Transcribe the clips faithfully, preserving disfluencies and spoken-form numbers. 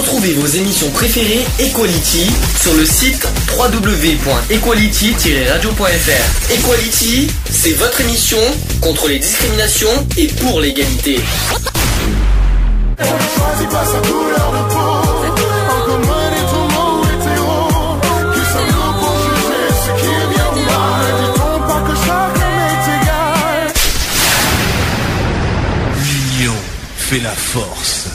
Retrouvez vos émissions préférées Equality sur le site w w w point equality tiret radio point f r. Equality, c'est votre émission contre les discriminations et pour l'égalité. Choisis pas sa couleur de peau, en commun et tout mot hétéro. Qui sommes-nous pour juger ce qui est bien ou mal? Dit-on pas que chacun est égal? L'union fait la force.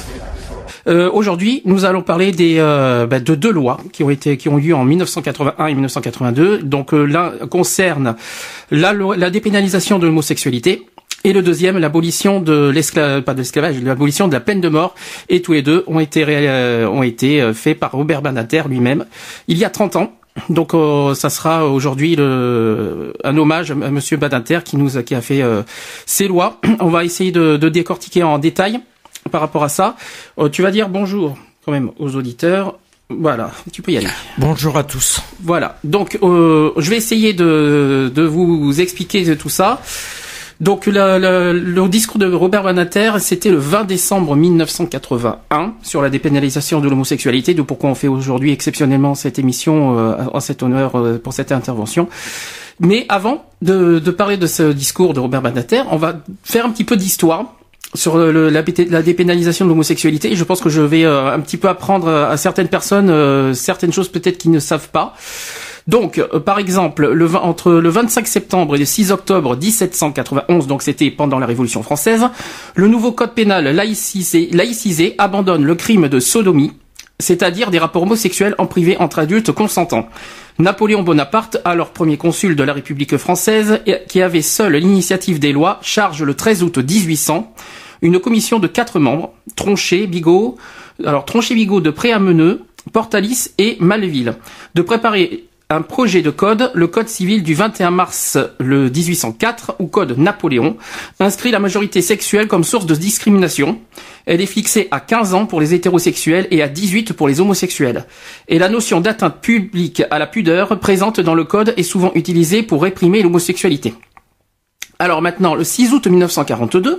Euh, aujourd'hui, nous allons parler des euh, bah, de deux lois qui ont été qui ont eu lieu en mille neuf cent quatre-vingt-un et mille neuf cent quatre-vingt-deux. Donc euh, l'un concerne la loi, la dépénalisation de l'homosexualité. Et le deuxième, l'abolition de l'esclavage, pas de l'esclavage, l'abolition de la peine de mort. Et tous les deux ont été euh, ont été faits par Robert Badinter lui-même il y a trente ans. Donc euh, ça sera aujourd'hui le, un hommage à Monsieur Badinter qui nous a, qui a fait euh, ces lois. On va essayer de, de décortiquer en détail par rapport à ça. Euh, tu vas dire bonjour quand même aux auditeurs. Voilà, tu peux y aller. Bonjour à tous. Voilà. Donc euh, je vais essayer de de vous expliquer tout ça. Donc le, le, le discours de Robert Badinter, c'était le vingt décembre mille neuf cent quatre-vingt-un sur la dépénalisation de l'homosexualité, de pourquoi on fait aujourd'hui exceptionnellement cette émission euh, en cet honneur euh, pour cette intervention. Mais avant de, de parler de ce discours de Robert Badinter, on va faire un petit peu d'histoire sur le, la, la dépénalisation de l'homosexualité. Et je pense que je vais euh, un petit peu apprendre à certaines personnes euh, certaines choses peut-être qu'ils ne savent pas. Donc, euh, par exemple, le, entre le vingt-cinq septembre et le six octobre mille sept cent quatre-vingt-onze, donc c'était pendant la Révolution française, le nouveau code pénal laïcisé, laïcisé abandonne le crime de sodomie, c'est-à-dire des rapports homosexuels en privé entre adultes consentants. Napoléon Bonaparte, alors premier consul de la République française, qui avait seul l'initiative des lois, charge le treize août mille huit cents une commission de quatre membres, Tronchet, Bigot, alors Tronchet-Bigot de Préameneux, Portalis et Malville, de préparer un projet de code, le code civil du vingt et un mars le mille huit cent quatre, ou code Napoléon, inscrit la majorité sexuelle comme source de discrimination. Elle est fixée à quinze ans pour les hétérosexuels et à dix-huit pour les homosexuels. Et la notion d'atteinte publique à la pudeur présente dans le code est souvent utilisée pour réprimer l'homosexualité. Alors maintenant, le six août mille neuf cent quarante-deux,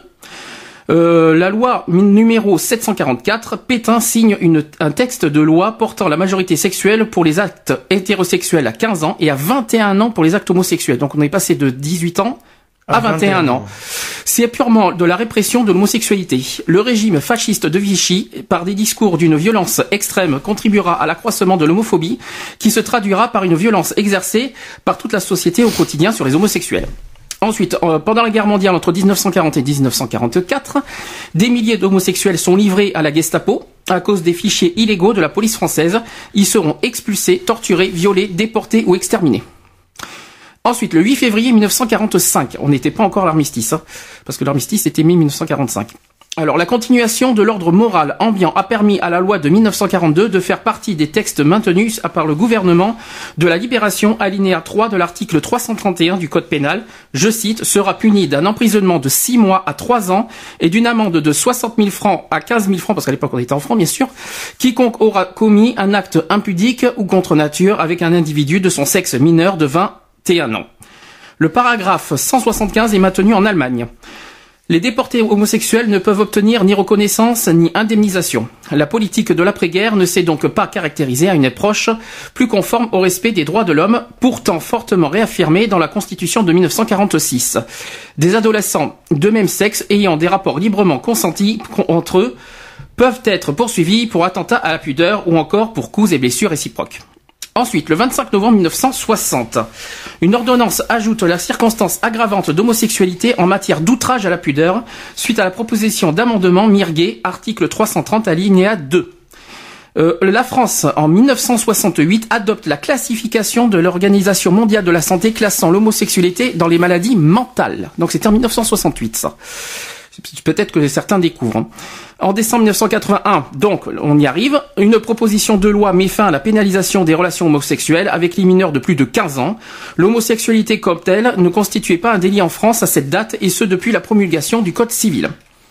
Euh, la loi numéro sept cent quarante-quatre, Pétain signe une, un texte de loi portant la majorité sexuelle pour les actes hétérosexuels à quinze ans et à vingt et un ans pour les actes homosexuels. Donc on est passé de dix-huit ans à, à vingt et un ans. C'est purement de la répression de l'homosexualité. Le régime fasciste de Vichy, par des discours d'une violence extrême, contribuera à l'accroissement de l'homophobie qui se traduira par une violence exercée par toute la société au quotidien sur les homosexuels. Ensuite, euh, pendant la guerre mondiale entre dix-neuf cent quarante et dix-neuf cent quarante-quatre, des milliers d'homosexuels sont livrés à la Gestapo à cause des fichiers illégaux de la police française. Ils seront expulsés, torturés, violés, déportés ou exterminés. Ensuite, le huit février mille neuf cent quarante-cinq, on n'était pas encore à l'armistice, hein, parce que l'armistice était mis en mille neuf cent quarante-cinq. Alors, la continuation de l'ordre moral ambiant a permis à la loi de mille neuf cent quarante-deux de faire partie des textes maintenus par le gouvernement de la libération alinéa trois de l'article trois cent trente et un du Code pénal, je cite, sera puni d'un emprisonnement de six mois à trois ans et d'une amende de soixante mille francs à quinze mille francs, parce qu'à l'époque on était en francs bien sûr, quiconque aura commis un acte impudique ou contre nature avec un individu de son sexe mineur de vingt et un ans. Le paragraphe cent soixante-quinze est maintenu en Allemagne. Les déportés homosexuels ne peuvent obtenir ni reconnaissance ni indemnisation. La politique de l'après-guerre ne s'est donc pas caractérisée à une approche plus conforme au respect des droits de l'homme, pourtant fortement réaffirmée dans la Constitution de mille neuf cent quarante-six. Des adolescents de même sexe ayant des rapports librement consentis entre eux peuvent être poursuivis pour attentat à la pudeur ou encore pour coups et blessures réciproques. Ensuite, le vingt-cinq novembre mille neuf cent soixante, une ordonnance ajoute la circonstance aggravante d'homosexualité en matière d'outrage à la pudeur, suite à la proposition d'amendement Mirguet, article trois cent trente alinéa deux. Euh, la France, en mille neuf cent soixante-huit, adopte la classification de l'Organisation mondiale de la santé classant l'homosexualité dans les maladies mentales. Donc c'était en mille neuf cent soixante-huit, ça. Peut-être que certains découvrent. En décembre mille neuf cent quatre-vingt-un, donc on y arrive, une proposition de loi met fin à la pénalisation des relations homosexuelles avec les mineurs de plus de quinze ans. L'homosexualité comme telle ne constituait pas un délit en France à cette date, et ce depuis la promulgation du Code civil.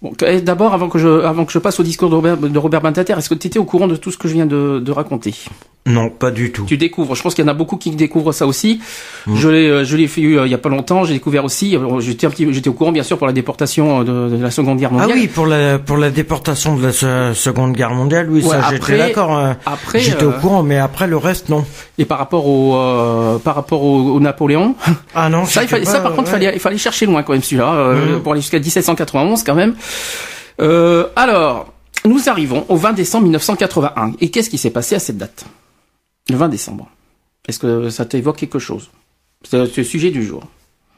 Bon, d'abord, avant que je, avant que je passe au discours de Robert, de Robert Badinter, est-ce que tu étais au courant de tout ce que je viens de, de raconter? Non, pas du tout. Tu découvres. Je pense qu'il y en a beaucoup qui découvrent ça aussi. Mmh. Je l'ai, je l'ai fait euh, il y a pas longtemps. J'ai découvert aussi. J'étais un petit, j'étais au courant bien sûr pour la déportation de, de la Seconde Guerre mondiale. Ah oui, pour la pour la déportation de la se, Seconde Guerre mondiale, oui, ouais, ça après, j'étais d'accord. Euh, après, j'étais euh, au courant, mais après le reste, non. Et par rapport au, euh, par rapport au, au Napoléon. Ah non. Ça, il fallait, pas, ça par contre, ouais. il fallait, il fallait chercher loin quand même celui-là euh, mmh. pour aller jusqu'à dix-sept cent quatre-vingt-onze quand même. Euh, alors, nous arrivons au vingt décembre mille neuf cent quatre-vingt-un. Et qu'est-ce qui s'est passé à cette date? Le vingt décembre. Est-ce que ça t'évoque quelque chose? C'est le sujet du jour.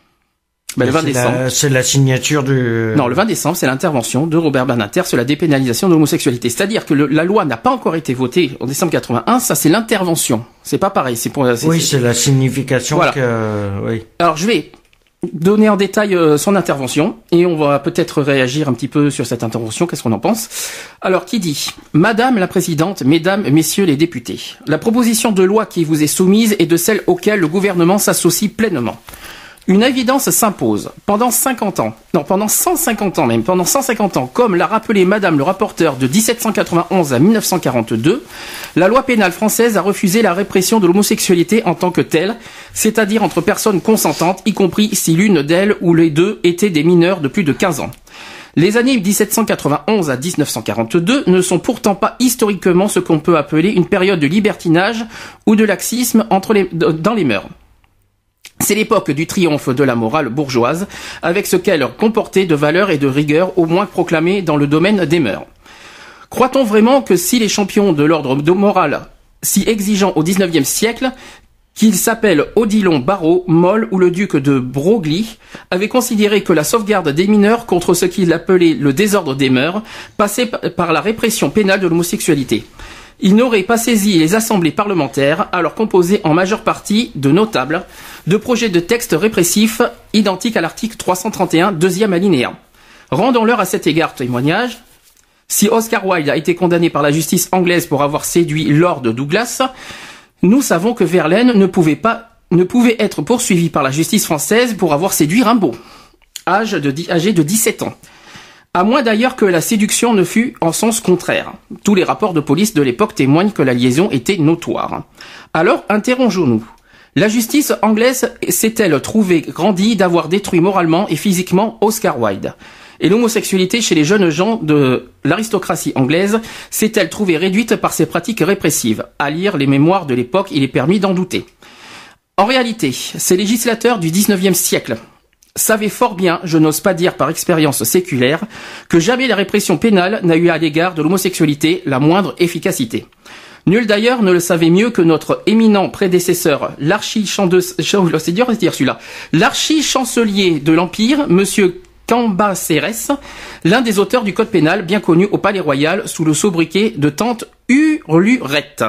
Ben, le vingt décembre. La, c'est la signature du... Non, le vingt décembre, c'est l'intervention de Robert Badinter sur la dépénalisation de l'homosexualité. C'est-à-dire que le, la loi n'a pas encore été votée en décembre quatre-vingt-un, ça c'est l'intervention. C'est pas pareil, c'est pour... C'est, oui, c'est... c'est la signification voilà. que... Euh, oui. Alors, je vais donner en détail euh, son intervention et on va peut-être réagir un petit peu sur cette intervention. Qu'est-ce qu'on en pense? Alors, qui dit: Madame la Présidente, Mesdames, Messieurs les députés, la proposition de loi qui vous est soumise est de celle auquel le gouvernement s'associe pleinement. Une évidence s'impose. Pendant cinquante ans, non, pendant cent cinquante ans même, pendant cent cinquante ans, comme l'a rappelé Madame le rapporteur de dix-sept cent quatre-vingt-onze à mille neuf cent quarante-deux, la loi pénale française a refusé la répression de l'homosexualité en tant que telle, c'est-à-dire entre personnes consentantes, y compris si l'une d'elles ou les deux étaient des mineurs de plus de quinze ans. Les années dix-sept cent quatre-vingt-onze à dix-neuf cent quarante-deux ne sont pourtant pas historiquement ce qu'on peut appeler une période de libertinage ou de laxisme entre les, dans les mœurs. C'est l'époque du triomphe de la morale bourgeoise, avec ce qu'elle comportait de valeur et de rigueur au moins proclamées dans le domaine des mœurs. Croit-on vraiment que si les champions de l'ordre de morale, si exigeants au dix-neuvième siècle, qu'ils s'appellent Odilon Barrot, Moll ou le duc de Broglie, avaient considéré que la sauvegarde des mineurs contre ce qu'il appelait le désordre des mœurs passait par la répression pénale de l'homosexualité? Ils n'auraient pas saisi les assemblées parlementaires, alors composées en majeure partie de notables, de projets de textes répressifs identiques à l'article trois cent trente et un, deuxième alinéa. Rendons-leur à cet égard témoignage. Si Oscar Wilde a été condamné par la justice anglaise pour avoir séduit Lord Douglas, nous savons que Verlaine ne pouvait pas, ne pouvait être poursuivi par la justice française pour avoir séduit Rimbaud, âge de, âgé de dix-sept ans. À moins d'ailleurs que la séduction ne fût en sens contraire. Tous les rapports de police de l'époque témoignent que la liaison était notoire. Alors, interrogeons-nous. La justice anglaise s'est-elle trouvée grandie d'avoir détruit moralement et physiquement Oscar Wilde? Et l'homosexualité chez les jeunes gens de l'aristocratie anglaise s'est-elle trouvée réduite par ces pratiques répressives? À lire les mémoires de l'époque, il est permis d'en douter. En réalité, ces législateurs du dix-neuvième siècle savaient fort bien, je n'ose pas dire par expérience séculaire, que jamais la répression pénale n'a eu à l'égard de l'homosexualité la moindre efficacité. Nul d'ailleurs ne le savait mieux que notre éminent prédécesseur, l'archi-chancelier, c'est dur à dire celui-là, l'archi-chancelier de l'Empire, monsieur Cambacérès, l'un des auteurs du code pénal bien connu au Palais Royal sous le sobriquet de tante Hurlurette.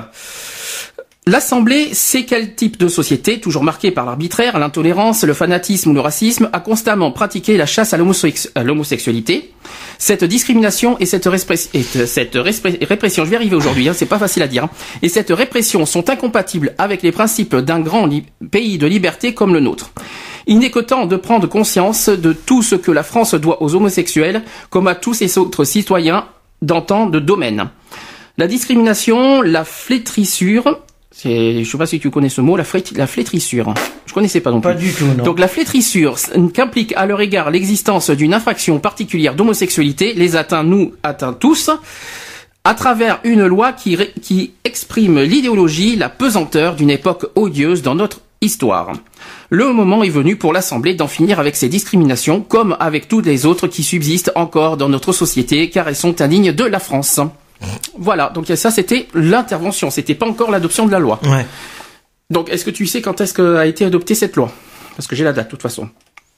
L'Assemblée sait quel type de société, toujours marquée par l'arbitraire, l'intolérance, le fanatisme ou le racisme, a constamment pratiqué la chasse à, l'homosex- à l'homosexualité. Cette discrimination et cette, répress- et cette répress- répression, je vais arriver aujourd'hui, hein, c'est pas facile à dire, hein, et cette répression sont incompatibles avec les principes d'un grand li- pays de liberté comme le nôtre. Il n'est que temps de prendre conscience de tout ce que la France doit aux homosexuels, comme à tous ses autres citoyens dans tant de domaines. La discrimination, la flétrissure, c'est, je sais pas si tu connais ce mot, la, frét- la flétrissure. Je connaissais pas non plus. Pas du tout, non. Donc la flétrissure, qu'implique à leur égard l'existence d'une infraction particulière d'homosexualité, les atteint nous, atteint tous, à travers une loi qui, ré- qui exprime l'idéologie, la pesanteur d'une époque odieuse dans notre histoire. Le moment est venu pour l'Assemblée d'en finir avec ces discriminations, comme avec toutes les autres qui subsistent encore dans notre société, car elles sont indignes de la France. Voilà, donc ça c'était l'intervention, c'était pas encore l'adoption de la loi. Ouais. Donc est-ce que tu sais quand est-ce qu'a été adoptée cette loi? Parce que j'ai la date de toute façon.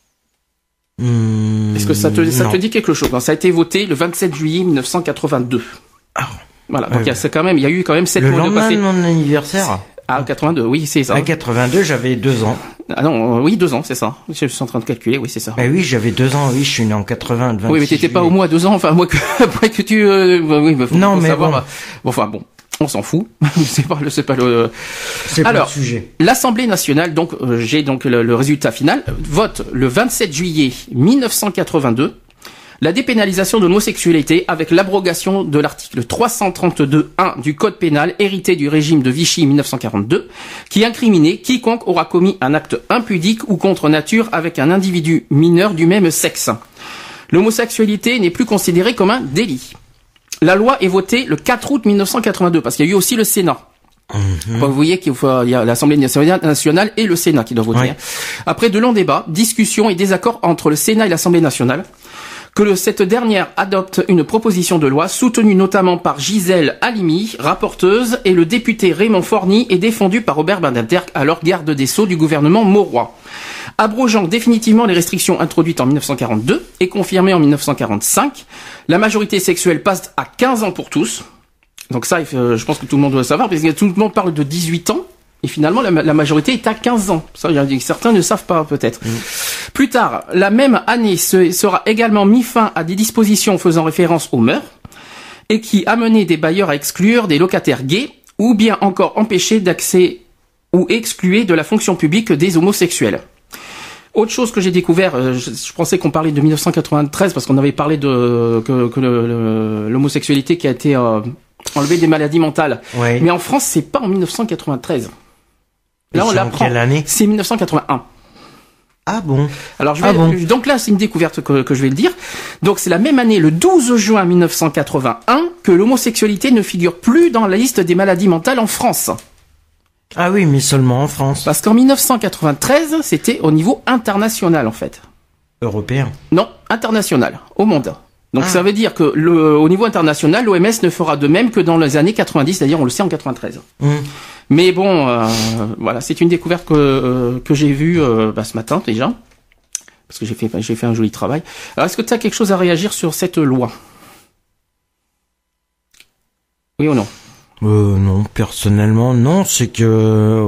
Mmh, Est-ce que ça te, ça non. te dit quelque chose? Ça a été voté le vingt-sept juillet mille neuf cent quatre-vingt-deux. Ah. Voilà, donc Ouais, il y a, c'est quand même, il y a eu quand même sept Le mois de lendemain passé. de mon anniversaire. Ah, quatre-vingt-deux, oui, c'est ça. À quatre-vingt-deux, j'avais deux ans. Ah non, euh, oui, deux ans, c'est ça. Je suis en train de calculer, oui, c'est ça. Eh oui, j'avais deux ans, oui, je suis né en quatre-vingts, le vingt-six Oui, mais t'étais pas juillet. au moins deux ans, enfin, moi que, après que tu, euh, oui, mais faut, Non, faut mais savoir, bon. bah, bon, enfin, bon, on s'en fout. c'est pas le, c'est pas le, C'est pas Alors, le sujet. l'Assemblée nationale, donc, euh, j'ai donc le, le résultat final, vote le vingt-sept juillet mille neuf cent quatre-vingt-deux, La dépénalisation de l'homosexualité avec l'abrogation de l'article trois cent trente-deux un du Code pénal hérité du régime de Vichy mille neuf cent quarante-deux, qui incriminait quiconque aura commis un acte impudique ou contre nature avec un individu mineur du même sexe. L'homosexualité n'est plus considérée comme un délit. La loi est votée le quatre août mille neuf cent quatre-vingt-deux, parce qu'il y a eu aussi le Sénat. Mmh. Vous voyez qu'il faut, il y a l'Assemblée nationale et le Sénat qui doivent voter. Oui. Après de longs débats, discussions et désaccords entre le Sénat et l'Assemblée nationale, que le, cette dernière adopte une proposition de loi soutenue notamment par Gisèle Halimi, rapporteuse, et le député Raymond Forny et défendue par Robert Badinter, alors garde des Sceaux du gouvernement Mauroy. Abrogeant définitivement les restrictions introduites en mille neuf cent quarante-deux et confirmées en mille neuf cent quarante-cinq, la majorité sexuelle passe à quinze ans pour tous. Donc ça, je pense que tout le monde doit savoir, parce que tout le monde parle de dix-huit ans. Et finalement, la, la majorité est à quinze ans. Ça, certains ne savent pas, peut-être. Mmh. Plus tard, la même année, se, sera également mis fin à des dispositions faisant référence aux mœurs et qui amenaient des bailleurs à exclure des locataires gays ou bien encore empêcher d'accès ou excluer de la fonction publique des homosexuels. Autre chose que j'ai découvert, euh, je, je pensais qu'on parlait de mille neuf cent quatre-vingt-treize parce qu'on avait parlé de que, que le, le, l'homosexualité qui a été euh, enlevée des maladies mentales. Oui. Mais en France, c'est pas en mille neuf cent quatre-vingt-treize. Là, on l'apprend. Quelle année ? C'est mille neuf cent quatre-vingt-un. Ah bon. Alors je vais, ah bon. donc là c'est une découverte que, que je vais le dire. Donc c'est la même année, le douze juin mille neuf cent quatre-vingt-un, que l'homosexualité ne figure plus dans la liste des maladies mentales en France. Ah oui, mais seulement en France. Parce qu'en mille neuf cent quatre-vingt-treize, c'était au niveau international en fait. Européen. Non, international, au monde. Donc ah. ça veut dire que le, au niveau international, l'O M S ne fera de même que dans les années quatre-vingt-dix, c'est-à-dire on le sait en quatre-vingt-treize. Mmh. Mais bon, euh, voilà, c'est une découverte que euh, que j'ai vue euh, bah, ce matin déjà, parce que j'ai fait j'ai fait un joli travail. Alors, est-ce que tu as quelque chose à réagir sur cette loi ? Oui ou non ? Euh, non, personnellement, non. C'est que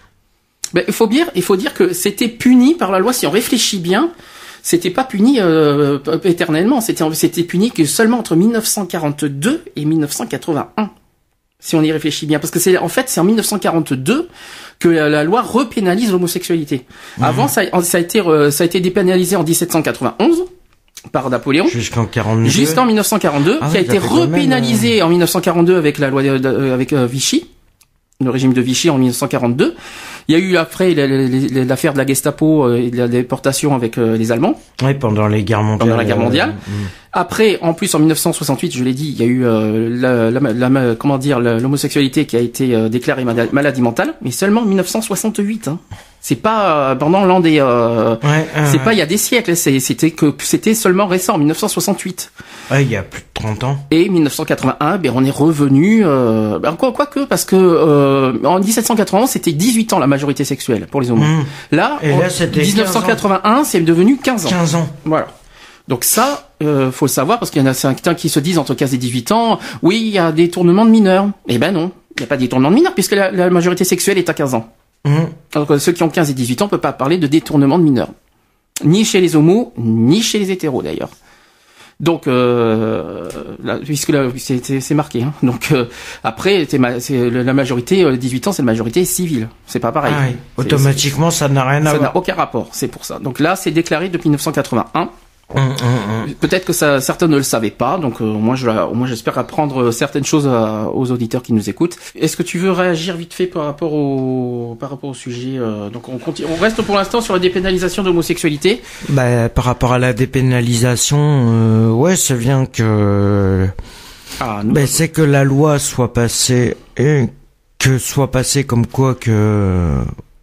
ben, il faut dire, il faut dire que c'était puni par la loi. Si on réfléchit bien, c'était pas puni euh, éternellement. C'était c'était puni que seulement entre mille neuf cent quarante-deux et mille neuf cent quatre-vingt-un. Si on y réfléchit bien, parce que c'est en fait c'est en mille neuf cent quarante-deux que la, la loi repénalise l'homosexualité. Mmh. Avant ça, ça a été ça a été dépénalisé en dix-sept cent quatre-vingt-onze par Napoléon. Jusqu'en quarante-deux. Jusqu'en mille neuf cent quarante-deux, ah, qui a été repénalisé même, euh... en mille neuf cent quarante-deux avec la loi de, de, avec euh, Vichy, le régime de Vichy en mille neuf cent quarante-deux. Il y a eu après l'affaire de la Gestapo et de la déportation avec les Allemands. Oui, pendant les guerres mondiales. Pendant la guerre mondiale. Euh, Après, en plus, en mille neuf cent soixante-huit, je l'ai dit, il y a eu euh, la, la, la, comment dire, l'homosexualité qui a été euh, déclarée maladie mentale, mais seulement en mille neuf cent soixante-huit. Hein. C'est pas euh, pendant l'an des, euh, ouais, euh, c'est pas il y a des siècles. C'était que c'était seulement récent, en mille neuf cent soixante-huit. Ouais, il y a plus de trente ans. Et mille neuf cent quatre-vingt-un, ben on est revenu. Euh, ben quoi, quoi que, parce que euh, en dix-sept cent quatre-vingt-onze, c'était dix-huit ans la majorité sexuelle pour les homos. Mmh. Là, Et là en dix-neuf cent quatre-vingt-un, c'est devenu quinze ans. quinze ans. Voilà. Donc ça, euh, faut le savoir, parce qu'il y en a certains qui se disent entre quinze et dix-huit ans, oui, il y a des détournements de mineurs. Eh ben non, il n'y a pas de détournement de mineurs, puisque la, la majorité sexuelle est à quinze ans. Mmh. Donc ceux qui ont quinze et dix-huit ans ne peuvent pas parler de détournement de mineurs. Ni chez les homos, ni chez les hétéros d'ailleurs. Donc, euh, là, puisque là, c'est, c'est, c'est marqué. Hein. Donc euh, après, c'est, ma, c'est la majorité, euh, dix-huit ans, c'est la majorité civile. C'est pas pareil. Ah oui. Automatiquement, c'est, ça n'a rien à ça voir. Ça n'a aucun rapport. C'est pour ça. Donc là, c'est déclaré depuis mille neuf cent quatre-vingt-un. Hum, hum, hum. Peut-être que ça, certains ne le savaient pas, donc euh, moi, je, moi j'espère apprendre certaines choses à, aux auditeurs qui nous écoutent. Est-ce que tu veux réagir vite fait par rapport au par rapport au sujet euh, Donc on continue, on reste pour l'instant sur la dépénalisation de l'homosexualité. Bah, par rapport à la dépénalisation, euh, ouais, c'est bien que ah, bah, c'est que la loi soit passée et que soit passée comme quoi que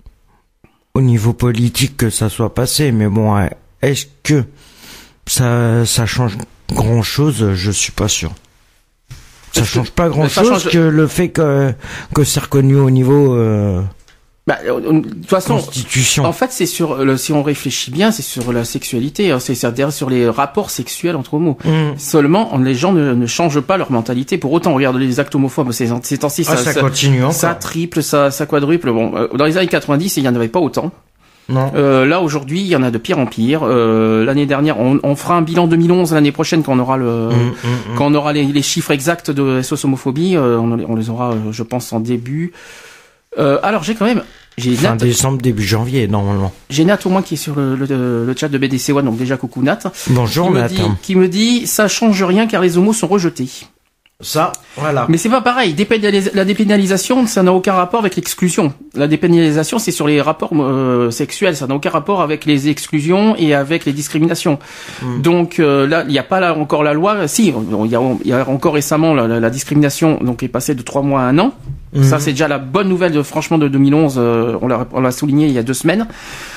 au niveau politique que ça soit passé, mais bon, est-ce que ça ça change grand chose? Je suis pas sûr. Ça Est-ce change que, pas grand chose change... que le fait que que c'est reconnu au niveau euh, bah, de toute façon, constitution. En fait, c'est sur le, si on réfléchit bien, c'est sur la sexualité, hein, c'est c'est-à-dire sur les rapports sexuels entre homos. Mmh. Seulement, les gens ne, ne changent pas leur mentalité. Pour autant, regarde les actes homophobes, ces ces temps-ci, ah, ça, ça continue encore. Ça triple, ça ça quadruple. Bon, dans les années quatre-vingt-dix, il y en avait pas autant. Non. Euh, là aujourd'hui, il y en a de pire en pire. Euh, l'année dernière, on, on fera un bilan deux mille onze l'année prochaine quand on aura le, mmh, mmh, quand on aura les, les chiffres exacts de S O S homophobie. Euh, on, on les aura, je pense, en début. Euh, alors j'ai quand même J'ai fin Nat, décembre, début janvier, normalement. j'ai Nat au moins qui est sur le, le, le chat de B D C One, donc déjà coucou Nat. Bonjour qui me Nat. dit, qui me dit, ça change rien car les homos sont rejetés. Ça, voilà. Mais c'est pas pareil. Dépénalis- La dépénalisation, ça n'a aucun rapport avec l'exclusion. La dépénalisation, c'est sur les rapports euh, sexuels. Ça n'a aucun rapport avec les exclusions et avec les discriminations. Mm. Donc euh, là, il n'y a pas là encore la loi. Si, il y a, il y a encore récemment la, la, la discrimination, donc est passée de trois mois à un an. Mm. Ça, c'est déjà la bonne nouvelle, de, franchement, de deux mille onze. Euh, on l'a, on l'a souligné il y a deux semaines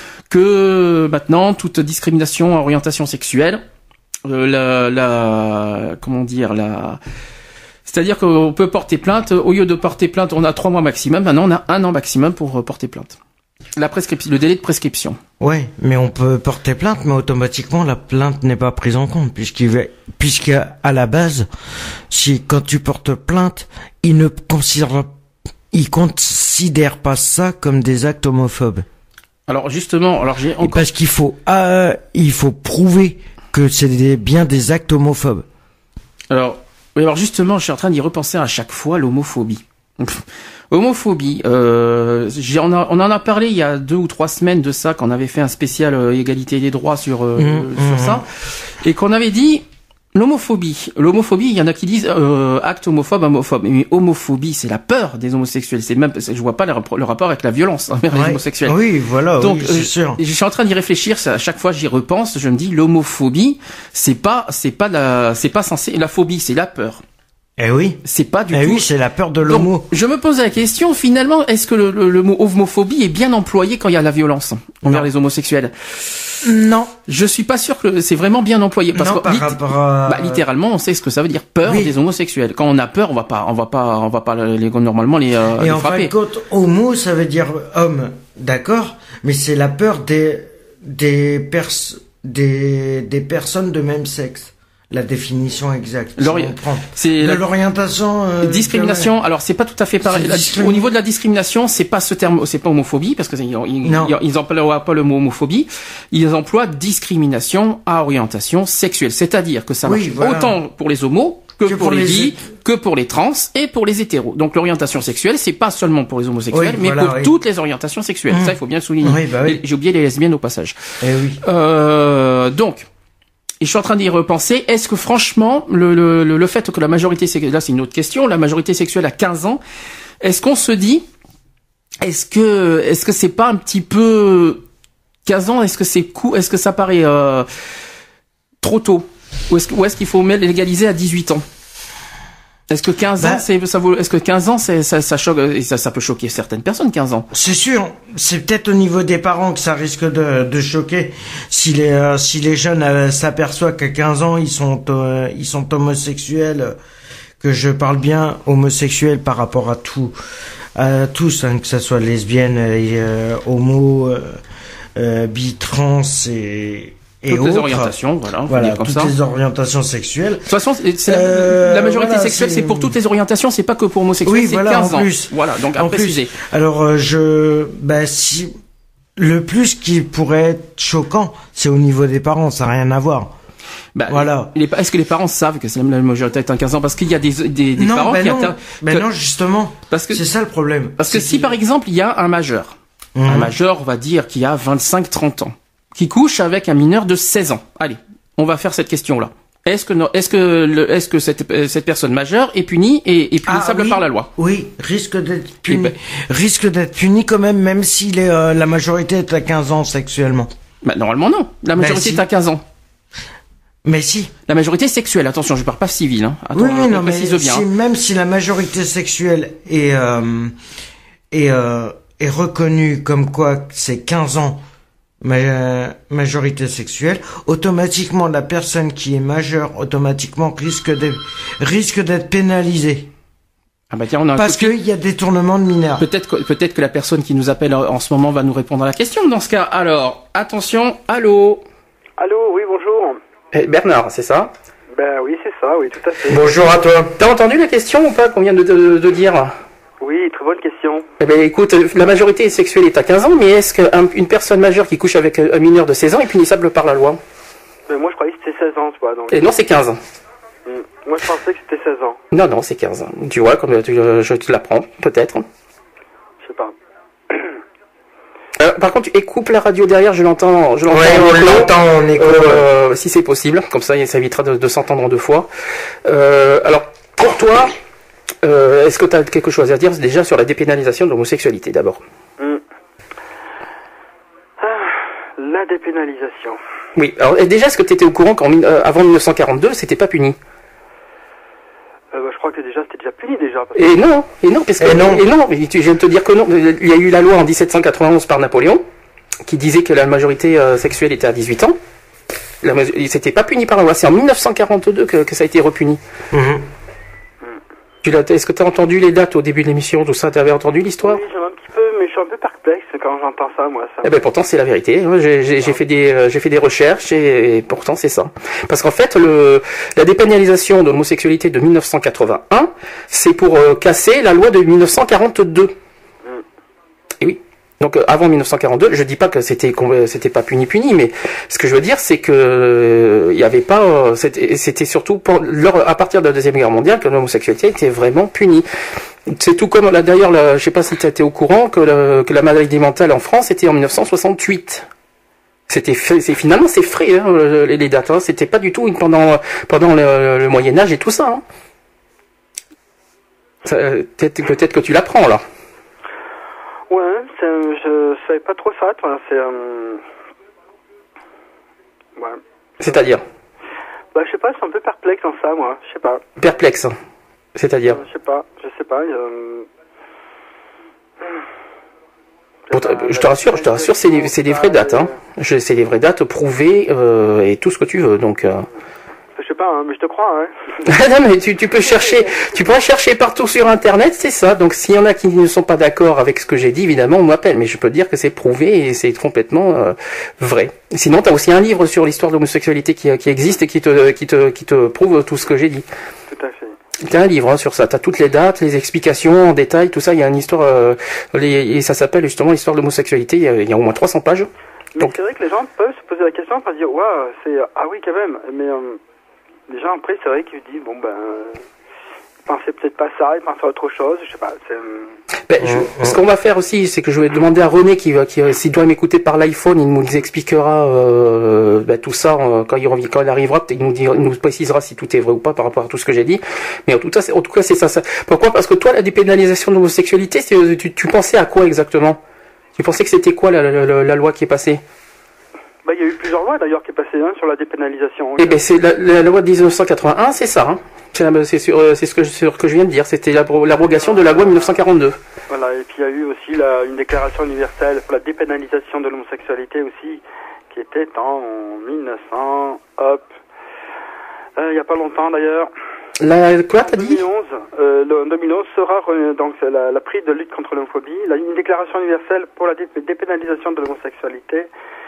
que maintenant toute discrimination à orientation sexuelle, euh, la, la, comment dire, la c'est-à-dire qu'on peut porter plainte, au lieu de porter plainte, on a trois mois maximum, maintenant on a un an maximum pour porter plainte. La prescription, le délai de prescription. Ouais, mais on peut porter plainte, mais automatiquement la plainte n'est pas prise en compte, puisqu'il va, puisqu'à la base, si quand tu portes plainte, il ne considère, il considère pas ça comme des actes homophobes. Alors justement, alors j'ai encore... Parce qu'il faut, euh, il faut prouver que c'est des, bien des actes homophobes. Alors. Oui, alors justement, je suis en train d'y repenser à chaque fois, l'homophobie. Homophobie, euh, j'ai, on, a, on en a parlé il y a deux ou trois semaines de ça, qu'on avait fait un spécial euh, égalité des droits sur, euh, mmh, sur mmh. ça, et qu'on avait dit l'homophobie. L'homophobie, il y en a qui disent euh, acte homophobe, homophobe. Mais homophobie, c'est la peur des homosexuels. C'est même, je vois pas le, le rapport avec la violence envers ouais. les homosexuels. Oui, voilà. Donc, oui, c'est euh, sûr. Je suis en train d'y réfléchir. À chaque fois, j'y repense. Je me dis, l'homophobie, c'est pas, c'est pas la, c'est pas censé. La phobie, c'est la peur. Eh oui. C'est pas du eh tout. oui, c'est la peur de l'homo. Donc, je me pose la question, finalement, est-ce que le, le, le mot homophobie est bien employé quand il y a la violence envers non. les homosexuels? Non. Je suis pas sûr que c'est vraiment bien employé. Parce non, que par lit- rapport à... bah, littéralement, on sait ce que ça veut dire, peur oui. des homosexuels. Quand on a peur, on va pas, on va pas, on va pas les, normalement les, euh, Et les en frapper. fin de compte, homo, ça veut dire homme. D'accord? Mais c'est la peur des, des pers, des, des personnes de même sexe. La définition exacte. L'ori- c'est de la... l'orientation. Euh, discrimination. Alors c'est pas tout à fait pareil. La, discrimin... Au niveau de la discrimination, c'est pas ce terme, c'est pas homophobie parce que ils, ils, ils emploient pas le mot homophobie. Ils emploient discrimination à orientation sexuelle. C'est-à-dire que ça marche oui, voilà. autant pour les homos que, que pour, pour les bi, que pour les trans et pour les hétéros. Donc l'orientation sexuelle, c'est pas seulement pour les homosexuels, oui, mais voilà, pour oui. toutes les orientations sexuelles. Mmh. Ça, il faut bien le souligner. Oui, bah oui. J'ai oublié les lesbiennes au passage. Eh oui. Euh, donc. Et je suis en train d'y repenser. Est-ce que franchement, le, le, le fait que la majorité sexuelle, là c'est une autre question, la majorité sexuelle à quinze ans, est-ce qu'on se dit, est-ce que, est-ce que c'est pas un petit peu quinze ans, est-ce que c'est court, est-ce que ça paraît euh, trop tôt, ou est-ce, ou est-ce qu'il faut légaliser à dix-huit ans? Est-ce que quinze bah, ans, c'est, ça vaut, est-ce que quinze ans, c'est, ça, ça choque, et ça, ça peut choquer certaines personnes, quinze ans? C'est sûr. C'est peut-être au niveau des parents que ça risque de, de choquer. Si les, euh, si les jeunes euh, s'aperçoivent qu'à quinze ans, ils sont, euh, ils sont homosexuels, euh, que je parle bien homosexuels par rapport à tout, à tous, hein, que ça soit lesbienne, euh, homo, euh, euh, bi, trans et, Et toutes autres, les orientations, voilà, voilà comme toutes ça. les orientations sexuelles. De toute façon, c'est euh, la, la majorité voilà, sexuelle, c'est... c'est pour toutes les orientations, c'est pas que pour homosexuels, oui, c'est voilà, quinze en ans. Plus. Voilà, donc à en préciser. Plus. Alors, euh, je, bah, si, le plus qui pourrait être choquant, c'est au niveau des parents, ça n'a rien à voir. Bah, voilà. Les, est-ce que les parents savent que c'est la majorité est à quinze ans? Parce qu'il y a des, des, des non, parents bah qui non, atteignent. bah que... non, justement. Parce que, c'est ça le problème. Parce que si, par exemple, il y a un majeur, mmh. un majeur, on va dire, qui a vingt-cinq trente ans, qui couche avec un mineur de seize ans. Allez. On va faire cette question-là. Est-ce que, est-ce que, le, est-ce que cette, cette personne majeure est punie et, et punissable ah, oui, par la loi? Oui, risque d'être puni. Ben, risque d'être puni quand même, même si les, euh, la majorité est à quinze ans sexuellement. Bah, normalement non. La majorité ben, si. est à quinze ans. Mais si. La majorité sexuelle, attention, je parle pas civile. Hein. Attends, oui, oui, non, mais bien. Si, même si la majorité sexuelle est, euh, est, euh, est reconnue comme quoi c'est quinze ans, Ma- majorité sexuelle, automatiquement la personne qui est majeure automatiquement risque de risque d'être pénalisée. Ah bah tiens, on a parce qu'il y a détournement de mineurs. Peut-être que peut-être que la personne qui nous appelle en ce moment va nous répondre à la question dans ce cas. Alors, attention, allô. Allô, oui, bonjour. Eh, Bernard, c'est ça? Ben oui, c'est ça, oui, tout à fait. Bonjour à toi. T'as entendu la question ou pas qu'on vient de, de, de dire? Oui, très bonne question. Eh ben, écoute, la majorité sexuelle est à quinze ans, mais est-ce qu'une personne majeure qui couche avec un mineur de seize ans est punissable par la loi? Mais moi, je croyais que c'était seize ans, tu vois. Donc... Et non, c'est quinze ans. Mmh. Moi, je pensais que c'était seize ans. Non, non, c'est quinze ans. Tu vois, comme tu, je te l'apprends, peut-être. Je sais pas. Euh, par contre, tu coupe la radio derrière, je l'entends, je l'entends. Ouais, en on écho. l'entend en écho. Euh, si c'est possible, comme ça, ça évitera de, de s'entendre en deux fois. Euh, alors, pour toi, euh, est-ce que tu as quelque chose à dire déjà sur la dépénalisation de l'homosexualité d'abord? Hmm. Ah, la dépénalisation. Oui. Alors, et déjà, est-ce que tu étais au courant qu'avant euh, avant mille neuf cent quarante-deux, c'était pas puni? Euh, bah, je crois que déjà c'était déjà puni déjà. Parce que... Et non, et non, parce que Et non. et non, mais tu je viens de te dire que non. Il y a eu la loi en dix-sept cent quatre-vingt-onze par Napoléon qui disait que la majorité euh, sexuelle était à dix-huit ans. La ma- C'était pas puni par la loi. C'est en mille neuf cent quarante-deux que, que ça a été repuni. Mhm. Tu l'as- Est-ce que tu as entendu les dates au début de l'émission, tout ça? Tu avais entendu l'histoire? Oui, j'en ai un petit peu, mais je suis un peu perplexe quand j'entends ça, moi. Ça. Eh ben pourtant c'est la vérité. J'ai j'ai- j'ai fait des euh, j'ai fait des recherches et, et pourtant c'est ça. Parce qu'en fait le la dépénalisation de l'homosexualité de mille neuf cent quatre-vingt-un, c'est pour euh, casser la loi de mille neuf cent quarante-deux. Et oui. Donc euh, avant mille neuf cent quarante-deux, je dis pas que c'était qu'on- euh, c'était pas puni puni, mais ce que je veux dire c'est que euh, il y avait pas euh, c'était c'était surtout pour, lors- à partir de la deuxième guerre mondiale que l'homosexualité était vraiment punie. C'est tout comme là d'ailleurs, là, je sais pas si tu étais au courant que, le- que la maladie mentale en France était en mille neuf cent soixante-huit. C'était fait- c'est finalement c'est frais hein, les, les dates. Hein. C'était pas du tout pendant pendant le, le Moyen Âge et tout ça. Hein. Ça, euh, peut-être peut-être que tu l'apprends là. Ouais, c'est, je savais pas trop ça, toi. C'est. Euh... Ouais. C'est-à-dire Bah, je sais pas, je suis un peu perplexe dans ça, moi. Je sais pas. perplexe. C'est-à-dire. Je sais pas, je sais pas. Euh... Bon, t- je te rassure, je te rassure, c'est des, c'est des vraies dates. Hein. Je- C'est des vraies dates prouvées euh, et tout ce que tu veux. Donc. Euh... Je sais pas, hein, mais je te crois, hein. non mais tu, tu peux chercher, tu pourras chercher partout sur internet, c'est ça. Donc s'il y en a qui ne sont pas d'accord avec ce que j'ai dit, évidemment on m'appelle. Mais je peux te dire que c'est prouvé et c'est complètement euh, vrai. Sinon tu as aussi un livre sur l'histoire de l'homosexualité qui, qui existe et qui te, qui te, qui te prouve tout ce que j'ai dit. Tout à fait. T'as un livre hein, sur ça, t'as toutes les dates, les explications en détail, tout ça. Il y a une histoire, euh, les, et ça s'appelle justement l'histoire de l'homosexualité. Il y a, il y a au moins trois cents pages. Mais Donc- c'est vrai que les gens peuvent se poser la question, pour se dire, waouh, c'est. Ah oui, quand même. Mais euh, les gens après, c'est vrai qu'ils se disent, bon ben. Ils pensaient peut-être pas ça, ils pensaient à autre chose, je sais pas. C'est. euh, Ben, je- ce qu'on va faire aussi, c'est que je vais demander à René, qui, va- qui, s'il doit m'écouter par l'iPhone, il nous expliquera euh, ben, tout ça euh, quand il, revient, quand il arrivera. Il nous, dira, il nous précisera si tout est vrai ou pas par rapport à tout ce que j'ai dit. Mais en tout cas, c'est, en tout cas, c'est ça, ça. Pourquoi? Parce que toi, la dépénalisation de l'homosexualité, c'est, tu, tu pensais à quoi exactement? Tu pensais que c'était quoi la, la, la, la loi qui est passée? Bah, il y a eu plusieurs lois d'ailleurs qui est passée hein, sur la dépénalisation. Eh ben, c'est la, la loi de mille neuf cent quatre-vingt-un, c'est ça. Hein. C'est, la- c'est, sur, euh, c'est ce que, sur que je viens de dire. C'était l'abro- l'abrogation de la loi mille neuf cent quarante-deux. Voilà, et puis il y a eu aussi la, une déclaration universelle pour la dépénalisation de l'homosexualité aussi, qui était en mille neuf cents, hop, euh, il n'y a pas longtemps d'ailleurs. La, quoi, t'as En dit? deux mille onze, euh, le, en deux mille onze sera re- donc c'est la, la prise de lutte contre l'homophobie, la, une déclaration universelle pour la dé- dépénalisation de l'homosexualité,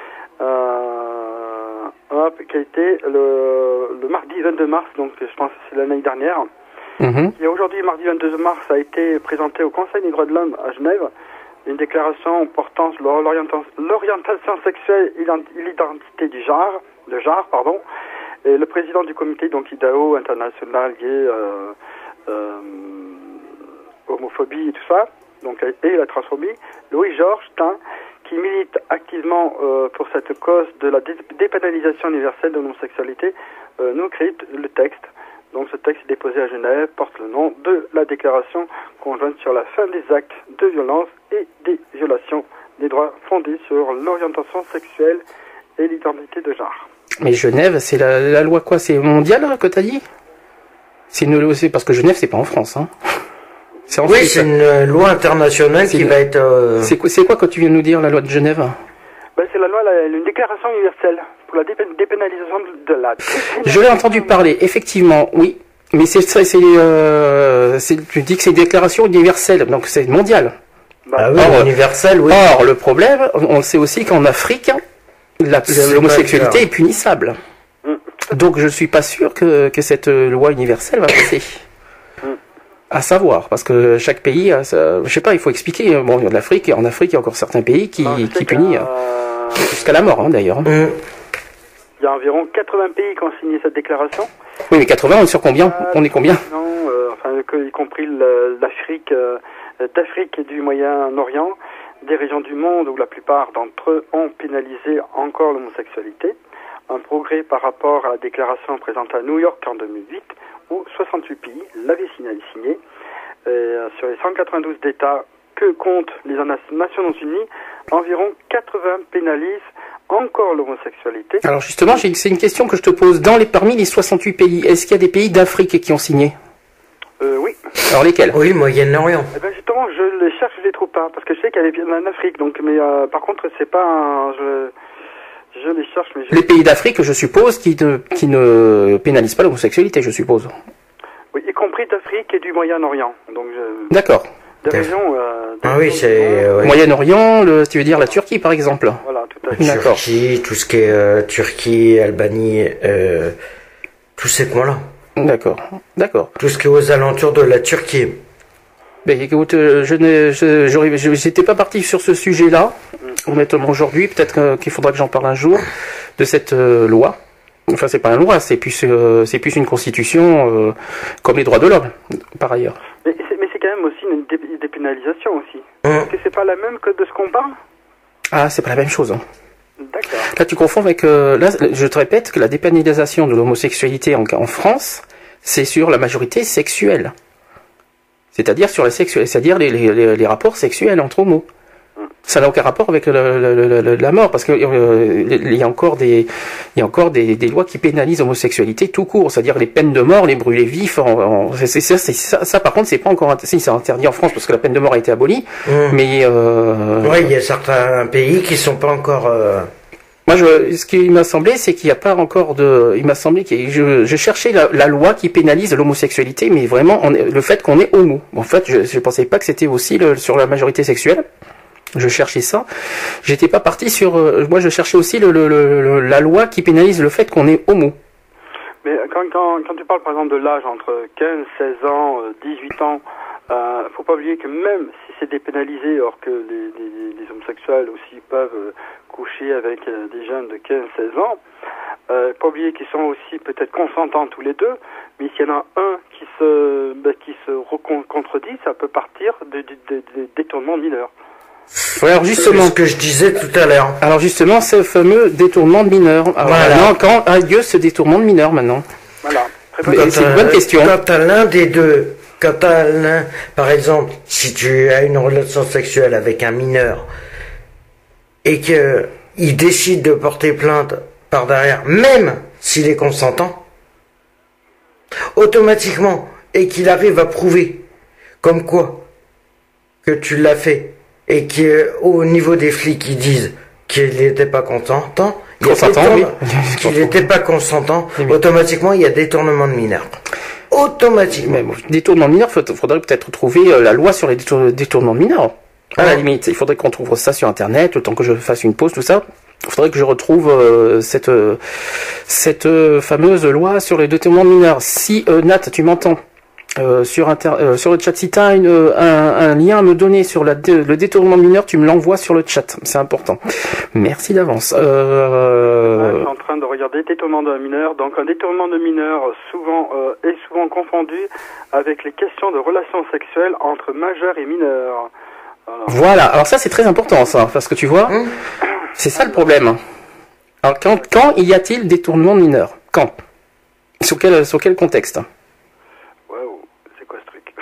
euh, hop, qui a été le, le mardi vingt-deux mars, donc je pense que c'est l'année dernière. Mhm. Et aujourd'hui, mardi vingt-deux mars, a été présenté au Conseil des droits de l'homme à Genève une déclaration portant sur l'orientation l'orientation sexuelle et l'ident- l'identité du genre, de genre, pardon. Et le président du comité, donc I D A O, international, lié, euh, euh, homophobie et tout ça, donc, et la transphobie, Louis-Georges Tin, qui milite activement euh, pour cette cause de la dé- dépénalisation universelle de l'homosexualité, euh, nous écrit le texte. Donc ce texte déposé à Genève porte le nom de la déclaration conjointe sur la fin des actes de violence et des violations des droits fondés sur l'orientation sexuelle et l'identité de genre. Mais Genève, c'est la, la loi quoi? C'est mondial que t'as dit? C'est une loi, c'est parce que Genève, c'est pas en France, hein. C'est en Oui, Suisse. c'est une euh, loi internationale C'est qui une- va être... euh, C'est quoi, c'est quoi que tu viens de nous dire, la loi de Genève? Ben, c'est la loi, la- une déclaration universelle pour la dépé- dépénalisation de la... Je l'ai entendu parler, effectivement, oui. Mais c'est, c'est, c'est, euh, c'est, tu dis que c'est une déclaration universelle, donc c'est mondial. Ah oui, Or, universel, oui. Or, le problème, on le sait aussi qu'en Afrique, la, C'est l'homosexualité pas est punissable. Mm. Donc je suis pas sûr que, que cette euh, loi universelle va passer. À savoir, parce que chaque pays, a sa- je sais pas, il faut expliquer. Bon, il y a de l'Afrique, et en Afrique, il y a encore certains pays qui, Non, je sais qui qu'il y a, punissent euh, jusqu'à la mort, hein, d'ailleurs. Hum. Il y a environ quatre-vingts pays qui ont signé cette déclaration. Oui, mais quatre-vingts, on est sur combien? On est combien? Non, euh, enfin, que- y compris le- l'Afrique, euh, d'Afrique et du Moyen-Orient, des régions du monde où la plupart d'entre eux ont pénalisé encore l'homosexualité. Un progrès par rapport à la déclaration présentée à New York en deux mille huit, où soixante-huit pays l'avaient signé. Et, euh, sur les cent quatre-vingt-douze d'États que comptent les Nations Unies, environ quatre-vingts pénalisent encore l'homosexualité. Alors justement, j'ai- c'est une question que je te pose. Dans les, parmi les soixante-huit pays, est-ce qu'il y a des pays d'Afrique qui ont signé? Euh, oui. Alors lesquels? Oui, Moyen-Orient. Eh ben justement, je les cherche, je les trouve pas, parce que je sais qu'il y avait en Afrique, donc, mais euh, par contre, c'est pas un, je, je les cherche, mais je... Les pays d'Afrique, je suppose, qui ne, qui ne pénalisent pas l'homosexualité, je suppose. Oui, y compris d'Afrique et du Moyen-Orient, donc je... D'accord. Des régions... Euh, des Ah oui, régions c'est... du monde. euh, ouais. Moyen-Orient, le, tu veux dire la Turquie, par exemple? Voilà, tout à fait. D'accord. Turquie, tout ce qui est euh, Turquie, Albanie, euh, tous ces coins-là. D'accord. D'accord. Tout ce qui est aux alentours de la Turquie. Ben écoute, euh, je n'ai, je, j'aurais- je- j'étais pas parti sur ce sujet-là, honnêtement aujourd'hui. Peut-être que- qu'il faudra que j'en parle un jour de cette euh, loi. Enfin, c'est pas une loi, c'est plus, euh, c'est plus une constitution, euh, comme les droits de l'homme, par ailleurs. Mais c'est, mais c'est quand même aussi une dé- dépénalisation aussi. Hum. Est-ce que c'est pas la même que de ce qu'on parle? Ah, c'est pas la même chose. Hein. D'accord. Là, tu confonds avec. Euh, là, je te répète que la dépénalisation de l'homosexualité en, en France, c'est sur la majorité sexuelle. C'est-à-dire sur la sexuelle, c'est-à-dire les, les, les, les rapports sexuels entre homos. Ça n'a aucun rapport avec le, le, le, le- la mort, parce que euh, il y a encore des, il y a encore des, des lois qui pénalisent l'homosexualité tout court, c'est-à-dire les peines de mort, les brûlés vifs. En, en- c'est, c'est, ça, c'est, ça, ça, par contre, c'est pas encore, si c'est interdit en France parce que la peine de mort a été abolie, Hum. mais euh, Ouais, il y a certains pays qui sont pas encore... euh, moi, je, ce qui m'a semblé, c'est qu'il n'y a pas encore de. Il m'a semblé que je, je cherchais la, la loi qui pénalise l'homosexualité, mais vraiment on est- le fait qu'on est homo. En fait, je ne pensais pas que c'était aussi le, sur la majorité sexuelle. Je cherchais ça. J'étais pas parti sur. euh, moi, je cherchais aussi le, le, le- le- la loi qui pénalise le fait qu'on est homo. Mais quand, quand, quand tu parles par exemple de l'âge entre quinze, seize ans, euh, dix-huit ans, euh, faut pas oublier que même si c'est dépénalisé, or que les, les, les homosexuels aussi peuvent euh, coucher avec euh, des jeunes de quinze, seize ans, euh, pas oublier qu'ils sont aussi peut-être consentants tous les deux, mais s'il y en a un qui se, ben, qui se recon- contredit, ça peut partir de, de, de, de détournement mineur. Ouais, alors C'est justement. ce que je disais tout à l'heure. Alors justement, ce fameux détournement de mineur. Alors Voilà. maintenant, quand a lieu ce détournement de mineur maintenant? Voilà. Très Mais bonne c'est une t'as- bonne question. Quand t'as l'un des deux, quand t'as l'un, par exemple, si tu as une relation sexuelle avec un mineur et que il décide de porter plainte par derrière, même s'il est consentant, automatiquement, et qu'il arrive à prouver, comme quoi, que tu l'as fait, et qu'au niveau des flics, ils disent qu'il n'était pas consentant, il y a Consentant, détournement- oui. qu'il n'était pas consentant, Oui, oui. automatiquement, il y a détournement de mineur. Automatiquement. Mais bon, détournement de mineur, il faudrait peut-être trouver euh, la loi sur les détour- détournements de mineurs. À la Ouais. limite, il faudrait qu'on trouve ça sur Internet, le temps que je fasse une pause, tout ça. Il faudrait que je retrouve euh, cette euh, cette euh, fameuse loi sur les détournements de mineurs. Si euh, Nat, tu m'entends euh, sur inter euh, sur le chat, si tu as une, euh, un, un lien à me donner sur la, dé- le détournement de mineurs, tu me l'envoies sur le chat. C'est important. Merci d'avance. Ouais, je Euh... suis en train de regarder détournement de mineur. Donc un détournement de mineur souvent euh, est souvent confondu avec les questions de relations sexuelles entre majeurs et mineurs. Voilà. Voilà, alors ça c'est très important ça, parce que tu vois, Hum. c'est ça le problème. Alors quand, quand y a-t-il détournement de mineur? Quand? Sur quel, sur quel contexte? Waouh, c'est quoi ce truc?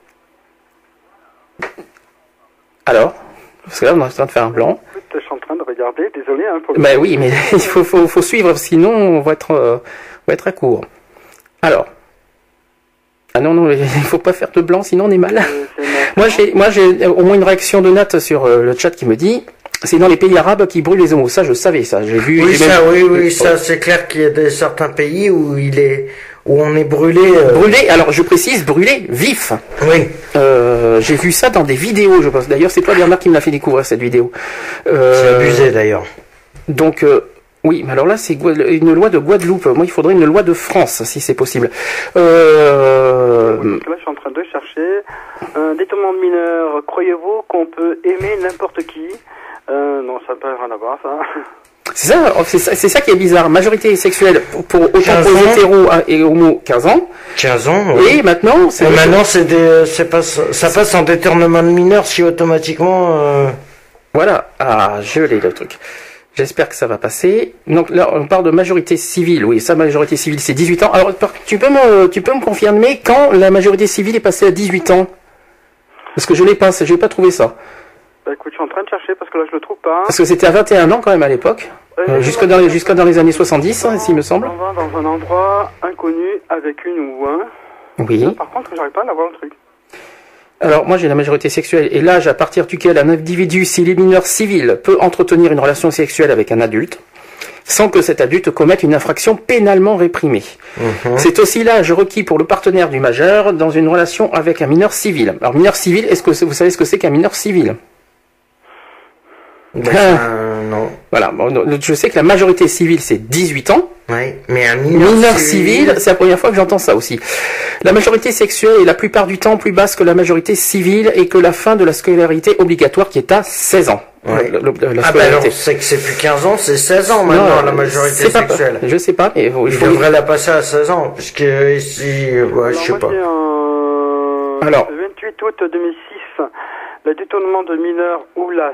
Alors? Parce que là on est en train de faire un blanc. Je suis en train de regarder, désolé. Hein, pour... Ben oui, mais il faut, faut, faut suivre, sinon on va être, euh, on va être à court. Alors. Ah non, non, il faut pas faire de blanc, sinon on est mal. Euh, c'est une- Moi j'ai, moi j'ai au moins une réaction de Nat sur euh, le chat qui me dit, c'est dans les pays arabes qui brûlent les homos. Ça je savais, ça, j'ai vu. Oui, j'ai ça, même- oui, oui, ça, c'est clair qu'il y a des, certains pays où il est, où on est brûlé. euh, Brûlé, alors je précise, brûlé vif. Oui. Euh, j'ai vu ça dans des vidéos, je pense. D'ailleurs, c'est toi, Bernard, qui me l'a fait découvrir cette vidéo. Euh, C'est abusé d'ailleurs. Donc, euh, oui, mais alors là, c'est Guad- une loi de Guadeloupe. Moi, il faudrait une loi de France, si c'est possible. Euh, Parce que là, je suis en train de chercher. Un détournement de mineur, croyez-vous qu'on peut aimer n'importe qui? euh, Non, ça n'a pas rien à voir, ça. c'est ça, c'est ça, c'est ça qui est bizarre. Majorité sexuelle pour, pour autant quinze pour les ans. hétéros et homo, quinze ans. quinze ans. oui. Et maintenant, c'est Et maintenant, c'est des, c'est pas, ça passe en détournement de mineur si automatiquement, euh, Voilà. Ah, je l'ai le truc. J'espère que ça va passer. Donc là, on parle de majorité civile. Oui, sa majorité civile, c'est dix-huit ans. Alors, tu peux me, tu peux me confirmer quand la majorité civile est passée à dix-huit ans? Parce que je l'ai pas, je n'ai pas trouvé ça. Bah écoute, je suis en train de chercher parce que là, je le trouve pas. Parce que c'était à vingt et un ans quand même à l'époque. Euh, euh, jusque dans les, jusque dans les années soixante-dix, hein, s'il me semble. On va dans un endroit inconnu avec une ou un. Oui. Là, par contre, j'arrive pas à l'avoir le truc. Alors, moi, j'ai la majorité sexuelle et l'âge à partir duquel un individu, s'il est mineur civil, peut entretenir une relation sexuelle avec un adulte, sans que cet adulte commette une infraction pénalement réprimée. Mmh. C'est aussi l'âge requis pour le partenaire du majeur dans une relation avec un mineur civil. Alors, mineur civil, est-ce que vous savez ce que c'est qu'un mineur civil? Ben, euh, non. Voilà, bon, je sais que la majorité civile, c'est dix-huit ans. Oui, mais un mineur, mineur civil, civil c'est la première fois que j'entends ça aussi. La majorité sexuelle est la plupart du temps plus basse que la majorité civile et que la fin de la scolarité obligatoire qui est à seize ans. Ouais. Le, le, la ah ben alors, c'est que c'est plus quinze ans, c'est seize ans maintenant, non, la majorité sexuelle. Pas, je sais pas, mais il, il faut devrait la passer à seize ans, puisque ici, ouais, je sais pas. Euh, alors, le vingt-huit août deux mille six, le détournement de mineurs ou la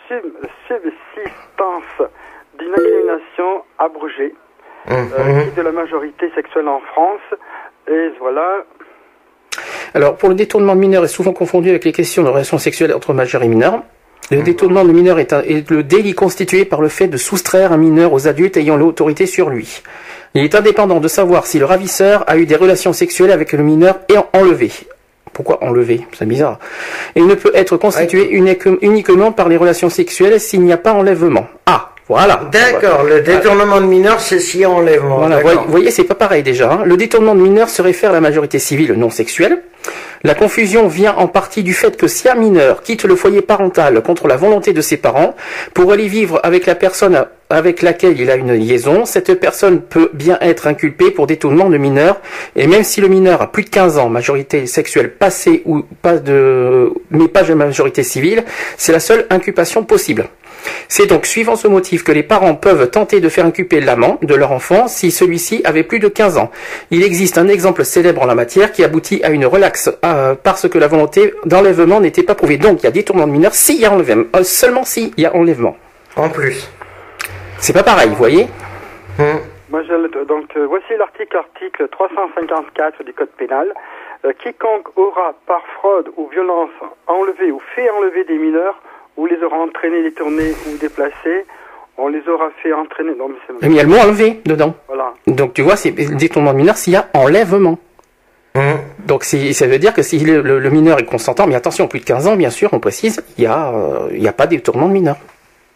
subsistance d'une incrimination abrogée, mmh. euh, de la majorité sexuelle en France, et voilà. Alors, pour le détournement de mineurs est souvent confondu avec les questions de relations sexuelles entre majeurs et mineurs. Le détournement de mineur est, un, est le délit constitué par le fait de soustraire un mineur aux adultes ayant l'autorité sur lui. Il est indépendant de savoir si le ravisseur a eu des relations sexuelles avec le mineur et enlevé. Pourquoi enlever? C'est bizarre. Et il ne peut être constitué uniquement par les relations sexuelles s'il n'y a pas enlèvement. Ah, voilà. D'accord, le détournement de mineur, c'est s'il y a enlèvement. Voilà, vous voyez, c'est pas pareil déjà. Hein. Le détournement de mineur se réfère à la majorité civile non sexuelle. La confusion vient en partie du fait que si un mineur quitte le foyer parental contre la volonté de ses parents pour aller vivre avec la personne avec laquelle il a une liaison, cette personne peut bien être inculpée pour détournement de mineur, et même si le mineur a plus de quinze ans, majorité sexuelle passée ou pas de, mais pas de majorité civile, c'est la seule inculpation possible. C'est donc suivant ce motif que les parents peuvent tenter de faire inculper l'amant de leur enfant si celui-ci avait plus de quinze ans. Il existe un exemple célèbre en la matière qui aboutit à une relaxe euh, parce que la volonté d'enlèvement n'était pas prouvée. Donc il y a détournement de mineur s'il y a enlèvement, euh, seulement s'il y a enlèvement. En plus. C'est pas pareil, vous voyez. Hum. Moi, je, donc euh, voici l'article article trois cent cinquante-quatre du Code pénal. Euh, quiconque aura par fraude ou violence enlevé ou fait enlever des mineurs, ou les aura entraînés, détournés ou déplacés, on les aura fait entraîner. Non, mais c'est... Mais il y a le mot enlevé dedans. Voilà. Donc tu vois, c'est détournement de mineur s'il y a enlèvement. Mmh. Donc c'est, ça veut dire que si le, le, le mineur est consentant, mais attention, plus de quinze ans, bien sûr, on précise, il n'y a, euh, il y a pas de détournement de mineur.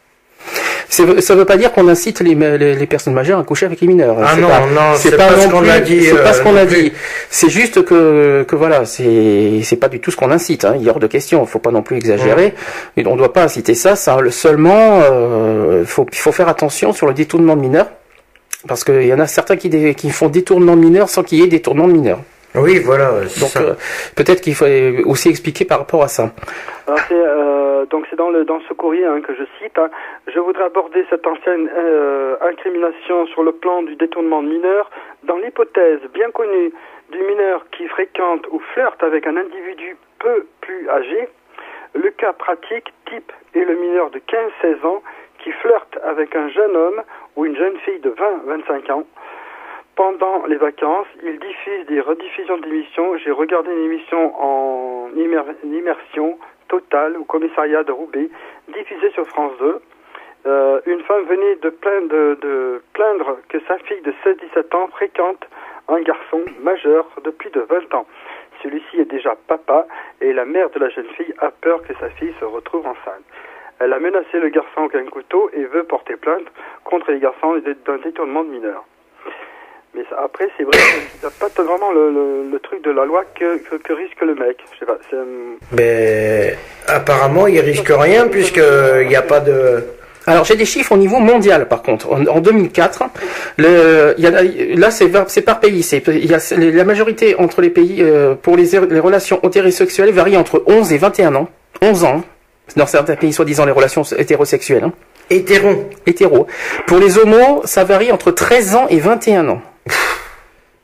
Ça veut, ça veut pas dire qu'on incite les, les, les personnes majeures à coucher avec les mineurs. Ah c'est non, pas, non, c'est, c'est pas, pas ce qu'on plus, a dit. C'est euh, pas ce qu'on a plus. dit. C'est juste que, que voilà, c'est, c'est pas du tout ce qu'on incite. Hein. Il y a hors de question. Faut pas non plus exagérer. Mmh. Et on doit pas inciter ça. Ça seulement, euh, faut, il faut faire attention sur le détournement de mineurs, parce qu'il y en a certains qui, dé, qui font détournement de mineurs sans qu'il y ait détournement de mineurs. Oui, voilà. Donc euh, peut-être qu'il faut aussi expliquer par rapport à ça. Alors c'est euh, donc c'est dans le dans ce courrier hein, que je cite. Hein, je voudrais aborder cette ancienne euh, incrimination sur le plan du détournement de mineurs dans l'hypothèse bien connue du mineur qui fréquente ou flirte avec un individu peu plus âgé. Le cas pratique type est le mineur de quinze à seize ans qui flirte avec un jeune homme ou une jeune fille de vingt à vingt-cinq ans. Pendant les vacances, il diffuse des rediffusions d'émissions. J'ai regardé une émission en immer- immersion totale au commissariat de Roubaix, diffusée sur France deux. Euh, une femme venait de plaindre, de, de plaindre que sa fille de seize à dix-sept ans fréquente un garçon majeur de plus de vingt ans. Celui-ci est déjà papa et la mère de la jeune fille a peur que sa fille se retrouve enceinte. Elle a menacé le garçon avec un couteau et veut porter plainte contre les garçons d'un détournement de mineurs. Mais ça, après, c'est vrai qu'il n'y a pas vraiment le, le, le truc de la loi que, que, que risque le mec. Je sais pas. C'est... Mais apparemment, il risque rien puisqu'il n'y a pas de... Alors j'ai des chiffres au niveau mondial par contre. En, en deux mille quatre, le, il y a, là c'est, c'est par pays. C'est, il y a, la majorité entre les pays euh, pour les, les relations hétérosexuelles varie entre onze et vingt et un ans. onze ans. Dans certains pays, soi-disant les relations hétérosexuelles. Hein. Hétéro. Hétéro. Pour les homos, ça varie entre treize ans et vingt et un ans.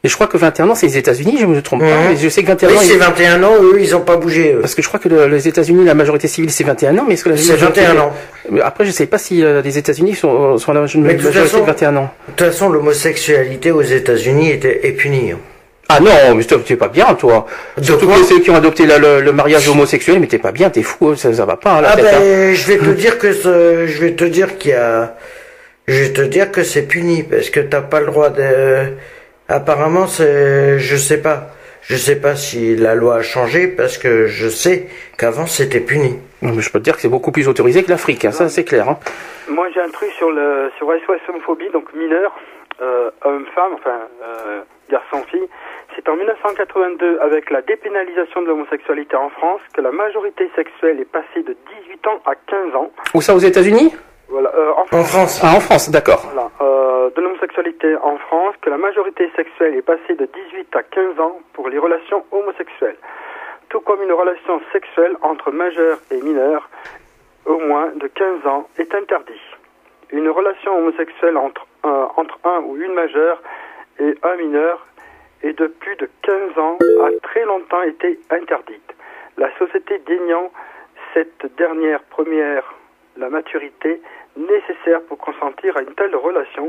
Et je crois que vingt et un ans, c'est les États-Unis, je me trompe mmh. pas. Mais je sais que vingt et un oui, ans. c'est vingt et un ans, eux, ils ont pas bougé. Eux. Parce que je crois que le, les États-Unis, la majorité civile, c'est vingt et un ans, mais est-ce que la c'est vingt et un ans. Après, je sais pas si euh, les États-Unis sont, sont à la majorité de, façon, de vingt et un ans. De toute façon, l'homosexualité aux États-Unis était est punie. Ah non, mais t'es pas bien, toi. Surtout que ceux qui ont adopté la, le, le mariage homosexuel, mais t'es pas bien, t'es fou, ça, ça va pas. Hein, la ah tête, ben, hein. je vais te dire que ce, je vais te dire qu'il y a, je vais te dire que c'est puni parce que t'as pas le droit de. Apparemment, c'est, je sais pas, je sais pas si la loi a changé parce que je sais qu'avant c'était puni. Non, mais je peux te dire que c'est beaucoup plus autorisé que l'Afrique, hein, ça c'est clair. Hein. Moi j'ai un truc sur le sur S O S homophobie, donc mineur, euh, homme-femme, enfin euh, garçon-fille. C'est en mille neuf cent quatre-vingt-deux, avec la dépénalisation de l'homosexualité en France, que la majorité sexuelle est passée de dix-huit ans à quinze ans. Où ça, aux États-Unis? Voilà, euh, en France. En France. Ah, en France, d'accord. Voilà, euh, de l'homosexualité en France, que la majorité sexuelle est passée de dix-huit à quinze ans pour les relations homosexuelles. Tout comme une relation sexuelle entre majeurs et mineurs, au moins de quinze ans, est interdit. Une relation homosexuelle entre un, entre un ou une majeure et un mineur et de plus de quinze ans a très longtemps été interdite. La société déniant cette dernière première, la maturité nécessaire pour consentir à une telle relation,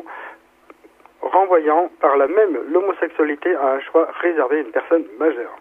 renvoyant par là même l'homosexualité à un choix réservé à une personne majeure.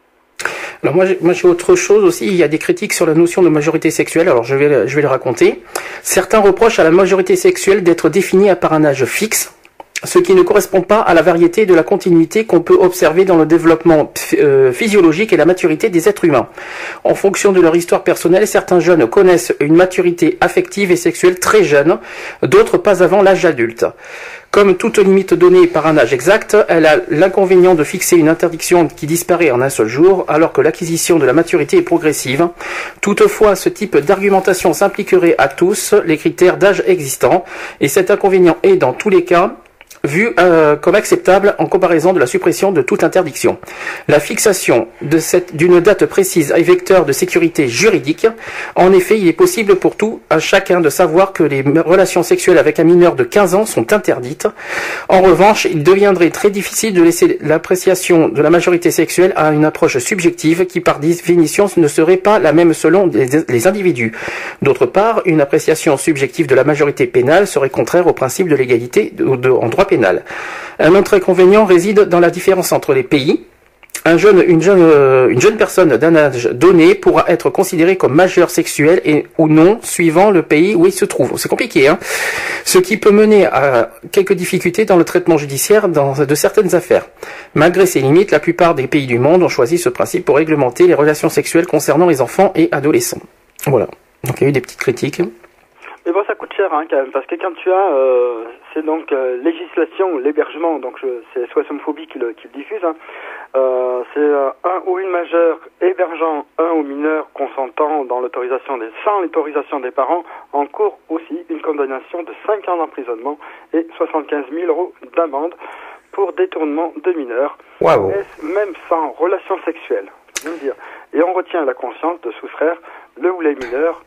Alors moi j'ai, moi j'ai autre chose aussi, il y a des critiques sur la notion de majorité sexuelle, alors je vais, je vais le raconter. Certains reprochent à la majorité sexuelle d'être définie par un âge fixe, ce qui ne correspond pas à la variété et de la continuité qu'on peut observer dans le développement euh, physiologique et la maturité des êtres humains. En fonction de leur histoire personnelle, certains jeunes connaissent une maturité affective et sexuelle très jeune, d'autres pas avant l'âge adulte. Comme toute limite donnée par un âge exact, elle a l'inconvénient de fixer une interdiction qui disparaît en un seul jour, alors que l'acquisition de la maturité est progressive. Toutefois, ce type d'argumentation s'impliquerait à tous les critères d'âge existants, et cet inconvénient est, dans tous les cas, vu euh, comme acceptable en comparaison de la suppression de toute interdiction. La fixation de cette, d'une date précise est vecteur de sécurité juridique. En effet, il est possible pour tout un chacun de savoir que les relations sexuelles avec un mineur de quinze ans sont interdites. En revanche, il deviendrait très difficile de laisser l'appréciation de la majorité sexuelle à une approche subjective qui, par définition, ne serait pas la même selon les, les individus. D'autre part, une appréciation subjective de la majorité pénale serait contraire au principe de l'égalité de, de, en droit pénal. Un autre inconvénient réside dans la différence entre les pays. Un jeune, une jeune, euh, une jeune personne d'un âge donné pourra être considérée comme majeure sexuelle et ou non, suivant le pays où il se trouve. C'est compliqué, hein. Ce qui peut mener à quelques difficultés dans le traitement judiciaire dans, de certaines affaires. Malgré ces limites, la plupart des pays du monde ont choisi ce principe pour réglementer les relations sexuelles concernant les enfants et adolescents. Voilà. Donc il y a eu des petites critiques. Mais bon, ça coûte cher, hein, quand même, parce que quand tu as, euh, c'est donc euh, législation, l'hébergement, donc je, c'est S O S homophobie qui le, qui le diffuse, hein, euh, c'est euh, un ou une majeure hébergeant un ou mineur consentant dans l'autorisation des, sans l'autorisation des parents, encourt aussi une condamnation de cinq ans d'emprisonnement et soixante-quinze mille euros d'amende pour détournement de mineurs, wow. Même sans relation sexuelle, je veux dire. Et on retient la conscience de soustraire le ou les mineurs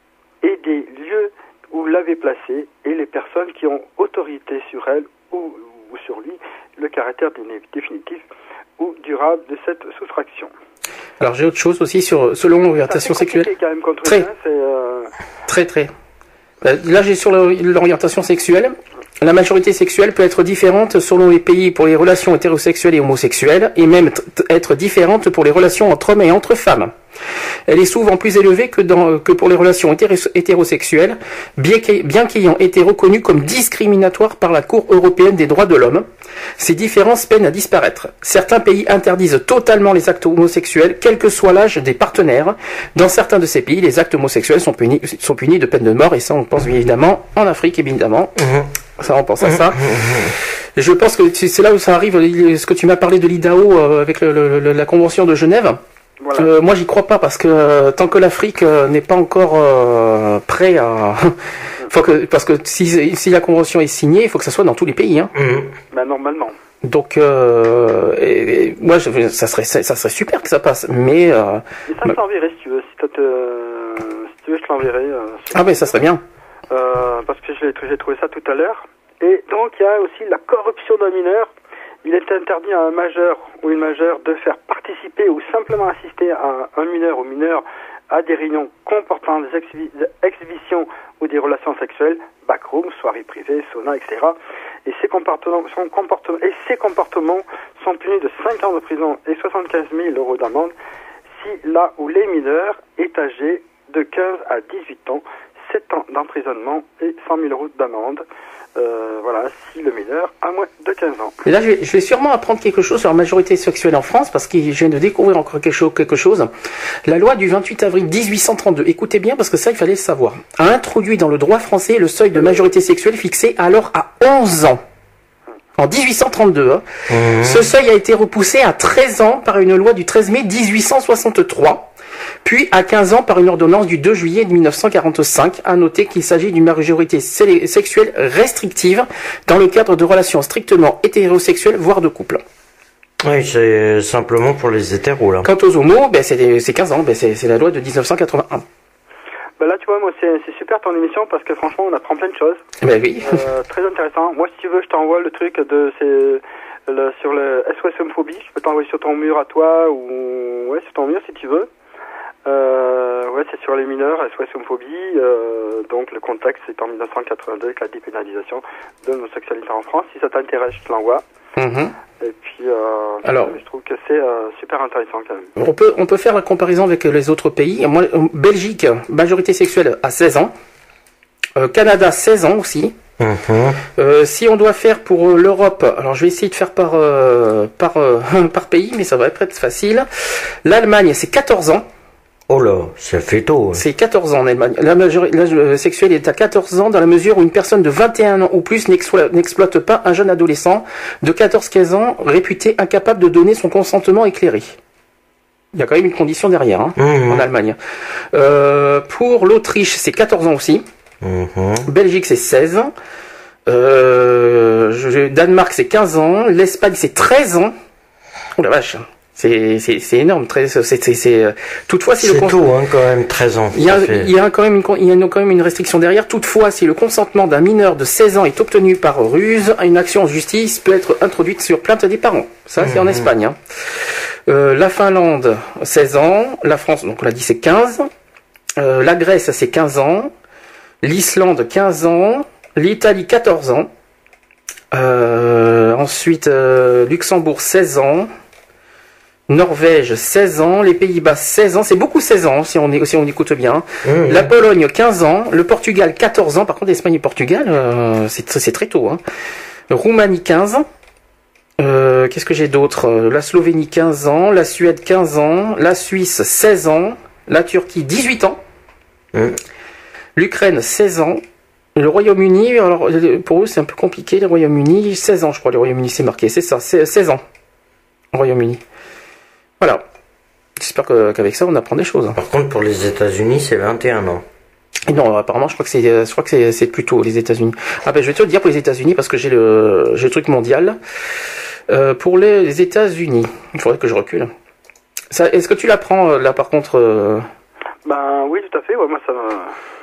et des lieux où l'avait placé et les personnes qui ont autorité sur elle ou, ou sur lui, le caractère définitif ou durable de cette soustraction. Alors j'ai autre chose aussi sur selon l'orientation sexuelle. Quand même contre très, ça, c'est euh... très très. Là j'ai sur l'orientation sexuelle. La majorité sexuelle peut être différente selon les pays pour les relations hétérosexuelles et homosexuelles, et même être différente pour les relations entre hommes et entre femmes. Elle est souvent plus élevée que, dans, que pour les relations hétérosexuelles, bien qu'ayant été reconnue comme discriminatoire par la Cour européenne des droits de l'homme. Ces différences peinent à disparaître. Certains pays interdisent totalement les actes homosexuels, quel que soit l'âge des partenaires. Dans certains de ces pays, les actes homosexuels sont punis, sont punis de peine de mort, et ça on pense bien évidemment en Afrique, évidemment. Mmh. Ça, on pense à ça. Et je pense que c'est là où ça arrive, ce que tu m'as parlé de l'I D A O euh, avec le, le, la Convention de Genève. Voilà. Euh, moi, j'y crois pas parce que euh, tant que l'Afrique euh, n'est pas encore euh, prêt à, faut que, parce que si, si la convention est signée, il faut que ça soit dans tous les pays. Hein. Mmh. Ben, normalement. Donc, euh, et, et, moi, je, ça serait, ça, ça serait super que ça passe, mais. Euh, et ça, je t'enverrai si tu veux, si, te, si tu veux, je t'enverrai. Euh, ah ben, ça serait bien. Euh, parce que j'ai, j'ai trouvé ça tout à l'heure. Et donc, il y a aussi la corruption d'un mineur. Il est interdit à un majeur ou une majeure de faire participer ou simplement assister à un mineur ou mineure à des réunions comportant des exhi- exhibitions ou des relations sexuelles, backroom, soirées privées, sauna, et cetera. Et ces comportements, son comportement, et ces comportements sont punis de cinq ans de prison et soixante-quinze mille euros d'amende si là où les mineurs est âgé de quinze à dix-huit ans, sept ans d'emprisonnement et cent mille euros d'amende. Euh, voilà, si le mineur a moins de quinze ans. Et là, je vais, je vais sûrement apprendre quelque chose sur la majorité sexuelle en France, parce que je viens de découvrir encore quelque chose, quelque chose. La loi du vingt-huit avril mille huit cent trente-deux, écoutez bien, parce que ça, il fallait le savoir, a introduit dans le droit français le seuil de majorité sexuelle fixé alors à onze ans. En mille huit cent trente-deux, hein. Mmh. Ce seuil a été repoussé à treize ans par une loi du treize mai mille huit cent soixante-trois. Puis à quinze ans par une ordonnance du deux juillet mille neuf cent quarante-cinq. À noter qu'il s'agit d'une majorité sexuelle restrictive dans le cadre de relations strictement hétérosexuelles, voire de couple. Oui, c'est simplement pour les hétéros, là. Quant aux homos, ben c'est quinze ans, ben c'est la loi de mille neuf cent quatre-vingt-un. Ben là, tu vois, moi, c'est super ton émission parce que franchement, on apprend plein de choses. Ben oui. Euh, très intéressant. Moi, si tu veux, je t'envoie le truc de ces, le, sur le S O S homophobie. Je peux t'envoyer sur ton mur à toi ou ouais, sur ton mur si tu veux. Euh, ouais, c'est sur les mineurs, S O S homophobie. Euh, donc le contexte c'est en mille neuf cent quatre-vingt-deux avec la dépénalisation de l'homosexualité en France. Si ça t'intéresse, je te l'envoie. Mmh. Et puis, euh, alors, je trouve que c'est euh, super intéressant quand même. On peut, on peut faire la comparaison avec les autres pays. Moi, Belgique, majorité sexuelle à seize ans. Euh, Canada, seize ans aussi. Mmh. Euh, si on doit faire pour l'Europe, alors je vais essayer de faire par euh, par euh, par pays, mais ça va être facile. L'Allemagne, c'est quatorze ans. Oh là, ça fait tôt. Hein. C'est quatorze ans en Allemagne. L'âge sexuel est à quatorze ans dans la mesure où une personne de vingt et un ans ou plus n'exploite pas un jeune adolescent de quatorze à quinze ans réputé incapable de donner son consentement éclairé. Il y a quand même une condition derrière, hein, mmh. en Allemagne. Euh, pour l'Autriche, c'est quatorze ans aussi. Mmh. Belgique, c'est seize. Euh, je, Danemark, c'est quinze ans. L'Espagne, c'est treize ans. Oh la vache. C'est énorme. Très, c'est, c'est, c'est, toutefois, si c'est tôt, hein, quand même, treize ans. Il y a, fait... il y a quand même une, il y a quand même une restriction derrière. Toutefois, si le consentement d'un mineur de seize ans est obtenu par ruse, une action en justice peut être introduite sur plainte des parents. Ça, c'est mmh. en Espagne. Hein. Euh, la Finlande, seize ans. La France, donc on l'a dit, c'est quinze. Euh, la Grèce, c'est quinze ans. L'Islande, quinze ans. L'Italie, quatorze ans. Euh, ensuite, euh, Luxembourg, seize ans. Norvège, seize ans. Les Pays-Bas, seize ans. C'est beaucoup seize ans, si on, est, si on écoute bien. Mmh, la Pologne, quinze ans. Le Portugal, quatorze ans. Par contre, l'Espagne et le Portugal, euh, c'est très tôt. Hein. Roumanie, quinze ans. Euh, Qu'est-ce que j'ai d'autre? La Slovénie, quinze ans. La Suède, quinze ans. La Suisse, seize ans. La Turquie, dix-huit ans. Mmh. L'Ukraine, seize ans. Le Royaume-Uni, alors pour eux c'est un peu compliqué, le Royaume-Uni, seize ans je crois, le Royaume-Uni c'est marqué, c'est ça, seize ans, au Royaume-Uni. Voilà. J'espère qu'avec ça on apprend des choses. Par contre pour les États-Unis c'est vingt et un ans. Et non, apparemment je crois que c'est, je crois que c'est plutôt les États-Unis. Ah ben je vais te le dire pour les États-Unis parce que j'ai le, j'ai le truc mondial. Euh, pour les, les États-Unis, il faudrait que je recule. Est-ce que tu l'apprends là par contre euh... Ben oui tout à fait, ouais, moi ça va.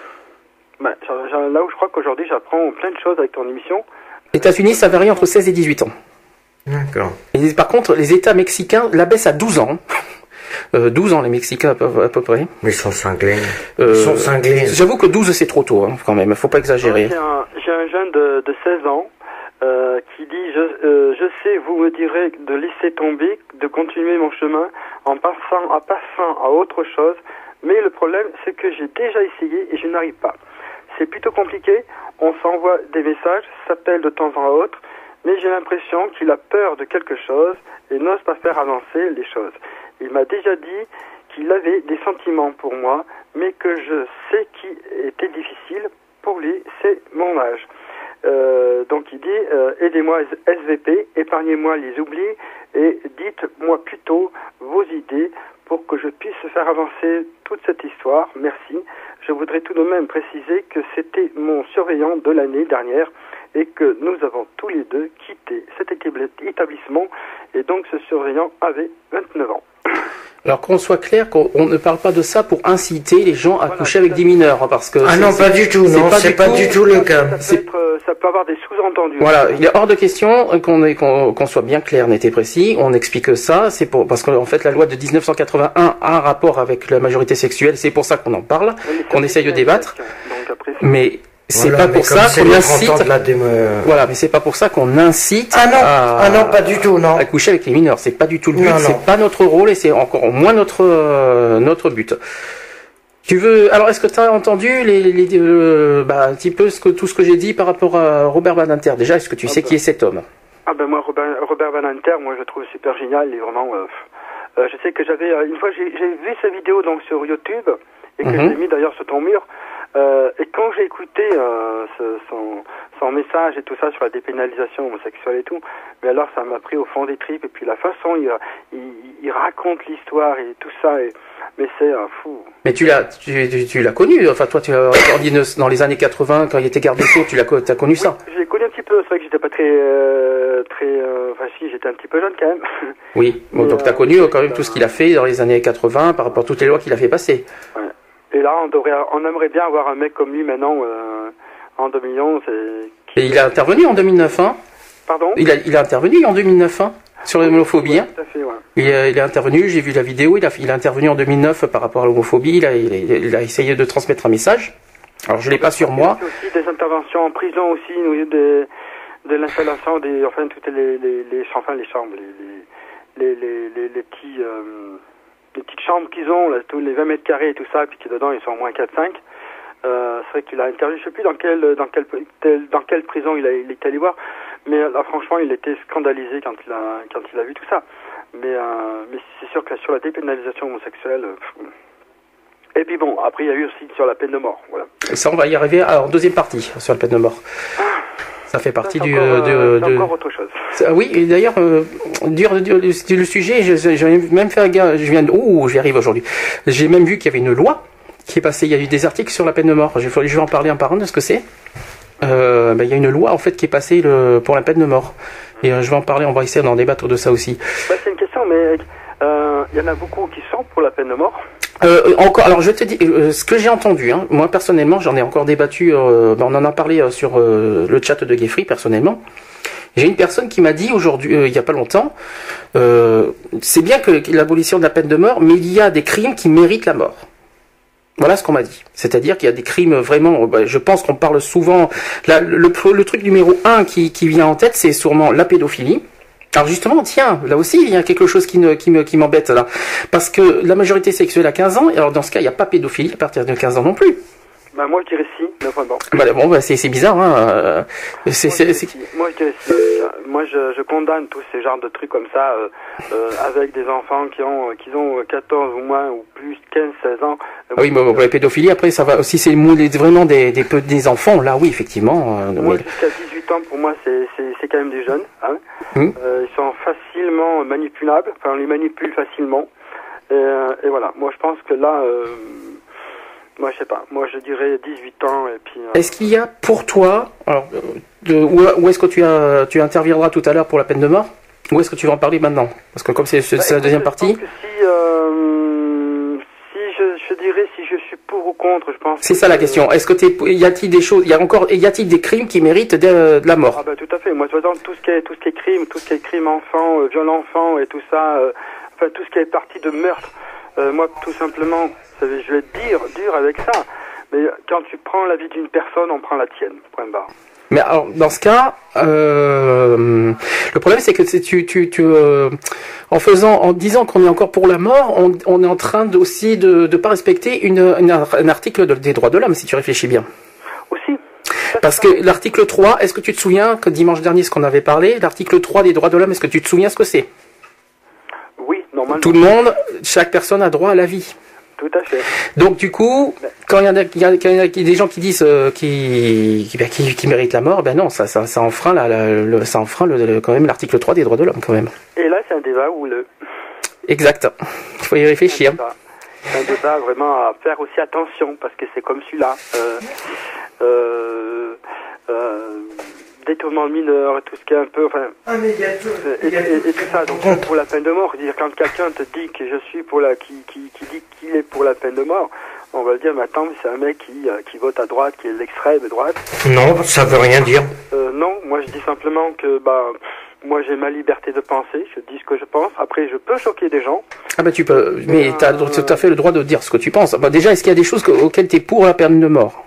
Ben, là où je crois qu'aujourd'hui j'apprends plein de choses avec ton émission. Les États-Unis, ça varie entre seize et dix-huit ans. D'accord. Et par contre, les États mexicains l'abaissent à douze ans. Euh, douze ans les Mexicains à peu, à peu près. Mais ils sont cinglés. Euh, ils sont cinglés. J'avoue que douze c'est trop tôt hein, quand même, faut pas exagérer. J'ai un, un jeune de, de seize ans euh, qui dit je, euh, je sais, vous me direz de laisser tomber, de continuer mon chemin en passant, en passant à autre chose. Mais le problème, c'est que j'ai déjà essayé et je n'arrive pas. C'est plutôt compliqué, on s'envoie des messages, s'appelle de temps en autre, mais j'ai l'impression qu'il a peur de quelque chose et n'ose pas faire avancer les choses. Il m'a déjà dit qu'il avait des sentiments pour moi, mais que je sais qui était difficile pour lui, c'est mon âge. Euh, donc il dit, euh, aidez-moi S V P, épargnez-moi les oublis et dites-moi plutôt vos idées pour que je puisse faire avancer toute cette histoire. Merci. Je voudrais tout de même préciser que c'était mon surveillant de l'année dernière et que nous avons tous les deux quitté cet établissement et donc ce surveillant avait vingt-neuf ans. Alors qu'on soit clair, qu'on ne parle pas de ça pour inciter les gens à voilà, coucher avec des mineurs, hein, parce que ah non pas du tout, non c'est pas, pas du tout le cas. Ça peut, être, ça peut avoir des sous-entendus entendu. Voilà, il est hors de question qu'on ait- qu'on qu'on soit bien clair, net et précis. On explique ça, c'est pour parce qu'en fait la loi de dix-neuf cent quatre-vingt-un a un rapport avec la majorité sexuelle. C'est pour ça qu'on en parle, Oui, qu'on essaye de débattre. Donc après, c'est- Mais c'est Voilà, pas mais pour comme ça c'est qu'on les trente incite. ans de la démo- Voilà, mais c'est pas pour ça qu'on incite Ah non, à, ah non, pas du tout, non. à coucher avec les mineurs. C'est pas du tout le but, Non, non. c'est pas notre rôle et c'est encore moins notre euh, notre but. Tu veux alors est-ce que tu as entendu les, les euh, bah, un petit peu ce que tout ce que j'ai dit par rapport à Robert Badinter déjà, est-ce que tu Ah sais bah. qui est cet homme? Ah ben moi, Robert, Robert Badinter, moi je le trouve super génial. Il est vraiment... euh, euh, je sais que j'avais... euh, une fois, j'ai j'ai vu sa vidéo donc sur YouTube, et que Mhm. j'ai mis d'ailleurs sur ton mur. Euh, et quand j'ai écouté euh, ce- son, son message et tout ça sur la dépénalisation homosexuelle et tout, mais alors ça m'a pris au fond des tripes. Et puis la façon, il, il, il raconte l'histoire et tout ça, et, mais c'est un fou. Mais tu l'as tu, tu, tu l'as connu, enfin toi tu l'as dans les années quatre-vingts quand il était garde des Sceaux, tu l'as co- t'as connu ça? Je l'ai connu un petit peu, c'est vrai que j'étais pas très... Euh, très euh, enfin si, j'étais un petit peu jeune quand même. Oui, bon, Mais, donc tu as euh, connu euh, quand même tout ce qu'il a fait dans les années quatre-vingts par rapport à toutes les lois qu'il a fait passer. Ouais. Et là, on, devrait, on aimerait bien avoir un mec comme lui maintenant, euh, en deux mille onze. Et... Et il a intervenu en deux mille neuf, hein? Pardon? Il a, il a intervenu en deux mille neuf, hein, sur l'homophobie. Hein. Tout à fait, ouais. Il, a, il a intervenu, j'ai vu la vidéo, il a, il a intervenu en deux mille neuf par rapport à l'homophobie, il a, il, a, il a essayé de transmettre un message. Alors je l'ai pas sur moi. Il y a aussi des interventions en prison aussi, au lieu de, de l'installation des, enfin, toutes les, les, les, enfin, les chambres, les, les, les, les, les petits, euh, les petites chambres qu'ils ont, là, tous les vingt mètres carrés et tout ça, puis qui dedans ils sont au moins quatre cinq. Euh, c'est vrai qu'il a interviewé, je sais plus dans quelle, dans quelle, dans quelle prison il, a, il est allé voir, mais là franchement il était scandalisé quand il a, quand il a vu tout ça. Mais, euh, mais c'est sûr que sur la dépénalisation homosexuelle, euh, pff. Et puis bon, après il y a eu aussi sur la peine de mort, voilà. Et ça on va y arriver en deuxième partie sur la peine de mort. Ça fait partie Ça, c'est du... encore, de, euh, c'est de... encore autre chose. Ah oui, et d'ailleurs, euh, dur, dur, le, le sujet, j'ai même fait un gars, je viens de... Ouh, j'y arrive aujourd'hui. J'ai même vu qu'il y avait une loi qui est passée, il y a eu des articles sur la peine de mort. Je vais, je vais en parler un par un de ce que c'est. Euh, ben, il y a une loi en fait qui est passée le, pour la peine de mort. Et euh, je vais en parler, on va essayer d'en débattre de ça aussi. Bah, c'est une question, mais euh, il y en a beaucoup qui sont pour la peine de mort. Euh, encore, alors je te dis, euh, ce que j'ai entendu, hein, moi personnellement, j'en ai encore débattu, euh, ben, on en a parlé euh, sur euh, le chat de Geoffrey personnellement. J'ai une personne qui m'a dit aujourd'hui, euh, il y a pas longtemps, euh, c'est bien que l'abolition de la peine de mort, mais il y a des crimes qui méritent la mort. Voilà ce qu'on m'a dit. C'est-à-dire qu'il y a des crimes vraiment, bah, je pense qu'on parle souvent, la, le, le, le truc numéro un qui, qui vient en tête, c'est sûrement la pédophilie. Alors justement, tiens, là aussi, il y a quelque chose qui, ne, qui, me, qui m'embête là. Parce que la majorité sexuelle à quinze ans, et alors dans ce cas, il n'y a pas pédophilie à partir de quinze ans non plus. Bah, moi, je dirais si, mais enfin bon. Bah, bon, bah, c'est, c'est bizarre, hein. Euh, c'est, Moi, c'est, je c'est... dirais si. Moi, je dirais si. Moi, je, je condamne tous ces genres de trucs comme ça, euh, euh, avec des enfants qui ont, qui ont quatorze ou moins, ou plus, quinze, seize ans. Euh, Ah oui, mais bon, pour la pédophilie, après, ça va, si c'est vraiment des, des, des, des enfants, là, oui, effectivement. Euh, Moi, mais... jusqu'à dix-huit ans, pour moi, c'est, c'est, c'est quand même des jeunes. Hein. Mmh. Euh, ils sont facilement manipulables, enfin, on les manipule facilement. Et, euh, et voilà, moi, je pense que là... Euh, moi, je sais pas. Moi, je dirais dix-huit ans et puis... Euh... Est-ce qu'il y a pour toi, alors, de, où, où est-ce que tu, as, tu interviendras tout à l'heure pour la peine de mort? Ou est-ce que tu vas en parler maintenant? Parce que comme c'est, c'est bah, la deuxième je partie... pense que si, euh, si je, je dirais si je suis pour ou contre, je pense... C'est que ça la euh, question. Est-ce que t'es, y a-t-il des choses, y a encore, y a-t-il des crimes qui méritent de, de la mort? Ah bah tout à fait. Moi, par exemple, tout ce qui est, tout ce qui est crime, tout ce qui est crime enfant, euh, viol enfant et tout ça, euh, enfin, tout ce qui est parti de meurtre, euh, moi, tout simplement, je vais être dur, dur avec ça. Mais quand tu prends la vie d'une personne, on prend la tienne, point barre. Mais alors, dans ce cas, euh, le problème c'est que c'est tu, tu, tu, euh, en faisant, en disant qu'on est encore pour la mort, on, on est en train de, aussi de ne pas respecter une, une, un article de, des droits de l'homme, si tu réfléchis bien. Aussi. Parce que l'article trois, est-ce que tu te souviens que dimanche dernier, ce qu'on avait parlé, l'article trois des droits de l'homme, est-ce que tu te souviens ce que c'est? Oui, normalement. Tout le monde, chaque personne a droit à la vie. Tout à fait. Donc du coup, quand il y en a, il y a, il y a des gens qui disent euh, qui, qui, qui, qui méritent la mort, ben non, ça, ça, ça enfreint, la, la, le, ça enfreint le, le, quand même l'article trois des droits de l'homme quand même. Et là, c'est un débat houleux. Exact. Il faut y réfléchir. C'est un débat vraiment à faire aussi attention parce que c'est comme celui-là. Euh, euh, euh, détournement de mineur, tout ce qui est un peu, enfin, Ah, mais il y a tout. et, et, et tout ça. Donc pour la peine de mort, dire quand quelqu'un te dit que je suis pour la, qui, qui, qui dit qu'il est pour la peine de mort, on va le dire maintenant, mais c'est un mec qui, euh, qui vote à droite, qui est l'extrême droite. Non, ça veut rien dire. Euh, non, moi je dis simplement que bah moi j'ai ma liberté de penser, je dis ce que je pense. Après, je peux choquer des gens. Ah bah tu peux, mais t'as Euh, tout à fait le droit de dire ce que tu penses. Bah déjà, est-ce qu'il y a des choses que- auxquelles t'es pour la peine de mort?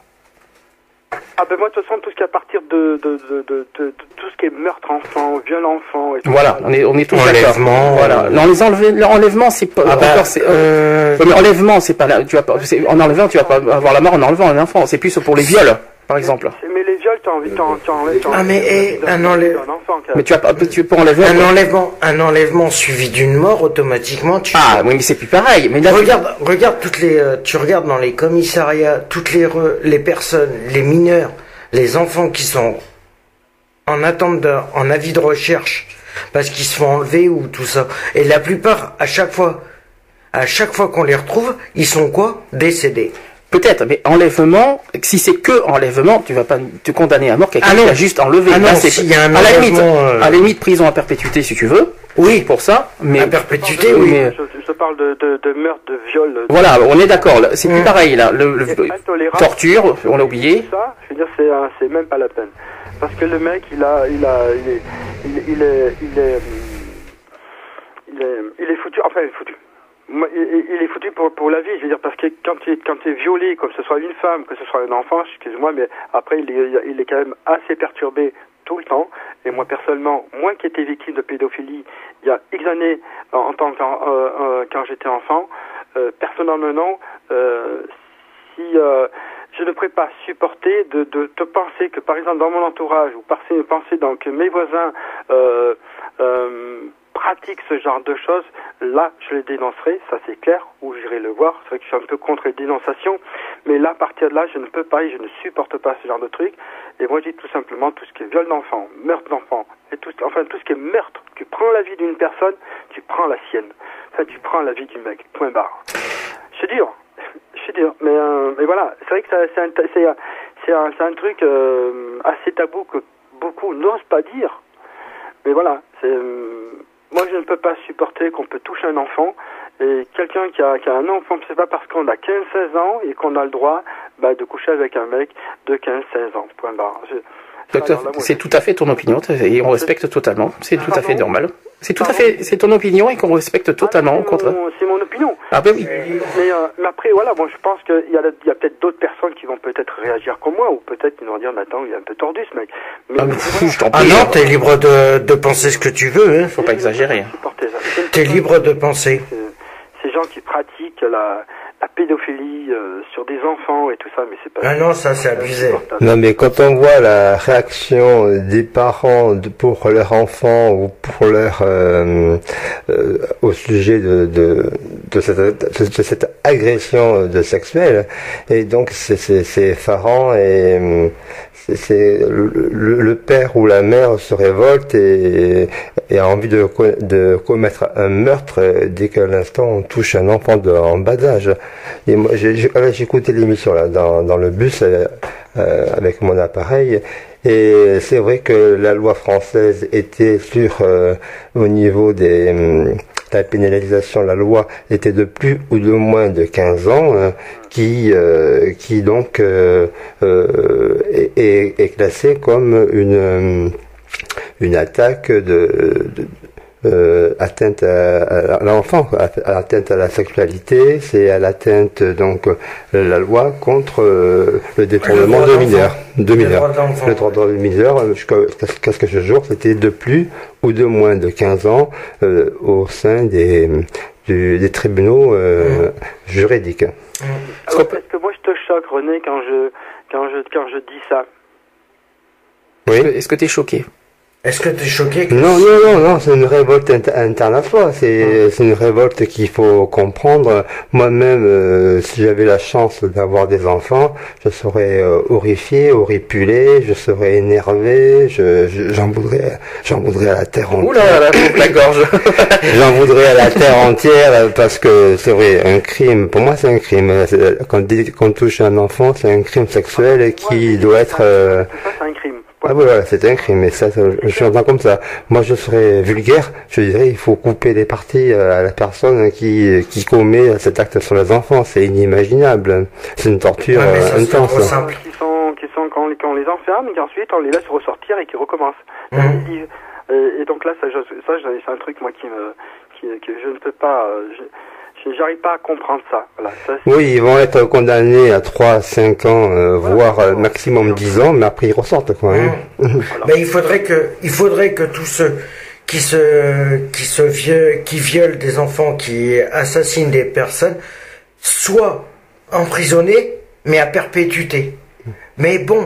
Ah ben moi de toute façon tout ce qui est à partir de, de, de, de, de, de tout ce qui est meurtre enfant, viol enfant et tout Voilà, ça. on est on est tous d'accord. Enlèvement, Voilà. euh, Non, les enlevés, l'enlèvement, c'est pas Ah bah, encore. c'est- euh, Ouais, mais enlèvement, c'est pas là. Tu vas pas. c'est- En enlevant, tu vas pas avoir la mort en enlevant un enfant. C'est plus pour les viols, par exemple. Mais les viols, t'as envie, t'en, t'en, t'en, Ah, mais, eh, un enlève- un enfant, quand Mais même. tu vas pas. Tu pour enlever. un enlèvement, un enlèvement suivi d'une mort, automatiquement, tu... Ah oui, mais c'est plus pareil. Mais là, tu- Regarde, regarde toutes les, euh, tu regardes dans les commissariats, toutes les re- les personnes, les mineurs, les enfants qui sont en attente de, en avis de recherche, parce qu'ils se font enlever ou tout ça. Et la plupart, à chaque fois, à chaque fois qu'on les retrouve, ils sont quoi? Décédés. peut-être, mais enlèvement. Si c'est que enlèvement, tu vas pas te condamner à mort quelqu'un Ah non. qui a juste enlevé. Ah non, Là, c'est- s'il y a un à la limite, enlèvement, euh, à la limite, prison à perpétuité si tu veux. Oui. Pour ça, mais À perpétuité, oui, oui. mais- Je, je parle de, de, de meurtre, de viol. de- voilà, on est d'accord. là, C'est plus Mm. pareil là. Le, le- C'est intolérable. torture, on l'a oublié. Ça, je veux dire, c'est, un- c'est même pas la peine. Parce que le mec, il a, il a, il est, il, il est, il est, hum, il est, il est foutu. Enfin, il est foutu. Moi, il, il- il est foutu pour, pour la vie. Je veux dire, parce que quand tu es, quand tu es violé, que ce soit une femme, que ce soit un enfant, excuse-moi, mais après, il est, il est quand même assez perturbé tout le temps. Et moi, personnellement, moi qui étais victime de pédophilie il y a X années, en, en tant qu'en, euh, euh, quand j'étais enfant, euh, personnellement, euh, si euh, je ne pourrais pas supporter de, de, de penser que, par exemple, dans mon entourage, ou penser, penser donc, que mes voisins euh, euh, pratiquent ce genre de choses, là, je les dénoncerai, ça c'est clair, ou j'irai le voir. C'est vrai que je suis un peu contre les dénonciations, mais là, à partir de là, je ne peux pas et je ne supporte pas ce genre de truc. Et moi, je dis tout simplement, tout ce qui est viol d'enfant, meurtre d'enfant, et tout, enfin, tout ce qui est meurtre, tu prends la vie d'une personne, tu prends la sienne. Enfin, tu prends la vie du mec, point barre. C'est dur. C'est dur, mais, euh, mais voilà, c'est vrai que ça, c'est, un, c'est, un, c'est, un, c'est un truc euh, assez tabou que beaucoup n'osent pas dire. Mais voilà, c'est, euh, moi je ne peux pas supporter qu'on peut toucher un enfant. Et quelqu'un qui a, qui a un enfant, c'est pas parce qu'on a quinze seize ans et qu'on a le droit bah, de coucher avec un mec de quinze seize ans, point barre. Je, Tout à- alors là, moi, C'est tout à fait ton opinion et on respecte totalement. C'est tout à fait Pardon normal. C'est tout à Pardon fait, c'est ton opinion et qu'on respecte totalement. Ah, Au c'est, contraire. mon, c'est mon opinion. Ah ben oui. Mais, euh, mais après, voilà, bon, je pense qu'il y a, il y a peut-être d'autres personnes qui vont peut-être réagir comme moi, ou peut-être qu'ils vont dire, mais attends, il est un peu tordu ce mec. Mais, Ah, mais voilà, je t'en Ah prie. non, t'es libre de, de penser ce que tu veux, hein. Faut pas exagérer. supporter ça. Je ne peux T'es pas libre de penser. supporter Ces gens qui pratiquent la, la pédophilie euh, sur des enfants et tout ça, mais c'est pas... Ah non, ça c'est abusé. insupportable. Non, mais quand on voit la réaction des parents de- pour leur enfant ou pour leur euh, euh, au sujet de de, de, cette, de cette agression de sexuelle, et donc c'est c'est c'est effarant et euh, c'est c'est le, le, le père ou la mère se révolte et, et a envie de co- de commettre un meurtre dès qu'à l'instant on touche un enfant de, en bas d'âge. Et moi j'ai j'ai j'ai écouté l'émission là dans dans le bus euh, euh, avec mon appareil. Et c'est vrai que la loi française était sur euh, au niveau des hum, la pénalisation, la loi était de plus ou de moins de quinze ans, euh, qui euh, qui donc euh, euh, est, est, est classée comme une hum, une attaque de, de euh, atteinte à, à l'enfant, quoi, à l'atteinte à la sexualité, c'est à l'atteinte donc euh, la loi contre euh, le détournement Le de droit mineurs, de Le mineurs. droit d'enfant. Le droit de mineurs euh, jusqu'à jusqu'à ce que ce jour, c'était de plus ou de moins de quinze ans euh, au sein des du, des tribunaux euh, juridiques. Alors, est-ce que moi je te choque, René, quand je, quand je, quand je dis ça? Oui. Est-ce que t'es choqué? Est-ce que t'es choqué que... Non, non, non, non, c'est une révolte inter- interne à soi. C'est, c'est une révolte qu'il faut comprendre. Moi-même, euh, si j'avais la chance d'avoir des enfants, je serais euh, horrifié, horripilé, je serais énervé, je, je- j'en voudrais, j'en voudrais à la terre entière. Oula, la, la gorge. J'en voudrais à la terre entière euh, parce que c'est vrai, un crime, pour moi c'est un crime. C'est- Quand on dit qu'on touche un enfant, c'est un crime sexuel et qui doit être... euh, Ça, c'est un crime. Ah oui, voilà, c'est un crime, mais ça, ça je l'entends comme ça. Moi, je serais vulgaire, je dirais, il faut couper les parties à la personne qui, qui commet cet acte sur les enfants. C'est inimaginable. C'est une torture Ouais, mais ça, euh, c'est intense. trop simple. Qui sont, qui sont quand, quand on les enferme, et qu'ensuite on les laisse ressortir et qui recommencent. Mhm. Et, et donc là, ça, je, ça, je- c'est un truc moi qui me, qui, que je ne peux pas, euh, je, je- j'arrive pas à comprendre ça. Voilà, ça c'est- Oui, ils vont être condamnés à trois, cinq ans, euh, voire euh, maximum dix ans, mais après ils ressortent, quoi. Hein. Ben, il faudrait que, il faudrait que tous ceux qui se, qui se vieux, qui violent des enfants, qui assassinent des personnes, soient emprisonnés, mais à perpétuité. Mais bon,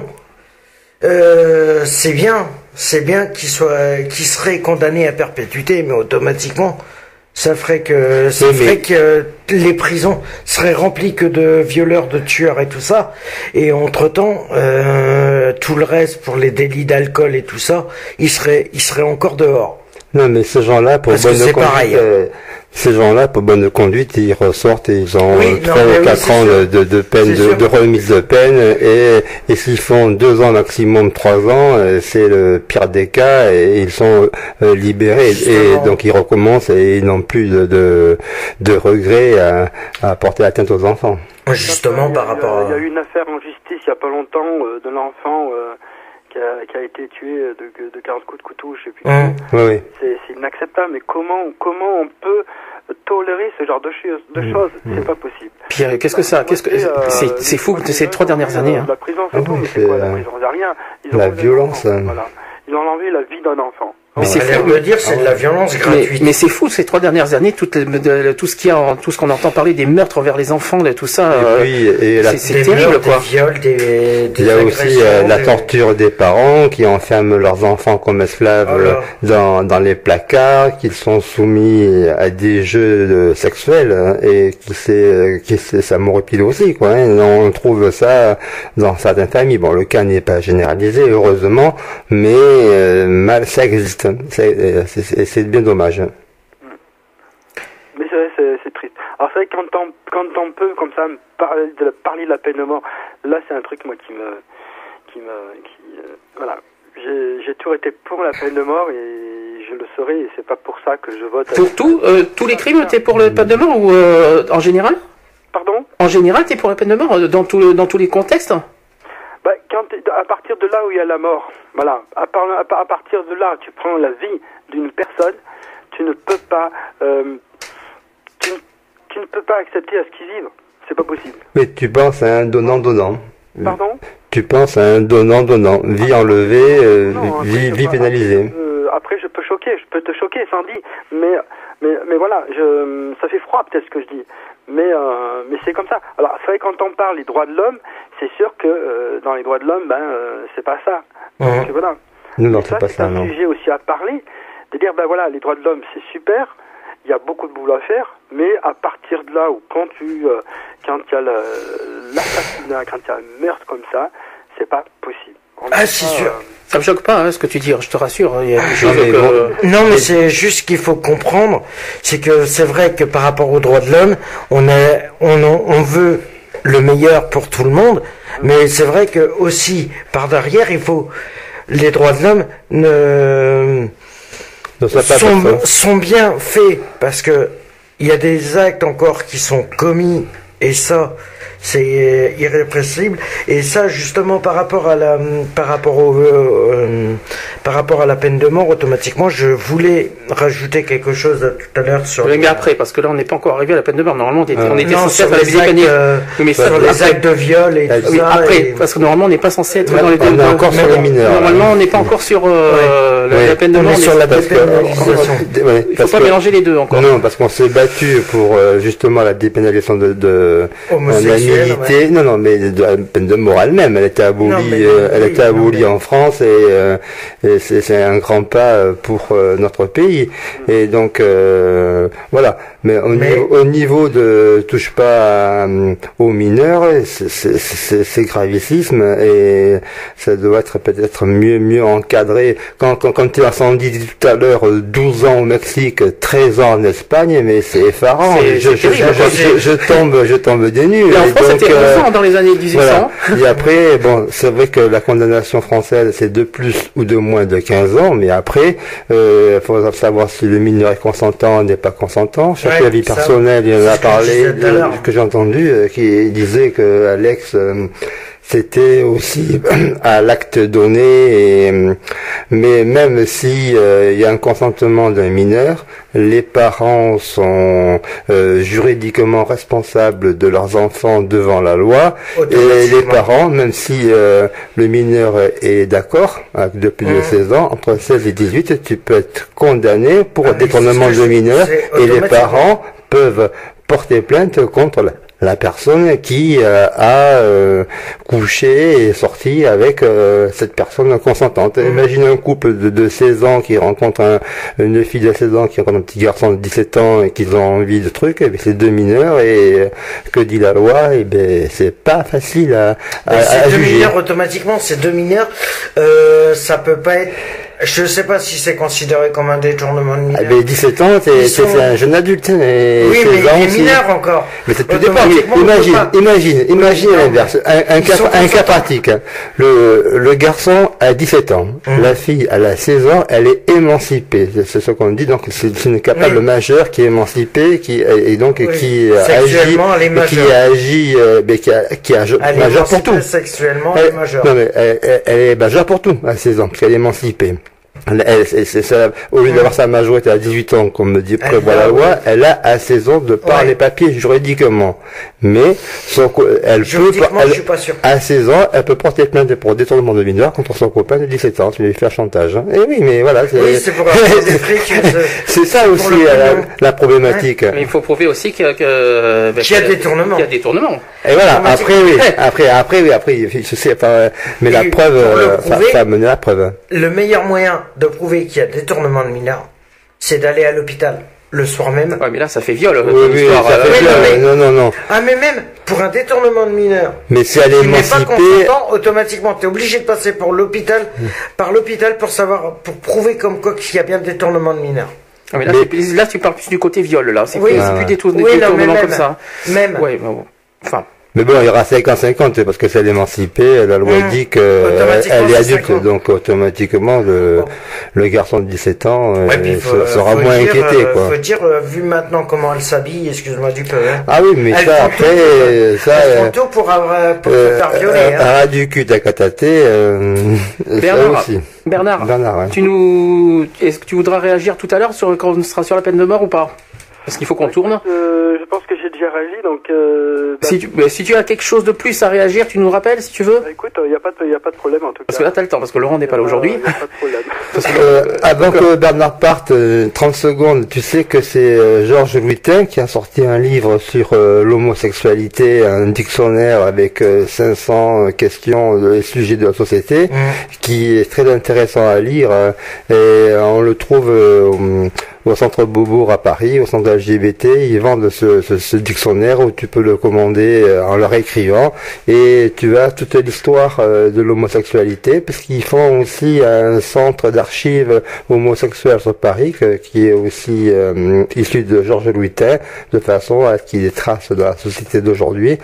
euh, c'est bien, c'est bien qu'ils soient, qu'ils seraient condamnés à perpétuité, mais automatiquement, ça ferait que, ça Oui, mais- ferait que les prisons seraient remplies que de violeurs, de tueurs et tout ça. Et entre-temps, euh, tout le reste pour les délits d'alcool et tout ça, ils seraient, ils seraient encore dehors. Non, mais ces gens-là, pour Parce que bonne c'est conduite, pareil. euh, ces gens-là, pour bonne conduite, ils ressortent et ils ont Oui, trois non, mais ou oui, quatre c'est ans sûr. de, de, de peine, C'est de, sûr. de remise de peine, et, et s'ils font deux ans maximum, trois ans, euh, c'est le pire des cas, et ils sont euh, libérés, et Justement. donc ils recommencent et ils n'ont plus de, de, de regrets à, à porter atteinte aux enfants. Justement, Il y a- par rapport Il y a à... eu une affaire en justice il y a pas longtemps euh, d'un enfant euh, qui, a, qui a été tué de, de quarante coups de couteau, je sais plus. Hum. Oui, oui. C'est, c'est inacceptable, mais comment, comment on peut tolérer ce genre de, choses de choses C'est pas possible. Pierre, qu'est-ce que ça, qu'est-ce que, Moitié, euh, c'est, c'est fou, les- ces trois dernières années, hein. La prison, c'est Ah tout, oui, mais c'est c'est, quoi la euh, prison? Il n'y a rien. Ils ont la enlevé violence, l'enfant, euh. Voilà. Ils ont enlevé la vie d'un enfant. Mais c'est On a l'air fou. de dire c'est de la violence Mais, gratuite. mais c'est fou ces trois dernières années, tout, le- de- tout ce qu'il y a, en- tout ce qu'on entend parler des meurtres vers les enfants, de tout ça. Et euh, puis, et la, c'est- c'est Des terrible, meurtres, quoi. Des viols, des, des il y a aussi agressions, euh, la des- torture des parents qui enferment leurs enfants comme esclaves Oh là. euh, dans, dans les placards, qu'ils sont soumis à des jeux euh, sexuels hein, et qui c'est qui c'est ça m'horripile aussi quoi. Hein. On trouve ça dans certaines familles. Bon, le cas n'est pas généralisé heureusement, mais euh, mal ça existe. C'est euh, c'est- c'est- c'est bien dommage. Mais c'est vrai, c'est, c'est triste. Alors c'est vrai que quand on, quand on peut comme ça me parler de, la, parler de la peine de mort, là c'est un truc moi qui me, qui me, qui, euh, voilà. J'ai, j'ai toujours été pour la peine de mort et je le serai et c'est pas pour ça que je vote. Tout, tout, euh, tous les crimes, t'es pour la peine de mort ou euh, en général? Pardon? En général, t'es pour la peine de mort euh, dans, tout le- dans tous les contextes? Bah, quand t'es- à partir de là où il y a la mort, voilà, à, par- à par- à partir de là, tu prends la vie d'une personne, tu ne peux pas, euh, tu, ne- tu ne peux pas accepter à ce qu'ils vivent. C'est pas possible. Mais tu penses à un donnant-donnant. Pardon? Tu penses à un donnant-donnant. Vie enlevée, euh, Non, après, vie, je vie peux pas- pénalisée. euh, après, je peux choquer, je peux te choquer, sans dit, mais, mais, mais voilà, je, ça fait froid peut-être ce que je dis, mais, euh, mais c'est comme ça. Alors, c'est vrai quand on parle des droits de l'homme, c'est sûr que euh, dans les droits de l'homme, ben, euh, c'est pas ça. Mhm. Donc, voilà. Non, non, Et c'est ça, pas c'est ça, un non. sujet aussi à parler, de dire, ben voilà, les droits de l'homme, c'est super, il y a beaucoup de boulot à faire, mais à partir de là où quand tu, euh, quand il y a le- l'assassinat, quand il y a un meurtre comme ça, c'est pas possible. On Ah, peut c'est pas, sûr. euh, Ça me choque pas, hein, ce que tu dis, je te rassure. Il y a des choses mais que- bon. Non, mais c'est juste qu'il faut comprendre, c'est que c'est vrai que par rapport aux droits de l'homme, on est, on, en- on veut le meilleur pour tout le monde, mais c'est vrai que aussi par derrière, il faut les droits de l'homme ne Ne sois pas sont, parfait. sont bien faits parce que il y a des actes encore qui sont commis et ça c'est irrépressible et ça justement par rapport à la par rapport au euh, euh, par rapport à la peine de mort automatiquement je voulais rajouter quelque chose tout à l'heure sur Je vais mais après, parce que là, on n'est pas encore arrivé à la peine de mort. Normalement, on était, on était non, censé sur être à la les visite actes, pénale. euh, Oui, mais ça, sur les après- actes de viol et Ah, tout Oui, ça après, et- parce que normalement, on n'est pas censé être Là, dans les on est encore sur les mineurs. Normalement, on n'est pas encore sur euh, la, Ouais. la peine de on mort. est sur la Parce que- dépénalisation. Ouais, Il faut parce pas que- mélanger les deux encore. Non, parce qu'on s'est battu pour euh, justement la dépénalisation de, de Homosexuel, on a milité- non, non, mais de la peine de mort elle-même, elle était abolie, Non, mais- euh, elle oui, était abolie non, mais- en France et, euh, et c'est, c'est un grand pas euh, pour euh, notre pays. Et donc euh, voilà. Mais au, Mais- niveau, au niveau de touche pas à, euh, aux mineurs, c'est, c'est, c'est, c'est gravissime et ça doit être peut-être mieux mieux encadré. Quand quand, quand tu as entendu tout à l'heure euh, douze ans au Mexique, treize ans en Espagne, mais c'est effarant. C'est- Je, c'est je, terrible, je, quoi. je, je tombe je tombe des nues. Et en Et France, c'était euh, onze ans dans les années dix-huit cents. Voilà. Et après, bon, c'est vrai que la condamnation française, c'est de plus ou de moins de quinze ans, mais après, il euh, faut savoir si le mineur est consentant ou n'est pas consentant. Chaque Ouais, avis ça, personnel, il en a c'est ce que je parlé, disais tout à l'heure. que j'ai entendu, euh, qui disait que Alex, euh, c'était aussi à l'acte donné, et, mais même si euh, il y a un consentement d'un mineur, les parents sont euh, juridiquement responsables de leurs enfants devant la loi, et les parents, même si euh, le mineur est d'accord avec depuis Mmh. de seize ans, entre seize et dix-huit, tu peux être condamné pour Ah, mais détournement c'est ce que de je- mineur, c'est et les automatiquement. parents peuvent porter plainte contre la la personne qui euh, a euh, couché et sorti avec euh, cette personne consentante. Mmh. Imagine un couple de, de seize ans qui rencontre un, une fille de seize ans qui rencontre un petit garçon de dix-sept ans et qu'ils ont envie de trucs, et bien c'est deux mineurs, et euh, que dit la loi, et ben c'est pas facile à, à, Mais à c'est deux juger. mineurs automatiquement, c'est deux mineurs. Euh, ça peut pas être. Je sais pas si c'est considéré comme un détournement de mineur. Ah ben dix-sept ans, c'est Ils c'est- sont- c'est un jeune adulte. hein, et Oui, seize mais ans, il est c'est- mineur encore. Mais c'est tout dépend. Automatiquement, on Imagine, peut pas. imagine, imagine Non, l'inverse. Un, un ils cas, sont un cas consentants. pratique. hein. Le, le garçon a dix-sept ans. Hum. La fille, elle a seize ans. Elle est émancipée. C'est- C'est ce qu'on dit. Donc, c'est c'est une capable Oui. majeure qui est émancipée, qui, et donc, Oui. qui euh, agit, Sexuellement, elle est qui majeure. agit, euh, mais qui, a, qui a, Elle est majeure pour émancipée tout. sexuellement, elle est Elle- majeure. Non, mais elle, elle- elle est majeure pour tout à seize ans, parce qu'elle est émancipée. Elle, elle- c'est- c'est ça, au lieu d'avoir sa majorité à dix-huit ans, comme me dit Elle prévoit va, la loi, ouais. elle a à seize ans de par Ouais. les papiers juridiquement. Mais son co- elle peut, Juridiquement, elle- je suis pas sûr. à seize ans, elle peut porter plainte pour détournement de mineur contre son copain de dix-sept ans, tu lui fais un chantage. Hein. Et oui, mais voilà, c'est Oui, c'est pour avoir des frics. c'est ça pour aussi le euh, la, pognon. la problématique. Mais il faut prouver aussi que, que ben, Qu'il y a que- détournement. qu'il y a détournement. Et voilà, Automatiquement. après oui, après, après oui, après, je sais pas, mais la Et preuve, pour le euh, ça, prouver- ça a mené la preuve. Le meilleur moyen de prouver qu'il y a détournement de mineur, c'est d'aller à l'hôpital le soir même. Ouais, mais là, ça fait viol. Oui, ton oui, histoire, ça euh, fait oui, bien, non, mais- non, non, non. Ah, mais même pour un détournement de mineur, Mais si elle est qui n'est pas émancipée, consentant, automatiquement, tu es obligé de passer pour l'hôpital, Mm. par l'hôpital pour savoir, pour prouver comme quoi qu'il y a bien détournement de mineur. Ah, mais là, Mais- c'est plus- là, tu parles plus du côté viol, là. C'est Oui. plus, Ah, c'est plus ouais. des, tours- des Oui, non, mais détournements même, comme ça. même. Ouais, mais bon. Enfin. mais bon, il y aura cinquante cinquante parce que c'est émancipée, la loi Mmh. dit que Automatiquement, elle est c'est adulte, cinquante. donc automatiquement le, Bon. le garçon de dix-sept ans euh, Ouais, puis faut- se- sera faut moins dire, inquiété, euh, quoi. Faut dire, euh, vu maintenant comment elle s'habille, excuse-moi du peu, hein. Ah oui, mais Elles ça font après, tout, ça, Elles font euh, tout pour, avoir, pour se euh, faire violer, euh, hein. ras du cul, t'as qu'à tâter, euh, ça Bernard, aussi. Bernard, Bernard, ouais. tu nous, est-ce que tu voudras réagir tout à l'heure sur quand on sera sur la peine de mort ou pas? Parce qu'il faut qu'on tourne. Euh, je pense que j'ai déjà réagi, donc... Euh, bah, Si tu, mais si tu as quelque chose de plus à réagir, tu nous rappelles si tu veux. bah, écoute, il n'y a, pas de- y a pas de problème en tout cas. Parce que là, t'as le temps, parce que Laurent n'est pas là aujourd'hui. Il n'y a pas de problème. Euh, avant que Bernard parte, euh, trente secondes, tu sais que c'est euh, Georges Louitin qui a sorti un livre sur euh, l'homosexualité, un dictionnaire avec euh, cinq cents questions de sujets de la société, Mmh. qui est très intéressant à lire, euh, et on le trouve euh, au- au centre Beaubourg à Paris, au centre L G B T. Ils vendent ce, ce, ce dictionnaire où tu peux le commander euh, en le réécrivant, et tu as toute l'histoire euh, de l'homosexualité, parce qu'ils font aussi un centre d'archives homosexuelles sur Paris, que- qui est aussi euh, issu de Georges Louitin, de façon à ce qu'il y ait des traces dans la société d'aujourd'hui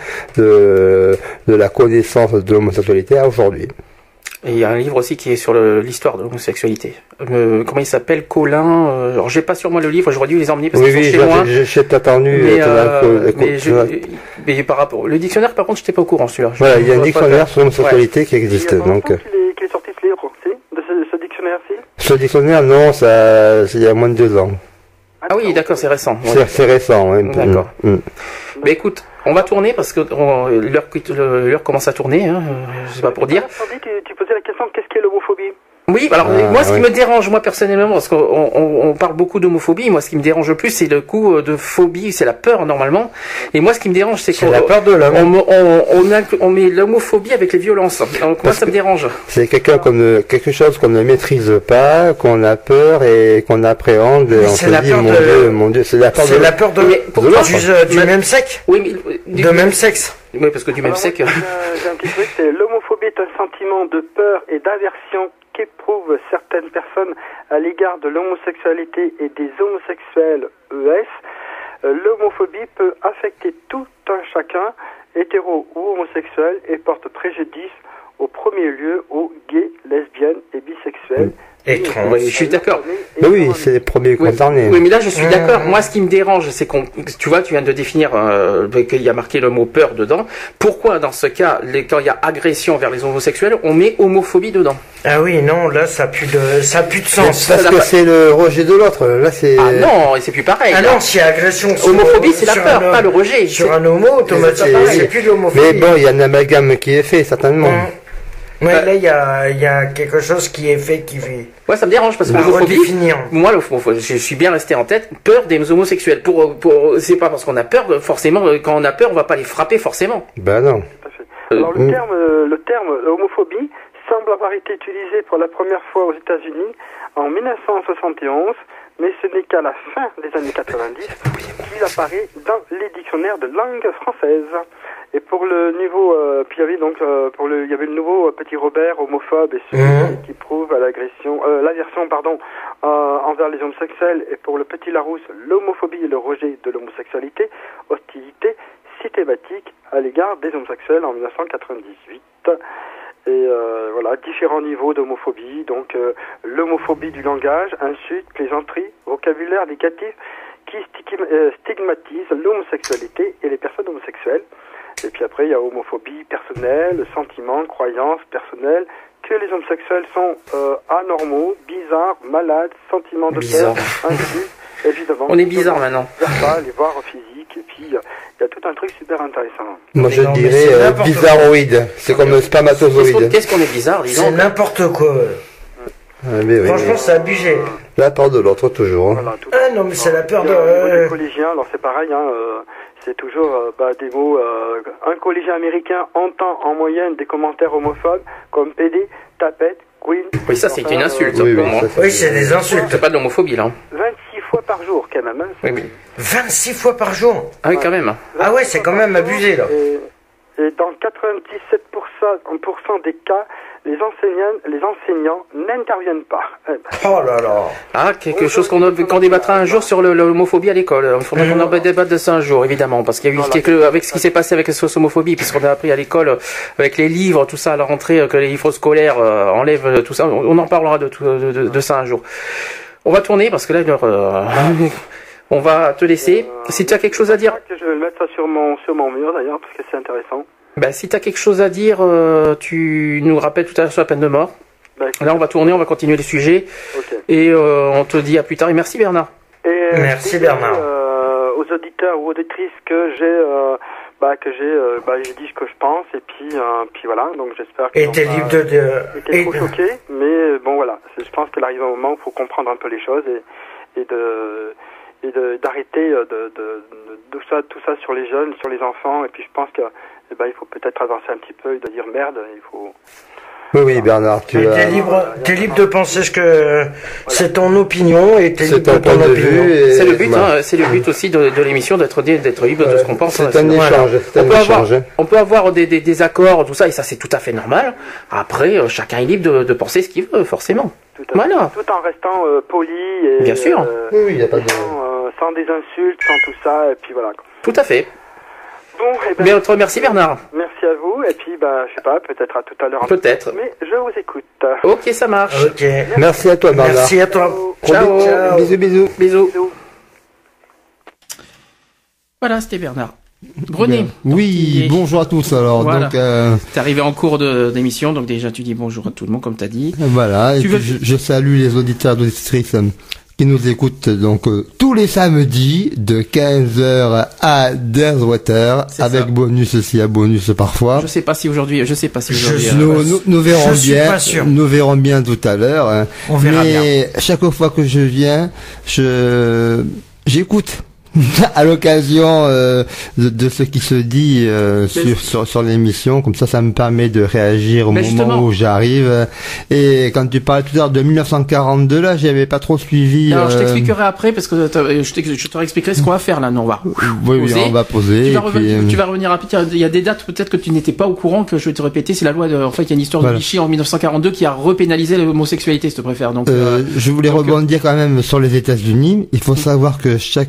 de, de la connaissance de l'homosexualité à aujourd'hui. Et il y a un livre aussi qui est sur le- l'histoire de l'homosexualité. Euh, comment il s'appelle? Colin. Euh, alors j'ai pas sur moi le livre, j'aurais dû les emmener parce Oui, qu'ils oui, sont chez moi. j'ai- j'ai j'ai attendu. Mais, euh, euh, ton- mais, ton- je- mais par rapport, le dictionnaire par contre, j'étais pas au courant celui-là. Je- Voilà, il y a je un dois pas dictionnaire faire. sur l'homosexualité qui existe. Il y a pas Donc, longtemps qu'il est, qu'il est sorti ce livre, si, de ce, ce dictionnaire-ci. ce dictionnaire, non, ça, c'est il y a moins de deux ans. Ah oui, d'accord, c'est récent. Ouais. C'est c'est récent, ouais. D'accord. Mm, mm. Mais écoute, on va tourner parce que on- l'heure quitte- le- l'heure commence à tourner. Hein, euh, je sais pas pour dire. Attendez, tu, tu posais la question de qu'est-ce qu'est l'homophobie. Oui, alors Ah, moi, ce qui ouais. me dérange, moi personnellement, parce qu'on on, on parle beaucoup d'homophobie, moi, ce qui me dérange le plus, c'est le coup de phobie, c'est la peur normalement. Et moi, ce qui me dérange, c'est C'est qu'on la peur de l'homme. on, on, on, a- on met l'homophobie avec les violences. Donc moi, Parce ça me que- dérange. C'est quelqu'un qu'on ne- quelque chose qu'on ne maîtrise pas, qu'on a peur et qu'on appréhende. Et Mais on c'est se la dit, peur mon de- Dieu, mon Dieu, c'est la peur C'est de la peur de, Mais pourquoi du, euh, du Mais- même sexe, Oui, mais du- de même sexe. Oui, parce que du même Alors, sexe. moi, J'ai un- j'ai un petit truc, c'est l'homophobie est un sentiment de peur et d'aversion qu'éprouvent certaines personnes à l'égard de l'homosexualité et des homosexuels E S. Euh, L'homophobie peut affecter tout un chacun et hétéro ou homosexuel et porte préjudice au premier lieu aux gays, lesbiennes et bisexuels. Et trans. Oui, je suis d'accord. Mais oui, c'est les premiers Oui, concernés. oui, mais là je suis Mmh. d'accord. Moi, ce qui me dérange, c'est qu'on, tu vois, tu viens de définir euh, qu'il y a marqué le mot peur dedans. Pourquoi, dans ce cas, les, quand il y a agression vers les homosexuels, on met homophobie dedans? Ah oui, non, là, ça a plus de, ça a plus de sens. Parce Ça que n'a pas- c'est le rejet de l'autre. Là, c'est. Ah non, et c'est plus pareil. Ah là. non, s'il y a agression sur, Homophobie, c'est la sur peur, un, pas le rejet. sur C'est- un homo, automatiquement, c'est- c'est plus de l'homophobie. Mais bon, il y a un amalgame qui est fait, certainement. Mmh. Ouais, là, il y a, il y a quelque chose qui est fait, qui fait. Ouais, ça me dérange parce que À l'homophobie, redéfinir. moi, le, je suis bien resté en tête, peur des homosexuels. Pour, pour, c'est pas parce qu'on a peur, forcément, quand on a peur, on va pas les frapper forcément. Ben non. Tout à fait. Alors le Mm. terme, euh, le terme homophobie semble avoir été utilisé pour la première fois aux États-Unis en mille neuf cent soixante et onze, mais ce n'est qu'à la fin des années quatre-vingt-dix qu'il apparaît dans les dictionnaires de langue française. Et pour le niveau, euh, puis il y avait donc euh, pour le, il y avait le nouveau euh, petit Robert homophobe et celui Mhm. qui prouve à l'agression, euh, l'aversion pardon, euh, envers les homosexuels. Et pour le petit Larousse, l'homophobie et le rejet de l'homosexualité, hostilité systématique à l'égard des homosexuels en mille neuf cent quatre-vingt-dix-huit. Et euh, voilà, différents niveaux d'homophobie, donc euh, l'homophobie du langage, insultes, plaisanteries, vocabulaire négatif qui stigma- euh, stigmatise l'homosexualité et les personnes homosexuelles. Et puis après, il y a homophobie personnelle, sentiments, croyances personnelles, que les homosexuels sont euh, anormaux, bizarres, malades, sentiments de Bizarre. peur, insultes, évidemment. On est bizarre maintenant. Verbal, voire physique, et puis euh, il y a tout un truc super intéressant. Moi, je Non, mais dirais c'est euh, n'importe bizarroïde. C'est comme un Qu'est-ce qu'on, spermatozoïde. qu'est-ce qu'on est bizarre, dis C'est donc. n'importe quoi. Ah, mais oui, Franchement, mais c'est abusé. la peur de l'autre, toujours. hein. Voilà, tout Ah non, mais c'est la peur de. Et au niveau euh, des collégiens, alors c'est pareil, hein, euh, c'est toujours euh, bah, des mots. Euh, un collégien américain entend en moyenne des commentaires homophobes comme pédé, tapette, queen. Oui, ça, c'est une insulte, Oui, pour oui, moi. ça, ça, Oui, c'est des insultes. C'est pas de l'homophobie, là. vingt-six fois par jour, quand même. Hein, Oui, oui. vingt-six fois par jour. Ah oui, quand même. Ah ouais, c'est quand même abusé, là. Et, et dans quatre-vingt-dix-sept pour cent des cas, les enseignants, les enseignants n'interviennent pas. Eh ben, Oh là là. Ah, quelque chose qu'on, qu'on débattra un jour sur le, l'homophobie à l'école. Il faudrait qu'on en débatte de ça un jour, évidemment, parce qu'il y a eu Voilà. quelque, avec ce qui s'est passé avec la homophobie, puisqu'on a appris à l'école, avec les livres, tout ça, à la rentrée, que les livres scolaires euh, enlèvent euh, tout ça. On, on en parlera de, tout, de, de, de ça un jour. On va tourner, parce que là, l'heure, euh, on va te laisser. Si tu as quelque chose à dire, je vais mettre ça sur mon, sur mon mur d'ailleurs, parce que c'est intéressant. ben, si tu as quelque chose à dire, euh, tu nous rappelles tout à l'heure sur la peine de mort. Bah, écoute, Là, on va tourner, on va continuer les sujets, ok. et euh, on te dit à plus tard. Et merci Bernard. Et, euh, Merci, je dis, Bernard. euh, aux auditeurs ou auditrices que j'ai, euh, bah, que j'ai, euh, bah, j'ai dit ce que je pense et puis, euh, puis voilà. Donc j'espère que Et t'es libre de. de... été et trop de- choqué, mais euh, bon voilà. C'est- Je pense qu'il arrive un moment où il faut comprendre un peu les choses et, et de et de, d'arrêter de, de, de, de tout ça, tout ça sur les jeunes, sur les enfants. Et puis je pense que eh ben, il faut peut-être avancer un petit peu et de dire merde. Il faut. Oui, oui, Bernard, tu Et as. t'es libre, t'es libre de penser ce que c'est ton opinion et t'es C'est libre de ton point ton de opinion. vue. et- C'est le but, voilà. hein, c'est le but aussi de, de l'émission d'être d'être libre de ce qu'on pense. C'est hein, un voilà. échange, c'est On un peut avoir, échange. on peut avoir des, des, des accords, tout ça, et ça c'est tout à fait normal. Après, euh, chacun est libre de, de penser ce qu'il veut, forcément. Tout, à fait. Voilà. Tout en restant euh, poli et Bien sûr. euh, Oui, oui, il n'y a pas de. sans, euh, sans des insultes, sans tout ça. Et puis voilà. quoi. Tout à fait. Bon, eh ben, Mais on te remercie Bernard. merci à vous. Et puis bah, je sais pas, peut-être à tout à l'heure. un Peut-être. peu, Mais je vous écoute. Ok, ça marche. Ok. Merci à toi, Bernard. Merci à toi. Gros Ciao. bisous. Ciao. Bisous, bisous. Bisous. Bisous. Voilà, c'était Bernard. René. Oui, donc, bonjour à tous. Alors, Voilà. donc euh, T'es arrivé en cours de, d'émission, donc déjà tu dis bonjour à tout le monde, comme t'as dit. voilà. Et Tu puis, veux- je, je salue les auditeurs et auditrices euh, qui nous écoutent donc euh, tous les samedis de quinze heures à Derswater, C'est avec ça. bonus aussi à bonus parfois. Je sais pas si aujourd'hui, je sais pas si Je aujourd'hui. suis- euh, Nous, nous, nous verrons Je suis bien, pas sûr. nous verrons bien tout à l'heure. hein. On verra Mais chaque fois que je viens, je j'écoute à l'occasion euh, de, de ce qui se dit euh, sur, sur, sur l'émission. Comme ça, ça me permet de réagir au Mais moment justement. où j'arrive. Et quand tu parlais tout à l'heure de mille neuf cent quarante-deux, là, j'avais pas trop suivi. Alors je euh, t'expliquerai après parce que t'as- je, t'ex- je te réexpliquerai ce qu'on va faire là. Non, on va. Oui, oui, poser. on va poser. Tu vas, et reven- puis, euh, tu vas revenir rapide. Il y a des dates peut-être que tu n'étais pas au courant que je vais te répéter. C'est la loi de. En fait, il y a une histoire Voilà. de Vichy en mille neuf cent quarante-deux qui a repénalisé l'homosexualité, si tu préfères. Donc. Euh, euh, je voulais donc, rebondir quand même sur les États-Unis. Il faut savoir que chaque euh,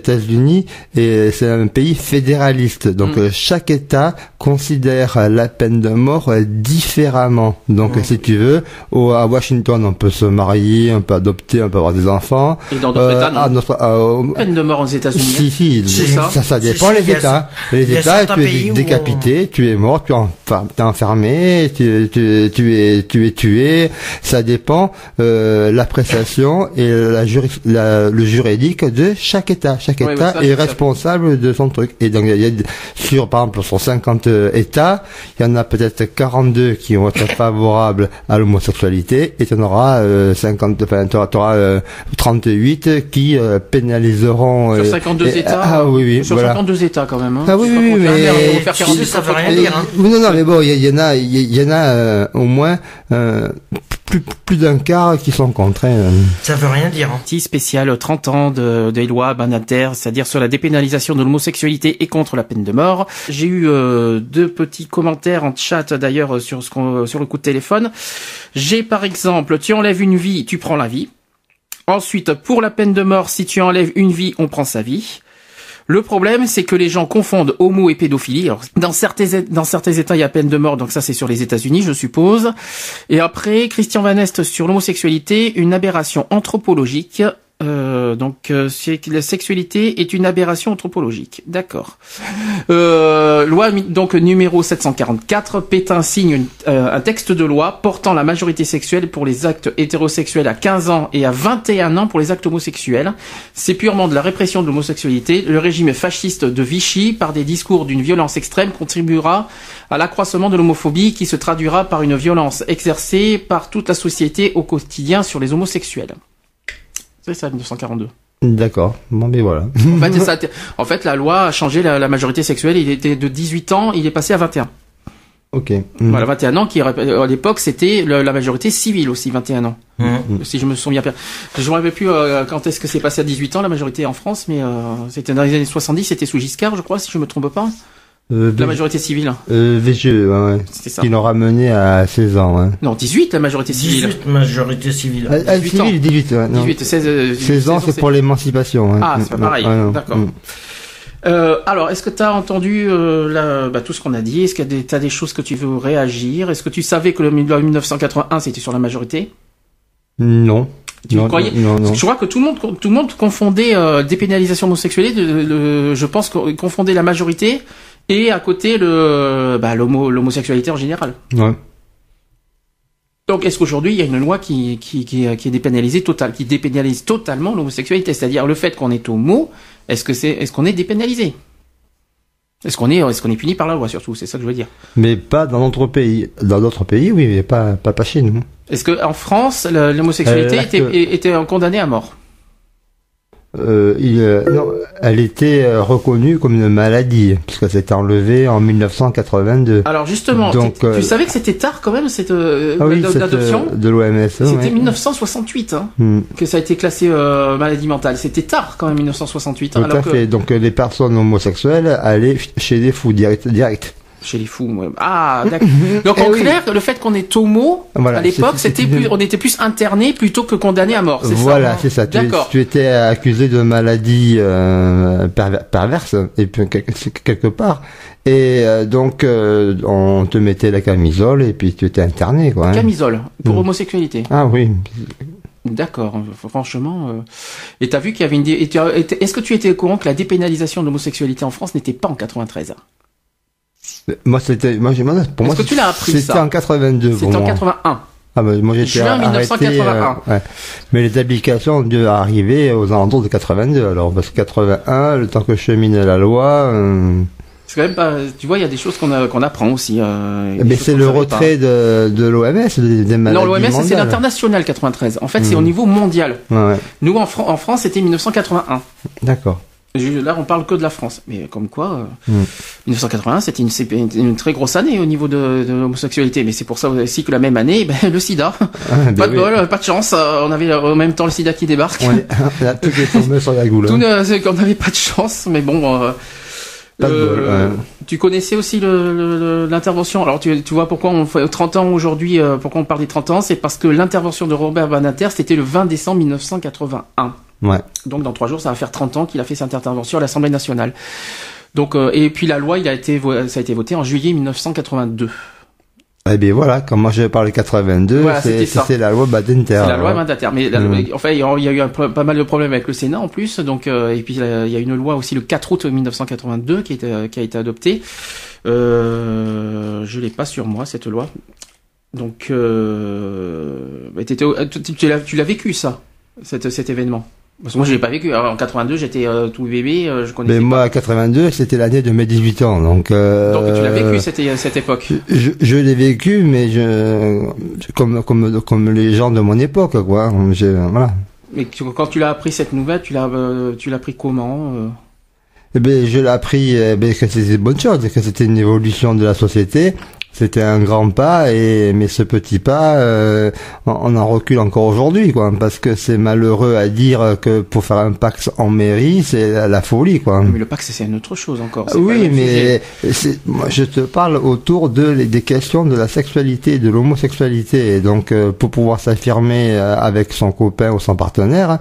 États-Unis et c'est un pays fédéraliste. Donc, mmh. chaque État considère la peine de mort différemment. Donc, mmh. si tu veux, au, à Washington, on peut se marier, on peut adopter, on peut avoir des enfants. Et dans d'autres euh, États, non. À notre, euh, peine de mort aux États-Unis. Si, si, c'est ça. ça, ça dépend les États. Les États, tu es décapité, tu es mort, tu es enfermé, tu, tu, tu es, tu es tué. Ça dépend euh, l'appréciation et la, juri, la le juridique de chaque État. Chaque oui, État ça, est responsable ça. de son truc. Et donc il y a sur par exemple sur cinquante États, il y en a peut-être quarante-deux qui vont être favorables à l'homosexualité et tu en auras euh, cinquante, enfin tu auras, tu auras euh, trente-huit qui euh, pénaliseront. Sur cinquante-deux et, États. Ah oui oui. Sur voilà. cinquante-deux États quand même. Hein. Ah oui oui, oui mais faire quarante-deux, ça veut rien dire. Hein. Non non mais bon il y, y en a il y, y en a euh, au moins euh, plus plus d'un quart qui sont contre. Hein. Ça veut rien dire. Hein. Petit spécial trente ans de des lois Banater, c'est-à-dire sur la dépénalisation de l'homosexualité et contre la peine de mort. J'ai eu euh, deux petits commentaires en chat d'ailleurs sur ce qu'on, sur le coup de téléphone. J'ai par exemple, tu enlèves une vie, tu prends la vie. Ensuite, pour la peine de mort, si tu enlèves une vie, on prend sa vie. Le problème, c'est que les gens confondent homo et pédophilie. Alors, dans certains, dans certains États, il y a peine de mort, donc ça, c'est sur les États-Unis, je suppose. Et après, Christian Van Est sur l'homosexualité, une aberration anthropologique. Euh, donc, euh, c'est que la sexualité est une aberration anthropologique. D'accord. Euh, loi donc numéro sept cent quarante-quatre. Pétain signe une, euh, un texte de loi portant la majorité sexuelle pour les actes hétérosexuels à quinze ans et à vingt et un ans pour les actes homosexuels. C'est purement de la répression de l'homosexualité. Le régime fasciste de Vichy, par des discours d'une violence extrême, contribuera à l'accroissement de l'homophobie qui se traduira par une violence exercée par toute la société au quotidien sur les homosexuels. C'est ça, mille neuf cent quarante-deux. D'accord. Bon, mais voilà. En fait, ça, en fait, la loi a changé la, la majorité sexuelle. Il était de dix-huit ans, il est passé à vingt et un. Ok. Mmh. Voilà, vingt et un ans, qui, à l'époque, c'était le, la majorité civile aussi, vingt et un ans. Mmh. Si je me souviens bien. Je ne me rappelle plus euh, quand est-ce que c'est passé à dix-huit ans, la majorité en France, mais euh, c'était dans les années soixante-dix, c'était sous Giscard, je crois, si je me trompe pas. Euh, la majorité civile. Euh, V G E, ouais, ouais. C'était ça. Qui l'ont ramené à seize ans, ouais. Non, dix-huit, la majorité civile. dix-huit, majorité civile. Ah, ah, dix-huit ans. civile, dix-huit, ouais. Non. dix-huit, seize, euh, seize ans, c'est, c'est pour l'émancipation, ouais. Ah, c'est pas pareil. Ouais, d'accord. Mm. Euh, alors, est-ce que tu as entendu euh, la, bah, tout ce qu'on a dit? Est-ce que tu as des choses que tu veux réagir? Est-ce que tu savais que le loi mille neuf cent quatre-vingt-un, c'était sur la majorité? Non. Tu non, croyais? Non, non. Je crois que tout le monde, tout le monde confondait euh, dépénalisation homosexualité. De, de, je pense qu'on confondait la majorité et à côté le, bah, l'homo, l'homosexualité en général. Ouais. Donc, est-ce qu'aujourd'hui il y a une loi qui qui qui, qui est dépénalisée totale, qui dépénalise totalement l'homosexualité, c'est-à-dire le fait qu'on est homo, est-ce que c'est, est-ce qu'on est dépénalisé? Est-ce qu'on est, est-ce qu'on est puni par la loi surtout? C'est ça que je veux dire. Mais pas dans d'autres pays. Dans d'autres pays, oui, mais pas pas pas chez nous. Est-ce que en France, l'homosexualité euh, était que... était condamnée à mort? Euh, il, euh, non, elle était euh, reconnue comme une maladie puisque c'était enlevé en mille neuf cent quatre-vingt-deux. Alors justement, donc, tu, euh, tu savais que c'était tard quand même cette euh, ah oui, l'adoption cette, euh, de l'O M S. C'était ouais. mille neuf cent soixante-huit hein, hmm. que ça a été classé euh, maladie mentale. C'était tard quand même mille neuf cent soixante-huit. Tout alors à que... fait. Donc les personnes homosexuelles allaient chez les fous direct direct. Chez les fous, ouais. Ah, d'accord. Donc en eh clair, oui. le fait qu'on est homo, voilà, à l'époque, c'est, c'était plus, on était plus interné plutôt que condamné à mort. C'est voilà, ça, c'est ça. Tu, d'accord. tu étais accusé de maladie euh, perver- perverse et puis quelque part. Et euh, donc euh, on te mettait la camisole et puis tu étais interné, quoi. Hein. Camisole pour mmh. homosexualité. Ah oui. D'accord, franchement. Euh... Et t'as vu qu'il y avait une. Dé... Est-ce que tu étais au courant que la dépénalisation de l'homosexualité en France n'était pas en quatre-vingt-treize? Moi, c'était, moi, j'ai, pour Est-ce moi, que tu l'as appris, c'était ça en quatre-vingt-deux. C'était en quatre-vingt-un. Ah, bah, moi, j'étais Juin mille neuf cent quatre-vingt-un. Euh, ouais. Mais les applications ont dû arriver aux alentours de quatre-vingt-deux. Alors, parce que quatre-vingt-un, le temps que cheminait la loi, euh... c'est quand même pas, tu vois, il y a des choses qu'on a, qu'on apprend aussi, euh, mais c'est le retrait de, de l'O M S, des, des maladies. Non, l'O M S, mondiales. c'est l'international quatre-vingt-treize. En fait, mmh. c'est au niveau mondial. Ouais, ouais. Nous, en, Fran- en France, c'était mille neuf cent quatre-vingt-un. D'accord. Là, on parle que de la France. Mais comme quoi, euh, mmh. mille neuf cent quatre-vingt-un, c'était une, une, une très grosse année au niveau de, de l'homosexualité. Mais c'est pour ça aussi que la même année, ben, le sida. Ah, ben pas de oui. bol, pas de chance. Euh, on avait en même temps le sida qui débarque. Ouais, là, tout est tombé sur la goule. Tout, euh, c'est qu'on n'avait pas de chance. Mais bon... Euh, Pas de euh, bol, ouais. Tu connaissais aussi le, le, l'intervention. Alors tu, tu vois pourquoi on fait trente ans aujourd'hui, euh, pourquoi on parle des trente ans, c'est parce que l'intervention de Robert Badinter, c'était le vingt décembre mille neuf cent quatre-vingt-un. Ouais. Donc dans trois jours, ça va faire trente ans qu'il a fait cette intervention à l'Assemblée nationale. Donc euh, et puis la loi, il a été, ça a été voté en juillet mille neuf cent quatre-vingt-deux. Eh bien voilà, comme moi je parle de quatre-vingt-deux, voilà, c'est, c'est la loi Badinter. C'est la loi Badinter. Mais la, mmh. enfin, il y a eu un, pas mal de problèmes avec le Sénat en plus. Donc euh, et puis il y a une loi aussi le quatre août mille neuf cent quatre-vingt-deux qui, était, qui a été adoptée. Euh, je l'ai pas sur moi cette loi. Donc euh, tu, tu, l'as, tu l'as vécu ça, cet, cet événement? Parce que moi je l'ai pas vécu. Alors, en quatre-vingt-deux, j'étais euh, tout bébé, euh, je connaissais. Mais pas. moi, à quatre-vingt-deux, c'était l'année de mes dix-huit ans, donc. Euh, donc tu l'as vécu cette, cette époque. Je, je l'ai vécu, mais je, comme comme comme les gens de mon époque, quoi. Je, voilà. Mais tu, quand tu l'as appris cette nouvelle, tu l'as euh, tu l'as pris comment euh... Eh ben, je l'ai appris eh ben, que c'était une bonne chose, que c'était une évolution de la société. C'était un grand pas, et mais ce petit pas, euh, on, on en recule encore aujourd'hui, quoi, parce que c'est malheureux à dire que pour faire un Pacs en mairie, c'est la, la folie, quoi. Mais le Pacs, c'est une autre chose encore. C'est oui, mais c'est, moi, je te parle autour de des questions de la sexualité, de l'homosexualité, et donc euh, pour pouvoir s'affirmer euh, avec son copain ou son partenaire.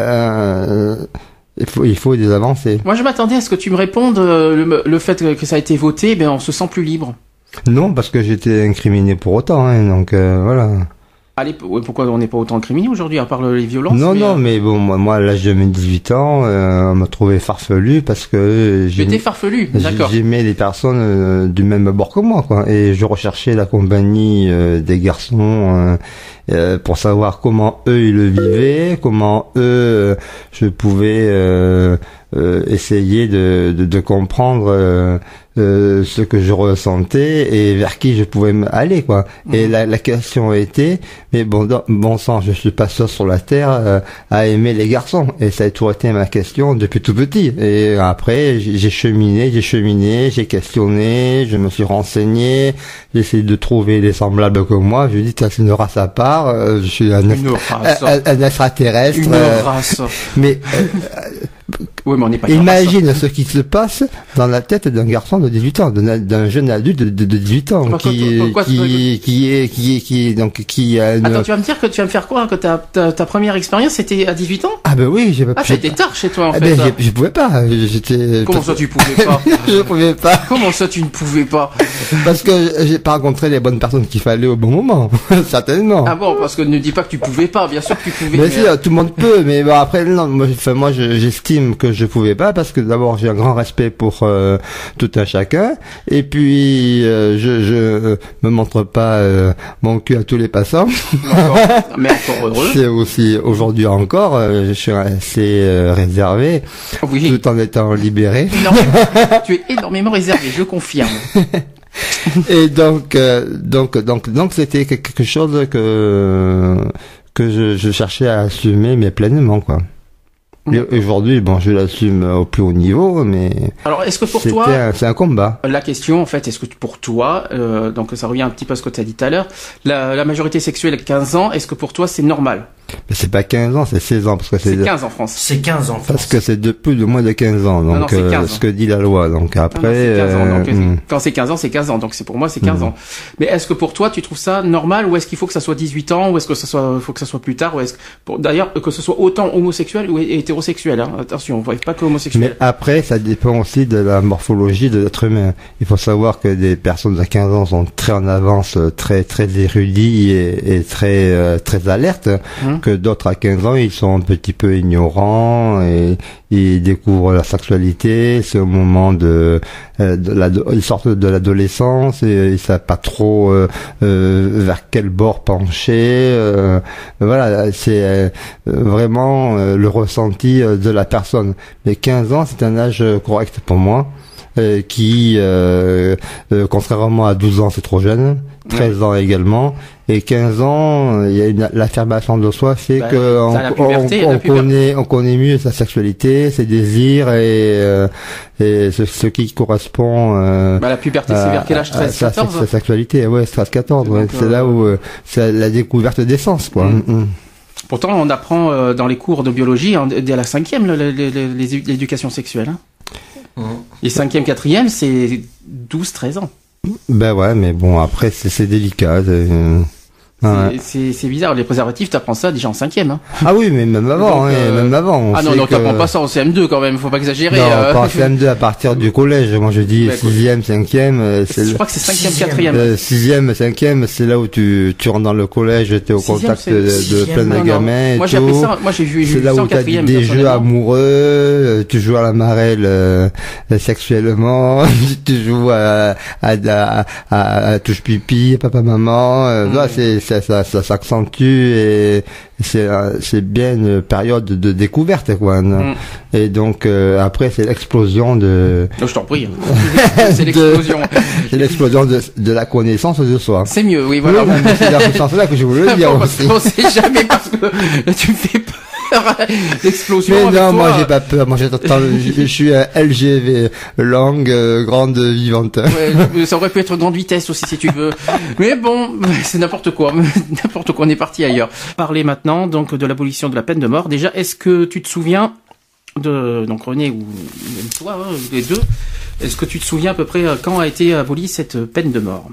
Euh, Il faut, il faut des avancées. Moi, je m'attendais à ce que tu me répondes euh, le, le fait que ça a été voté, ben on se sent plus libre. Non, parce que j'étais incriminé pour autant, hein, donc euh, voilà. Allez, pourquoi on n'est pas autant incriminé aujourd'hui, à part les violences? Non, mais non, euh... mais bon, moi, moi à l'âge de mes dix-huit ans, euh, on m'a trouvé farfelu parce que j'étais farfelu, d'accord. J'aimais les personnes euh, du même bord que moi, quoi, et je recherchais la compagnie euh, des garçons euh, euh, pour savoir comment eux ils le vivaient, comment eux euh, je pouvais euh, euh, essayer de, de, de comprendre. Euh, Euh, ce que je ressentais et vers qui je pouvais aller, quoi. Mmh. Et la, la question était, mais bon, dans, bon sang, je suis pas seul sur la terre euh, à aimer les garçons, et ça a toujours été ma question depuis tout petit. Et après, j'ai cheminé, j'ai cheminé, j'ai questionné, je me suis renseigné, j'ai essayé de trouver des semblables comme moi. Je dis, c'est une race à part, euh, je suis un, race. un, un extraterrestre. Une euh, race. Mais euh, oui, mais on n'est pas imagine ce qui se passe dans la tête d'un garçon de dix-huit ans, d'un, d'un jeune adulte de, de, de dix-huit ans, qui, quoi, qui, qui, qui est, qui est, qui est, donc, qui a une... Attends, tu vas me dire que tu vas me faire quoi, que ta, ta, ta première expérience c'était à dix-huit ans? Ah ben oui, j'ai pas Ah, c'était tard chez toi, en ah fait. Ben, je pouvais pas, j'étais... Comment ça tu pouvais pas? Je pouvais pas. Comment ça tu ne pouvais pas? Parce que j'ai pas rencontré les bonnes personnes qu'il fallait au bon moment, certainement. Ah bon, parce que ne dis pas que tu pouvais pas, bien sûr que tu pouvais. Mais, mais... si, tout le monde peut, mais bon, après, non, moi, enfin, moi, je, j'estime que je pouvais pas, parce que d'abord, j'ai un grand respect pour euh, tout un chacun, et puis, euh, je, je me montre pas euh, mon cul à tous les passants. Encore, mais encore heureux. C'est aussi, aujourd'hui encore, euh, je suis assez euh, réservé, oui. Tout en étant libéré. Non, tu es énormément réservé, je confirme. Et donc, euh, donc, donc, donc, c'était quelque chose que que je, je cherchais à assumer, mais pleinement, quoi. Et aujourd'hui, bon, je l'assume au plus haut niveau, mais. Alors, est-ce que pour toi, un, c'est un combat. La question, en fait, est-ce que pour toi, euh, donc ça revient un petit peu à ce que tu as dit tout à l'heure, la, la majorité sexuelle à quinze ans, est-ce que pour toi c'est normal? Mais c'est pas quinze ans, c'est seize ans, parce que c'est. C'est quinze en France. C'est quinze ans en France. Parce que c'est de plus de moins de quinze ans, donc, non, non, c'est quinze ans. Euh, ce que dit la loi, donc après. Non, non, c'est quinze ans, donc, euh, hmm. Quand c'est quinze ans, c'est quinze ans, donc c'est pour moi c'est quinze hmm. ans. Mais est-ce que pour toi, tu trouves ça normal, ou est-ce qu'il faut que ça soit dix-huit ans, ou est-ce que ça soit, faut que ça soit plus tard, ou est-ce que, pour, d'ailleurs, que ce soit autant homosexuel ou hétérosexuel, hein. Attention, on ne pas que homosexuel. Mais après, ça dépend aussi de la morphologie de l'être humain. Il faut savoir que des personnes de quinze ans sont très en avance, très très érudits et, et très euh, très alertes, hum. que d'autres à quinze ans, ils sont un petit peu ignorants et ils découvrent la sexualité. C'est au moment de, de la, ils sortent de l'adolescence et ils savent pas trop euh, euh, vers quel bord pencher. Euh, voilà, c'est euh, vraiment euh, le ressenti de la personne. Mais quinze ans, c'est un âge correct pour moi, euh, qui, euh, euh, contrairement à douze ans, c'est trop jeune, treize ouais. ans également, et quinze ans, il y a une, l'affirmation de soi fait bah, que on, puberté, on, on connaît, on connaît mieux sa sexualité, ses désirs et, euh, et ce, ce qui correspond. Euh, bah, la puberté, c'est vers quel âge? treize, quatorze? Sa sexualité, ouais, treize, quatorze, ouais, c'est euh... là où euh, c'est la découverte des sens, quoi. Mmh. Mmh. Pourtant, on apprend euh, dans les cours de biologie, hein, dès la cinquième, le, le, le, l'éducation sexuelle. Hein. Mmh. Et cinquième, quatrième, c'est douze, treize ans. Ben ouais, mais bon, après, c'est, c'est délicat. C'est, Ouais, ouais. C'est, c'est bizarre. Les préservatifs, t'apprends ça déjà en cinquième. Hein. Ah oui, mais même avant, Donc, hein, euh... même avant. On ah non, sait non, que... t'apprends pas ça en C M deux quand même. Faut pas exagérer. Non, euh... pas en C M deux à partir du collège. Moi, je dis bah, sixième, cinquième. C'est je le... crois que c'est cinquième, quatrième. Euh, sixième, cinquième, c'est là où tu, tu rentres dans le collège, t'es au sixième, contact de, de plein de gamins. Moi, et j'ai tout. appris ça. Moi, j'ai vu, j'ai c'est vu là ça en où t'as quatrième. des jeux amoureux, tu joues à la marelle euh, sexuellement, tu joues à, à, à, à, à touche pipi, papa, maman. Euh, mmh. Là, c'est, ça, ça, ça s'accentue et c'est, c'est bien une période de découverte, quoi. Mmh. Et donc, euh, après, c'est l'explosion de... Oh, je t'en prie. C'est l'explosion. de... c'est l'explosion de, de la connaissance de soi. C'est mieux, oui, voilà. Oui, c'est dans ce sens-là que je voulais le dire bon, aussi. On sait jamais parce que tu me fais peur. L'explosion. Mais avec non, toi. moi j'ai pas peur. Moi j'attends. je, je suis un L G V, longue, euh, grande, vivante. Ouais, ça aurait pu être grande vitesse aussi si tu veux. Mais bon, c'est n'importe quoi. N'importe quoi. On est parti ailleurs. Parler maintenant donc de l'abolition de la peine de mort. Déjà, est-ce que tu te souviens de donc René ou même toi, hein, les deux, est-ce que tu te souviens à peu près quand a été abolie cette peine de mort?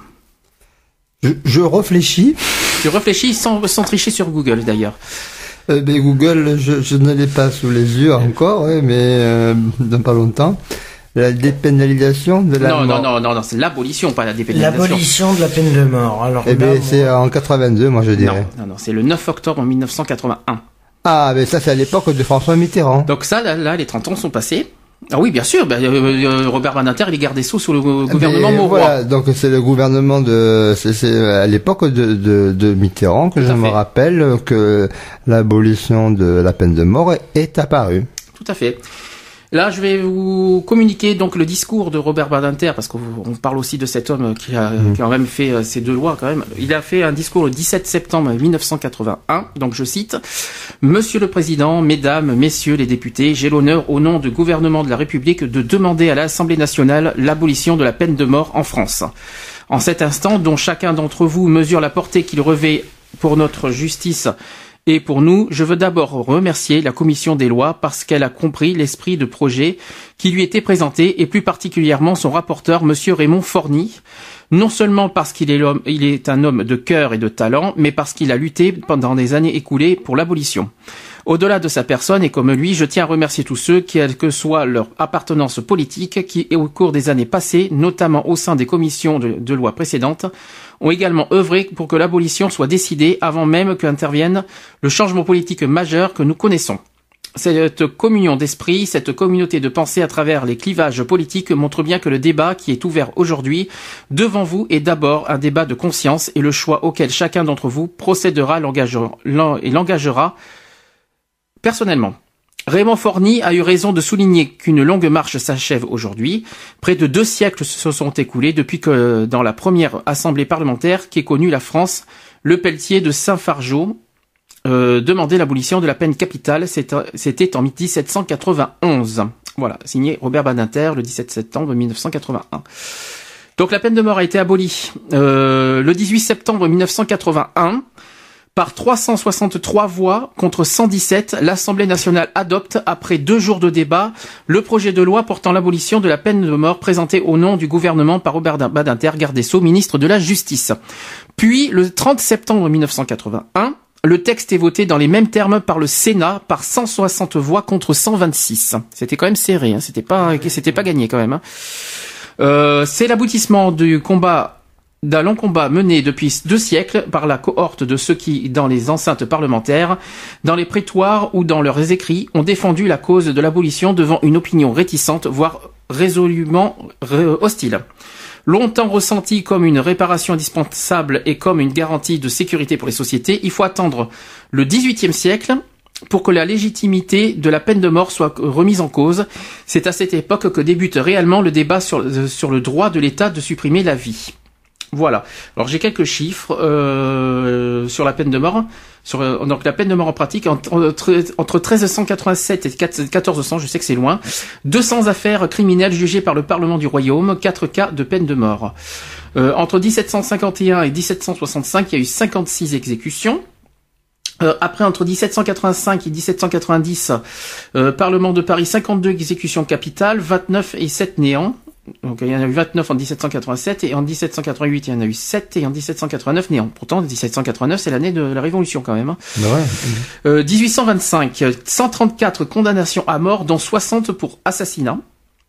Je, je réfléchis. Tu réfléchis sans, sans tricher sur Google d'ailleurs. Euh, ben, Google, je, je ne l'ai pas sous les yeux encore, ouais, mais euh, dans pas longtemps. La dépénalisation de la non, mort. Non, non, non, non, c'est l'abolition, pas la dépénalisation. L'abolition de la peine de mort. Alors, eh ben, c'est moi... en quatre-vingt-deux, moi je dirais. Non, non, non, c'est le neuf octobre mille neuf cent quatre-vingt-un. Ah, mais ça c'est à l'époque de François Mitterrand. Donc ça, là, là les trente ans sont passés. Ah oui, bien sûr. Ben, euh, Robert Badinter, il est garde des Sceaux sous le gouvernement Mauroy. Voilà, donc c'est le gouvernement de, c'est, c'est à l'époque de, de, de Mitterrand que Tout je à me fait. rappelle que l'abolition de la peine de mort est apparue. Tout à fait. Là, je vais vous communiquer donc le discours de Robert Badinter, parce qu'on parle aussi de cet homme qui a, mmh. qui a quand même fait euh, ces deux lois quand même. Il a fait un discours le dix-sept septembre mille neuf cent quatre-vingt-un, donc je cite « Monsieur le Président, Mesdames, Messieurs les députés, j'ai l'honneur au nom du gouvernement de la République de demander à l'Assemblée nationale l'abolition de la peine de mort en France. En cet instant, dont chacun d'entre vous mesure la portée qu'il revêt pour notre justice, et pour nous, je veux d'abord remercier la Commission des lois parce qu'elle a compris l'esprit de projet qui lui était présenté et plus particulièrement son rapporteur, Monsieur Raymond Forny. Non seulement parce qu'il est, l'homme, il est un homme de cœur et de talent, mais parce qu'il a lutté pendant les années écoulées pour l'abolition. Au-delà de sa personne et comme lui, je tiens à remercier tous ceux, quelle que soit leur appartenance politique, qui, au cours des années passées, notamment au sein des commissions de, de loi précédentes, ont également œuvré pour que l'abolition soit décidée avant même qu'intervienne le changement politique majeur que nous connaissons. Cette communion d'esprit, cette communauté de pensée à travers les clivages politiques montre bien que le débat qui est ouvert aujourd'hui devant vous est d'abord un débat de conscience et le choix auquel chacun d'entre vous procédera l'engagera, et l'engagera personnellement. Raymond Forny a eu raison de souligner qu'une longue marche s'achève aujourd'hui. Près de deux siècles se sont écoulés depuis que, dans la première assemblée parlementaire qu'ait connue la France, le Pelletier de Saint-Fargeau euh, demandait l'abolition de la peine capitale. C'était en dix-sept cent quatre-vingt-onze. Voilà, signé Robert Badinter le dix-sept septembre mille neuf cent quatre-vingt-un. Donc la peine de mort a été abolie euh, le dix-huit septembre mille neuf cent quatre-vingt-un. Par trois cent soixante-trois voix contre cent dix-sept, l'Assemblée nationale adopte, après deux jours de débat, le projet de loi portant l'abolition de la peine de mort présenté au nom du gouvernement par Robert Badinter, garde des Sceaux, ministre de la Justice. Puis, le trente septembre mille neuf cent quatre-vingt-un, le texte est voté dans les mêmes termes par le Sénat par cent soixante voix contre cent vingt-six. C'était quand même serré, hein. C'était pas, c'était pas gagné quand même. Hein. Euh, c'est l'aboutissement du combat d'un long combat mené depuis deux siècles par la cohorte de ceux qui, dans les enceintes parlementaires, dans les prétoires ou dans leurs écrits, ont défendu la cause de l'abolition devant une opinion réticente, voire résolument hostile. Longtemps ressenti comme une réparation indispensable et comme une garantie de sécurité pour les sociétés, il faut attendre le dix-huitième siècle pour que la légitimité de la peine de mort soit remise en cause. C'est à cette époque que débute réellement le débat sur, sur le droit de l'État de supprimer la vie. Voilà. Alors j'ai quelques chiffres euh, sur la peine de mort. Sur euh, donc la peine de mort en pratique entre, entre treize cent quatre-vingt-sept et quatorze cents, je sais que c'est loin. deux cents affaires criminelles jugées par le Parlement du Royaume, quatre cas de peine de mort. Euh, entre dix-sept cent cinquante et un et dix-sept cent soixante-cinq, il y a eu cinquante-six exécutions. Euh, après, entre dix-sept cent quatre-vingt-cinq et dix-sept cent quatre-vingt-dix, euh, Parlement de Paris, cinquante-deux exécutions capitales, vingt-neuf et sept néants. Donc il y en a eu vingt-neuf en dix-sept cent quatre-vingt-sept et en dix-sept cent quatre-vingt-huit il y en a eu sept et en dix-sept cent quatre-vingt-neuf néant. Pourtant dix-sept cent quatre-vingt-neuf c'est l'année de la Révolution quand même. Hein. Ben ouais. Euh, dix-huit cent vingt-cinq, cent trente-quatre condamnations à mort dont soixante pour assassinat.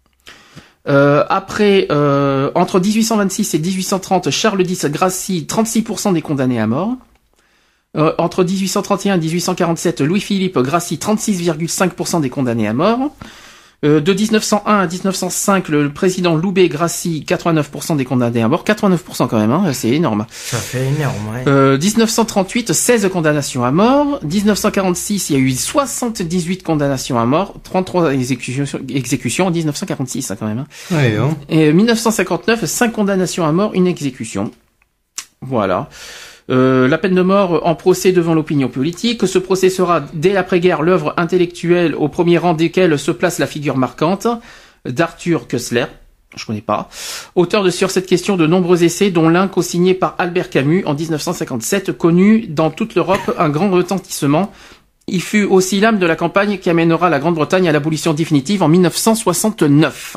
Euh, après, euh, entre dix-huit cent vingt-six et dix-huit cent trente, Charles X gracie trente-six pour cent des condamnés à mort. Euh, entre dix-huit cent trente et un et dix-huit cent quarante-sept, Louis-Philippe gracie trente-six virgule cinq pour cent des condamnés à mort. Euh, de dix-neuf cent un à dix-neuf cent cinq, le, le président Loubet gracie quatre-vingt-neuf pour cent des condamnés à mort. quatre-vingt-neuf pour cent quand même, hein, c'est énorme. Ça fait énorme, ouais. Euh, dix-neuf cent trente-huit, seize condamnations à mort. dix-neuf cent quarante-six, il y a eu soixante-dix-huit condamnations à mort. trente-trois exécutions, exécutions en dix-neuf cent quarante-six, hein, quand même. Hein. Ouais, hein. Et mille neuf cent cinquante-neuf, cinq condamnations à mort, une exécution. Voilà. Euh, la peine de mort en procès devant l'opinion politique. Ce procès sera, dès l'après-guerre, l'œuvre intellectuelle au premier rang desquelles se place la figure marquante d'Arthur Koestler. Je connais pas. Auteur de sur cette question de nombreux essais, dont l'un co-signé par Albert Camus en dix-neuf cent cinquante-sept, connu dans toute l'Europe un grand retentissement. Il fut aussi l'âme de la campagne qui amènera la Grande-Bretagne à l'abolition définitive en mille neuf cent soixante-neuf.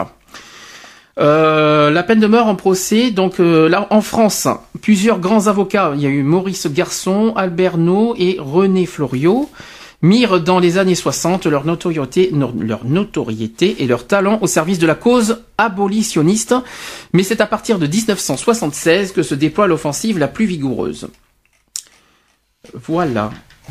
Euh, la peine de mort en procès, donc euh, là en France, plusieurs grands avocats, il y a eu Maurice Garçon, Albert Naud et René Floriot, mirent dans les années soixante leur notoriété, no, leur notoriété et leur talent au service de la cause abolitionniste, mais c'est à partir de dix-neuf cent soixante-seize que se déploie l'offensive la plus vigoureuse. Voilà.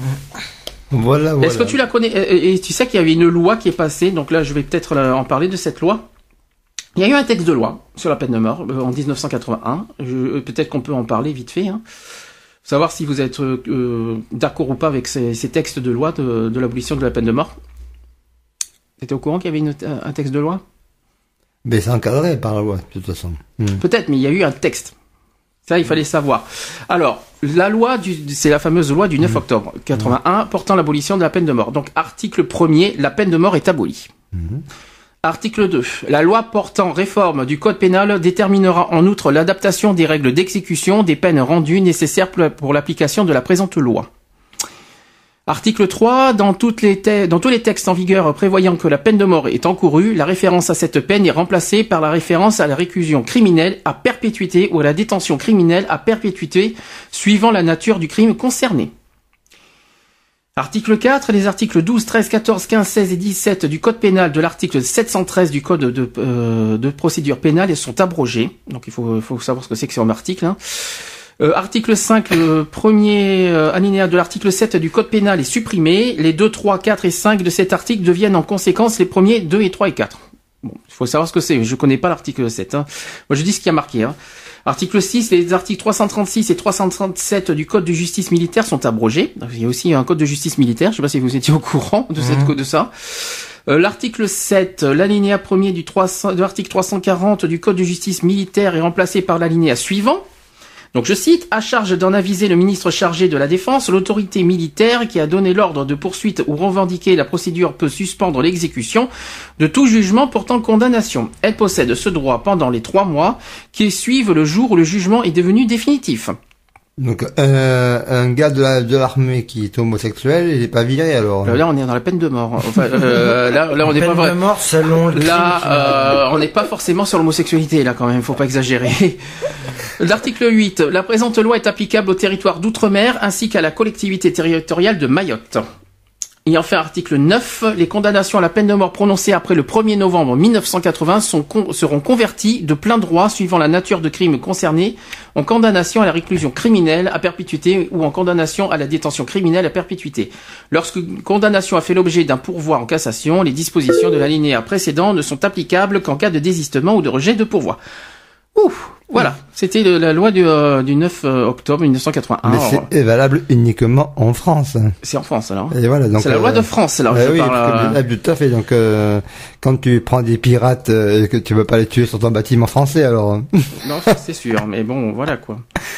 Voilà, voilà. Est-ce que tu la connais? Et tu sais qu'il y avait une loi qui est passée, donc là je vais peut-être en parler de cette loi. Il y a eu un texte de loi sur la peine de mort euh, en dix-neuf cent quatre-vingt-un. Je, peut-être qu'on peut en parler vite fait. Hein. Savoir si vous êtes euh, d'accord ou pas avec ces, ces textes de loi de, de l'abolition de la peine de mort. T'étais au courant qu'il y avait une, un texte de loi? Mais c'est encadré par la loi, de toute façon. Mmh. Peut-être, mais il y a eu un texte. Ça, il fallait savoir. Alors, la loi, du, c'est la fameuse loi du neuf octobre quatre-vingt-un, mmh. portant l'abolition de la peine de mort. Donc, article premier, la peine de mort est abolie. Mmh. Article deux. La loi portant réforme du code pénal déterminera en outre l'adaptation des règles d'exécution des peines rendues nécessaires pour l'application de la présente loi. Article trois. Dans, toutes les te- dans tous les textes en vigueur prévoyant que la peine de mort est encourue, la référence à cette peine est remplacée par la référence à la réclusion criminelle à perpétuité ou à la détention criminelle à perpétuité, suivant la nature du crime concerné. Article quatre, les articles douze, treize, quatorze, quinze, seize et dix-sept du Code pénal de l'article sept cent treize du Code de, euh, de procédure pénale sont abrogés. Donc il faut, faut savoir ce que c'est que c'est en article. Hein. Euh, article cinq, le premier euh, alinéa de l'article sept du Code pénal est supprimé. Les deux, trois, quatre et cinq de cet article deviennent en conséquence les premiers deux et trois et quatre. Bon, il faut savoir ce que c'est. Je connais pas l'article sept. Hein. Moi je dis ce qui a marqué. Hein. Article six, les articles trois cent trente-six et trois cent trente-sept du Code de justice militaire sont abrogés. Il y a aussi un Code de justice militaire, je sais pas si vous étiez au courant de cette mmh. de ça. Euh, l'article sept, l'alinéa premier du trois cents, de l'article trois cent quarante du Code de justice militaire est remplacé par l'alinéa suivant. Donc je cite, à charge d'en aviser le ministre chargé de la Défense, l'autorité militaire qui a donné l'ordre de poursuite ou revendiquer la procédure peut suspendre l'exécution de tout jugement portant condamnation. Elle possède ce droit pendant les trois mois qui suivent le jour où le jugement est devenu définitif. Donc euh, un gars de, la, de l'armée qui est homosexuel, il est pas viré alors. Là, là on est dans la peine de mort. Enfin, euh, là, là on n'est pas peine de mort selon le là euh, on n'est pas forcément sur l'homosexualité là quand même, faut pas exagérer. L'article huit, la présente loi est applicable au territoire d'outre-mer ainsi qu'à la collectivité territoriale de Mayotte. Et enfin, article neuf, les condamnations à la peine de mort prononcées après le premier novembre mille neuf cent quatre-vingts sont con- seront converties de plein droit suivant la nature de crime concerné en condamnation à la réclusion criminelle à perpétuité ou en condamnation à la détention criminelle à perpétuité. Lorsque condamnation a fait l'objet d'un pourvoi en cassation, les dispositions de l'alinéa précédent ne sont applicables qu'en cas de désistement ou de rejet de pourvoi. Ouf, voilà, c'était le, la loi du, euh, du neuf octobre mille neuf cent quatre-vingt-un. Mais c'est alors, valable uniquement en France. C'est en France, alors. Et voilà, donc c'est la loi euh, de France, là. Euh, je oui, parle, euh... tout à fait. Donc, euh, quand tu prends des pirates et euh, que tu veux pas les tuer sur ton bâtiment français, alors. Non, c'est sûr, mais bon, voilà quoi.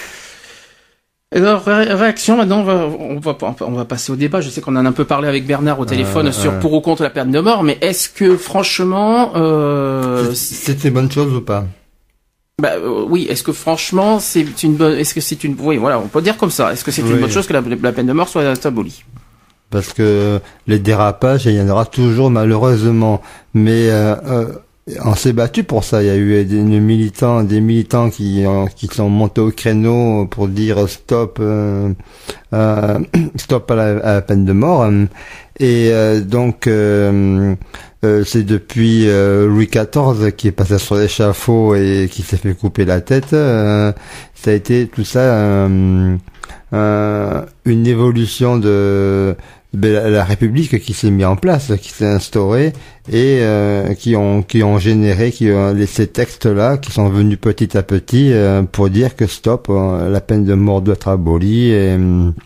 Alors, ré- réaction, maintenant, on va, on va, on va passer au débat. Je sais qu'on en a un peu parlé avec Bernard au téléphone euh, sur euh... pour ou contre la peine de mort, mais est-ce que, franchement, euh... c'est une bonne chose ou pas? Bah euh, oui, est-ce que franchement c'est une bonne, est-ce que c'est une, oui voilà, on peut dire comme ça. Est-ce que c'est oui. une bonne chose que la, la peine de mort soit abolie? Parce que les dérapages, il y en aura toujours malheureusement. Mais euh, euh, on s'est battu pour ça. Il y a eu des militants, des militants qui ont, qui sont montés au créneau pour dire stop, euh, euh, stop à la, à la peine de mort. Et euh, donc euh, euh, c'est depuis euh, Louis quatorze qui est passé sur l'échafaud et qui s'est fait couper la tête. Euh, ça a été tout ça euh, euh, une évolution de de la, la République qui s'est mise en place, qui s'est instaurée et euh, qui ont qui ont généré qui ont laissé ces textes-là qui sont venus petit à petit euh, pour dire que stop, euh, la peine de mort doit être abolie et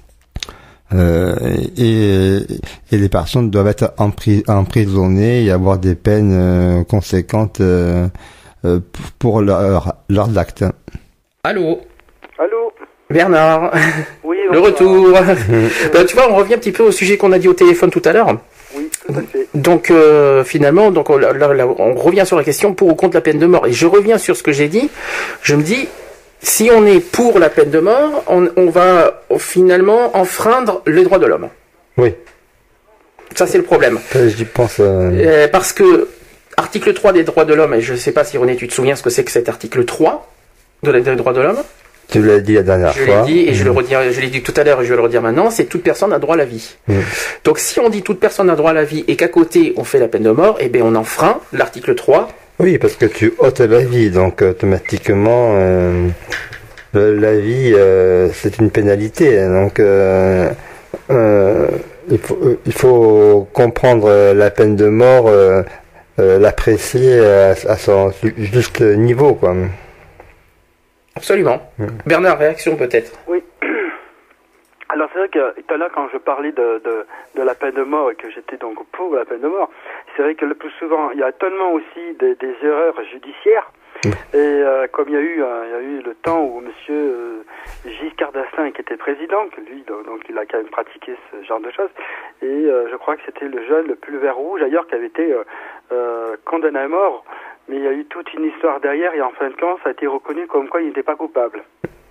euh, et, et les personnes doivent être empris, emprisonnées et avoir des peines euh, conséquentes euh, euh, pour leur, leurs actes. Allô. Allô. Bernard, oui, le retour. ben, tu vois, on revient un petit peu au sujet qu'on a dit au téléphone tout à l'heure. Oui, tout à fait. Donc, euh, finalement, donc là, là, on revient sur la question pour ou contre la peine de mort. Et je reviens sur ce que j'ai dit. Je me dis, si on est pour la peine de mort, on, on va finalement enfreindre les droits de l'homme. Oui. Ça, c'est le problème. J'y pense. Euh... Euh, parce que, article trois des droits de l'homme, et je ne sais pas si René, tu te souviens ce que c'est que cet article trois de la, des droits de l'homme. Tu l'as dit la dernière je fois. Je l'ai dit et mmh. je le redis, je l'ai dit tout à l'heure et je vais le redire maintenant, c'est toute personne a droit à la vie. Mmh. Donc si on dit toute personne a droit à la vie et qu'à côté on fait la peine de mort, eh bien on enfreint l'article trois. Oui, parce que tu ôtes la vie, donc automatiquement euh, la vie euh, c'est une pénalité. Donc euh, euh, il, faut, il faut comprendre la peine de mort, euh, euh, l'apprécier à, à son juste niveau, quoi. Absolument. Mmh. Bernard, réaction peut-être. Oui. Alors c'est vrai que tout à l'heure quand je parlais de, de, de la peine de mort et que j'étais donc pour la peine de mort, c'est vrai que le plus souvent il y a tellement aussi des, des erreurs judiciaires. Mmh. Et euh, comme il y a eu euh, il y a eu le temps où Monsieur euh, Giscard d'Estaing qui était président, que lui donc, donc il a quand même pratiqué ce genre de choses. Et euh, je crois que c'était le jeune le plus vert rouge d'ailleurs qui avait été euh, euh, condamné à mort. Mais il y a eu toute une histoire derrière et en fin de compte, ça a été reconnu comme quoi il n'était pas coupable.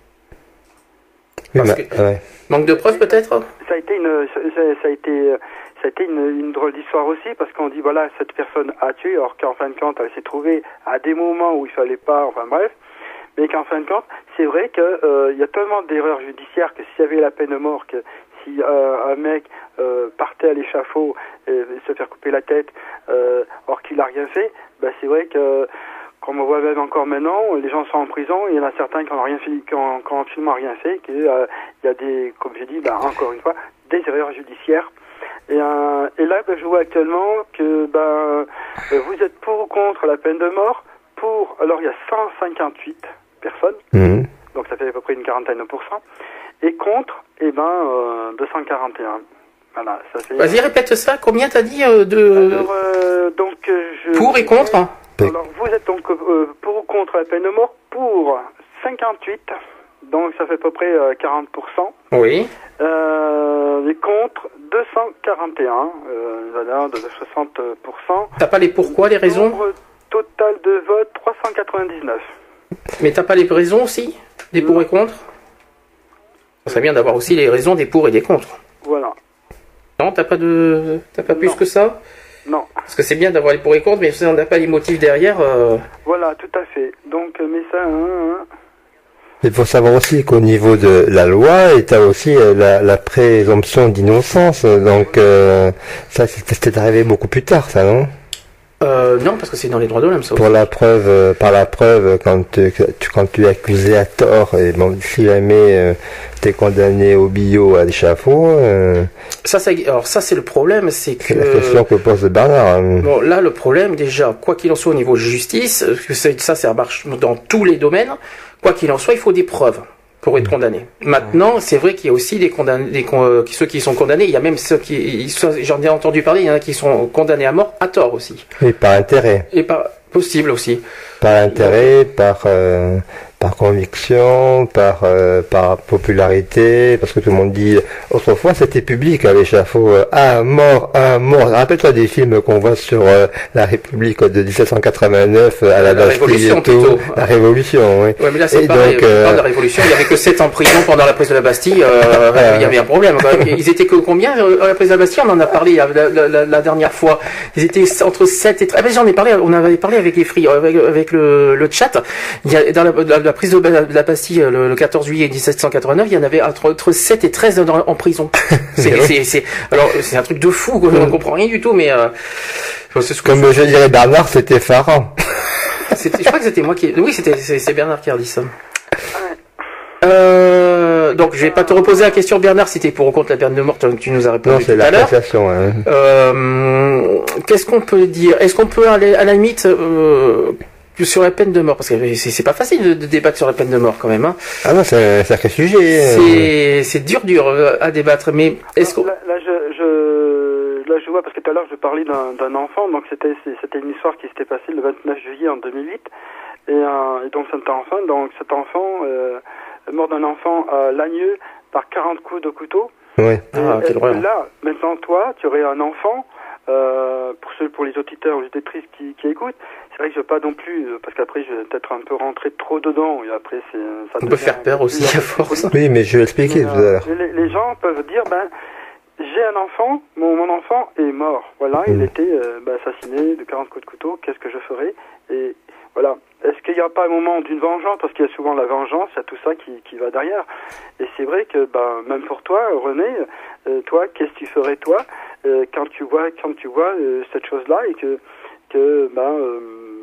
Parce que, ouais. Manque de preuves peut-être. Ça a été une, ça, ça a été, ça a été une, une drôle d'histoire aussi parce qu'on dit voilà cette personne a tué alors qu'en fin de compte elle s'est trouvée à des moments où il fallait pas, enfin bref. Mais qu'en fin de compte, c'est vrai que euh, il y a tellement d'erreurs judiciaires que s'il y avait la peine de mort, que si euh, un mec euh, partait à l'échafaud et, et se faire couper la tête, euh, or qu'il a rien fait, ben c'est vrai que comme on voit même encore maintenant, les gens sont en prison, il y en a certains qui n'ont rien fait, qui ont, qui ont absolument rien fait, qu'il euh, y a des, comme j'ai dit, ben, encore une fois, des erreurs judiciaires. Et, euh, et là, ben, je vois actuellement que ben vous êtes pour ou contre la peine de mort. Pour, alors il y a cent cinquante-huit personnes, mmh. donc ça fait à peu près une quarantaine de pourcents, et contre, eh ben euh, deux cent quarante et un. Voilà, ça fait. Vas-y, répète ça. Combien t'as dit euh, de alors, euh, donc je. Pour et contre. Alors vous êtes donc euh, pour ou contre la peine de mort pour cinquante-huit, donc ça fait à peu près euh, quarante pour cent. Oui. Euh, et contre deux cent quarante et un, euh, voilà, de soixante pour cent. T'as pas les pourquoi, les raisons? Nombre total de vote trois cent quatre-vingt-dix-neuf. Mais t'as pas les raisons aussi? Des pour et contre? Ça serait bien d'avoir aussi les raisons des pour et des contre. Voilà. Non, t'as pas de, t'as pas plus non. que ça? Non. Parce que c'est bien d'avoir les pour et contre, mais si on n'a pas les motifs derrière. Euh... Voilà, tout à fait. Donc, mais ça. Hein, hein. Il faut savoir aussi qu'au niveau de la loi, et t'as aussi la, la présomption d'innocence. Donc, euh, ça, c'est arrivé beaucoup plus tard, ça, non? Euh, non, parce que c'est dans les droits de l'homme, ça aussi. Pour la preuve, euh, par la preuve, quand tu, quand tu es accusé à tort, et bon, si jamais euh, tu es condamné au bio à l'échafaud... Euh, ça, ça, alors ça, c'est le problème, c'est que... C'est la question que pose Bernard. Hein. Bon, là, le problème, déjà, quoi qu'il en soit au niveau justice, que ça, ça marche dans tous les domaines, quoi qu'il en soit, il faut des preuves pour être condamné. Maintenant, c'est vrai qu'il y a aussi des condamnés, des, euh, ceux qui sont condamnés, il y a même ceux qui, j'en ai entendu parler, il y en a qui sont condamnés à mort à tort aussi. Et par intérêt. Et par, possible aussi. par intérêt, par euh, par conviction, par euh, par popularité, parce que tout le monde dit autrefois c'était public à l'échafaud, euh, un mort, un mort. Rappelle-toi des films qu'on voit sur euh, la République de dix-sept cent quatre-vingt-neuf à la, la Bastille Révolution et tout. plutôt. La Révolution, oui. Ouais, mais là c'est Et pareil. donc, On euh, parle de la Révolution. Il y avait que sept en prison pendant la prise de la Bastille. Euh, il y avait un problème. Quand même. Ils étaient que combien euh, à la prise de la Bastille? On en a parlé la, la, la, la dernière fois. Ils étaient entre sept et treize. Ah, ben, j'en ai parlé. On avait parlé avec les free, avec, avec le, le chat. Il y a dans la, la, la prise de la, de la Bastille le, le quatorze juillet mille sept cent quatre-vingt-neuf, il y en avait entre, entre sept et treize dans, en prison. C'est, c'est, c'est, alors c'est un truc de fou. On ne comprend rien du tout, mais euh, c'est ce que comme je, je dirais Bernard, c'était effarant. C'était, je crois que c'était moi qui. Oui, c'était c'est, c'est Bernard qui a dit ça. Euh, donc je vais pas te reposer la question, Bernard, c'était pour ou contre la peine de mort que tu nous as répondu Non, c'est tout à l'heure. l'appréciation. Hein. Euh, qu'est-ce qu'on peut dire? Est-ce qu'on peut aller à la limite euh, sur la peine de mort, parce que c'est, c'est pas facile de, de débattre sur la peine de mort quand même. Hein. Ah non, c'est un sacré sujet. C'est, c'est dur, dur à débattre. Mais est-ce que là, là, je, je, là, je vois parce que tout à l'heure je parlais d'un, d'un enfant, donc c'était, c'était une histoire qui s'était passée le vingt-neuf juillet en deux mille huit, et, euh, et donc cet enfant, donc cet enfant euh, mort d'un enfant à Lagneux par quarante coups de couteau. Oui. Ah, et, et là, maintenant toi, tu aurais un enfant. Euh, pour ceux, pour les auditeurs ou les auditrices qui, qui écoutent, c'est vrai que je veux pas non plus, parce qu'après je vais peut-être un peu rentrer trop dedans, et après c'est, ça on peut faire peur aussi à force. Oui, mais je vais expliquer tout à l'heure. Les, les gens peuvent dire, ben, j'ai un enfant, mon, mon enfant est mort. Voilà, mmh. il était euh, ben, assassiné de quarante coups de couteau, qu'est-ce que je ferais? Et voilà. Est-ce qu'il n'y a pas un moment d'une vengeance? Parce qu'il y a souvent la vengeance, il y a tout ça qui, qui va derrière. Et c'est vrai que, ben, même pour toi, René, euh, toi, qu'est-ce que tu ferais, toi, euh, quand tu vois, quand tu vois euh, cette chose-là et que, que ben, euh,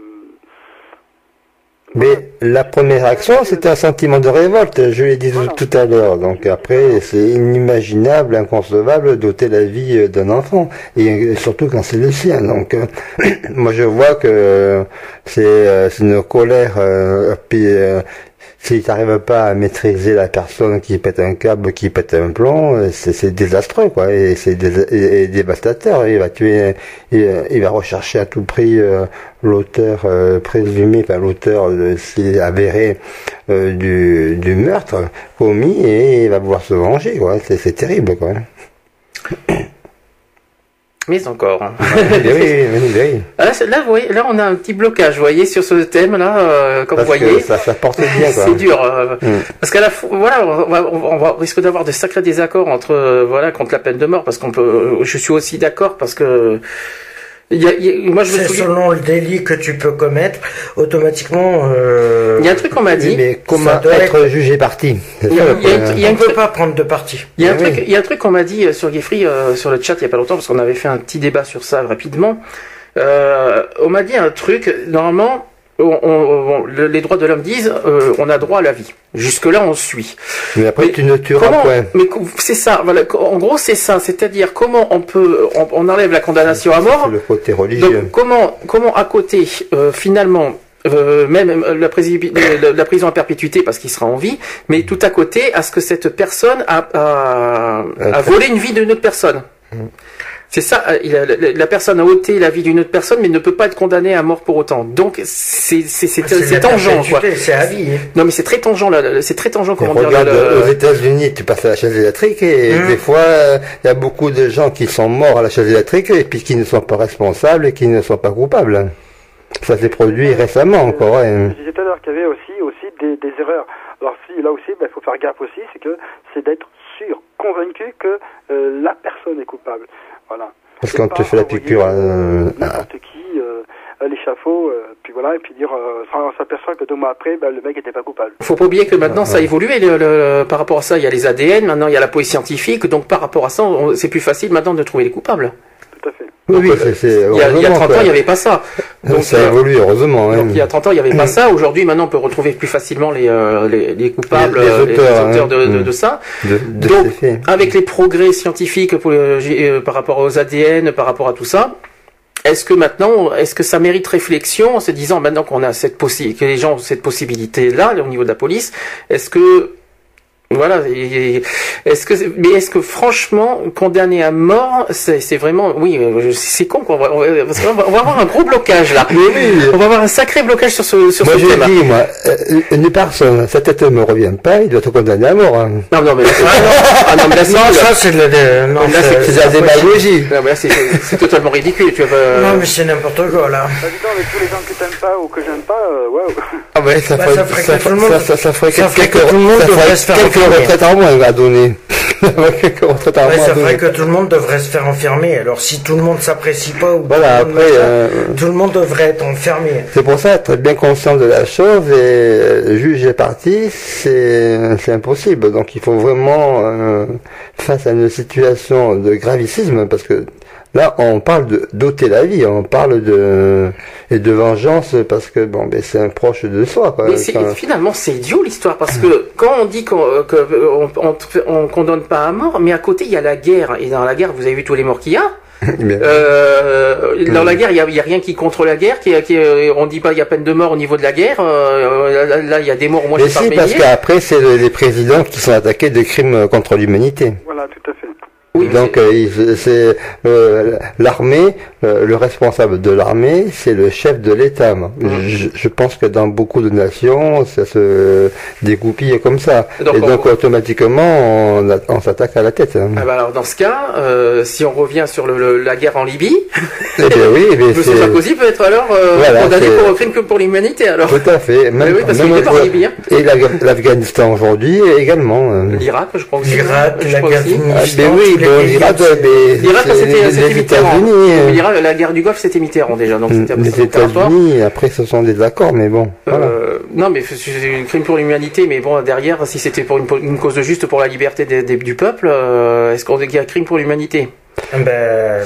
mais la première action, c'était un sentiment de révolte, je l'ai dit voilà. tout à l'heure. Donc après, c'est inimaginable, inconcevable d'ôter la vie d'un enfant, et surtout quand c'est le sien. Donc euh, moi je vois que c'est, euh, c'est une colère, euh, puis euh, si tu n'arrives pas à maîtriser la personne qui pète un câble, qui pète un plomb, c'est, c'est désastreux, quoi, et c'est dé, et, et dévastateur. Il va tuer, il, il va rechercher à tout prix euh, l'auteur euh, présumé, enfin l'auteur, euh, s'il est avéré, euh, du, du meurtre commis, et il va pouvoir se venger, quoi. C'est, c'est terrible, quoi. Mais encore. oui, oui, oui, oui. Là, là, vous voyez, là, on a un petit blocage, vous voyez, sur ce thème-là, euh, comme parce vous voyez. Ça, ça porte bien, quoi. C'est dur. Euh, mm. Parce qu'à la fois, voilà, on, va, on, va, on risque d'avoir de sacrés désaccords entre, euh, voilà, contre la peine de mort, parce qu'on peut, je suis aussi d'accord, parce que, il y a, il y a, moi, je me c'est souviens... selon le délit que tu peux commettre, automatiquement. Euh... Il y a un truc qu'on m'a dit. Mais comment être, être jugé parti? Il y a, il y a, il y a, on ne peut pas prendre de parti. Il y a un oui. truc, il y a un truc qu'on m'a dit sur Geoffrey, euh, sur le chat il y a pas longtemps, parce qu'on avait fait un petit débat sur ça rapidement. Euh, on m'a dit un truc. Normalement, on, on, on, les droits de l'homme disent, euh, on a droit à la vie. Jusque là, on suit. Mais après, mais tu ne tueras point. Mais c'est ça. Voilà. En gros, c'est ça. C'est-à-dire comment on peut, on, on enlève la condamnation à mort. C'est le côté religieux. Donc, comment, comment à côté, euh, finalement. Euh, même la, prési- la prison à perpétuité parce qu'il sera en vie, mais tout à côté à ce que cette personne a, a, a volé une vie d'une autre personne. Mmh. C'est ça, il a, la, la personne a ôté la vie d'une autre personne, mais ne peut pas être condamnée à mort pour autant. Donc c'est c'est c'est, c'est, c'est tangent quoi. C'est à vie. Hein. Non mais c'est très tangent là, c'est très tangent comment dire. Regarde, là, aux États-Unis, tu passes à la chaise électrique et mmh. des fois il y a beaucoup de gens qui sont morts à la chaise électrique et puis qui ne sont pas responsables et qui ne sont pas coupables. Ça s'est produit euh, récemment euh, encore. Ouais. Je disais tout à l'heure qu'il y avait aussi, aussi des, des erreurs. Alors si, là aussi, il bah, faut faire gaffe aussi, c'est que c'est d'être sûr, convaincu que euh, la personne est coupable. Voilà. Parce qu'on te fait la piqûre euh, n'importe euh, qui euh, à l'échafaud, euh, puis voilà, et puis dire, euh, on s'aperçoit que deux mois après, bah, le mec n'était pas coupable. Faut pas oublier que maintenant ah, ça a évolué. Le, le, par rapport à ça, il y a les A D N, maintenant il y a la police scientifique, donc par rapport à ça, on, c'est plus facile maintenant de trouver les coupables. Tout à fait. Oui, oui, c'est, c'est, il, y a, il y a trente ans, il n'y avait pas ça. Donc, ça a évolué, heureusement. Donc, hein. Il y a trente ans, il n'y avait pas ça. Aujourd'hui, maintenant, on peut retrouver plus facilement les, euh, les, les coupables, les, les auteurs, les auteurs hein. de, de, de ça. De, de Donc, avec les progrès scientifiques pour le, euh, par rapport aux A D N, par rapport à tout ça, est-ce que maintenant, est-ce que ça mérite réflexion en se disant maintenant qu'on a cette possibilité, que les gens ont cette possibilité-là, au niveau de la police, est-ce que Voilà. Et, est-ce que, mais est-ce que franchement, condamner à mort, c'est, c'est vraiment, oui, c'est con quoi. On va, on va, parce qu'on va, on va avoir un gros blocage là. Oui, oui. On va avoir un sacré blocage sur ce, sur Moi, ce je thème. dis, moi, euh, une personne, sa tête ne me revient pas, il doit être condamné à mort. Hein. Non, non, mais là, c'est, ah, non, mais là, c'est, Non, ça c'est le, le- non, là, c'est, c'est- C'est de la démagogie. non, mais là, c'est, c'est, c'est totalement ridicule. Tu vas, non, mais c'est n'importe quoi là. Bah, dis donc, avec tous les gens que t'aimes pas ou que j'aime pas, euh, waouh. Ah ouais, ça Bah, ferait, ça ferait que ça, tout le ça, monde- ça, ça ferait ça ferait quelques, que tout le monde ça ferait devrait se faire quelques enfermer. retraites en moins à donner. Ça ferait quelques retraites en Ouais, moins ça à donner. ferait que tout le monde devrait se faire enfermer. Alors si tout le monde s'apprécie pas ou Voilà, tout le monde après, machin, euh, tout le monde devrait être enfermé. C'est pour ça, être bien conscient de la chose et euh, juger parti, c'est c'est impossible. Donc il faut vraiment, euh, face à une situation de gravicisme, parce que là on parle de d'ôter la vie, on parle de et de vengeance parce que bon, ben c'est un proche de soi. Quoi. Mais c'est, Quand- finalement, c'est idiot l'histoire parce que quand on dit qu'on euh, que, euh, on, on, on condamne pas à mort, mais à côté il y a la guerre et dans la guerre, vous avez vu tous les morts qu'il y a. Bien. Euh, dans la guerre, il y a, il y a rien qui contre la guerre. Qui, qui, euh, on dit pas il y a peine de mort au niveau de la guerre. Euh, là, là, il y a des morts. Moi, Mais je sais si, pas parce payer. qu'après c'est le- les présidents qui sont attaqués de crimes contre l'humanité. Voilà, tout à fait. Oui, Donc euh, il- c'est euh, l'armée, euh, le responsable de l'armée, c'est le chef de l'État. moi. Je, je pense que dans beaucoup de nations, ça se dégoupille comme ça. Donc, Et on- donc automatiquement, on, a- on s'attaque à la tête. Hein. Ah bah alors dans ce cas, euh, si on revient sur le, le- la guerre en Libye, Eh bien oui, mais Monsieur c'est Sarkozy peut être alors euh, Voilà, condamné c'est- pour crime que pour l'humanité. Alors tout à fait. Mais oui, parce qu'il même est pas en autre- Libye. Hein. Et la- l'Afghanistan aujourd'hui également. hein. L'Irak, je crois aussi. L'Irak, je la crois guerre aussi. du Ah, Afghanistan, ben oui, tous les bon, pays, l'Irak, c'est- mais L'Irak, c'est c'était, les c'était Mitterrand. États-Unis. hein. L'Irak, la guerre du Golfe, c'était Mitterrand déjà, donc c'était Les c'était opératoire. États-Unis, après ce sont des accords, mais bon. Voilà. Euh, non, mais c'est un crime pour l'humanité, mais bon, derrière, si c'était pour une, une cause juste pour la liberté des- des- du peuple, euh, est-ce qu'on dit qu'il y a un crime pour l'humanité? Ben,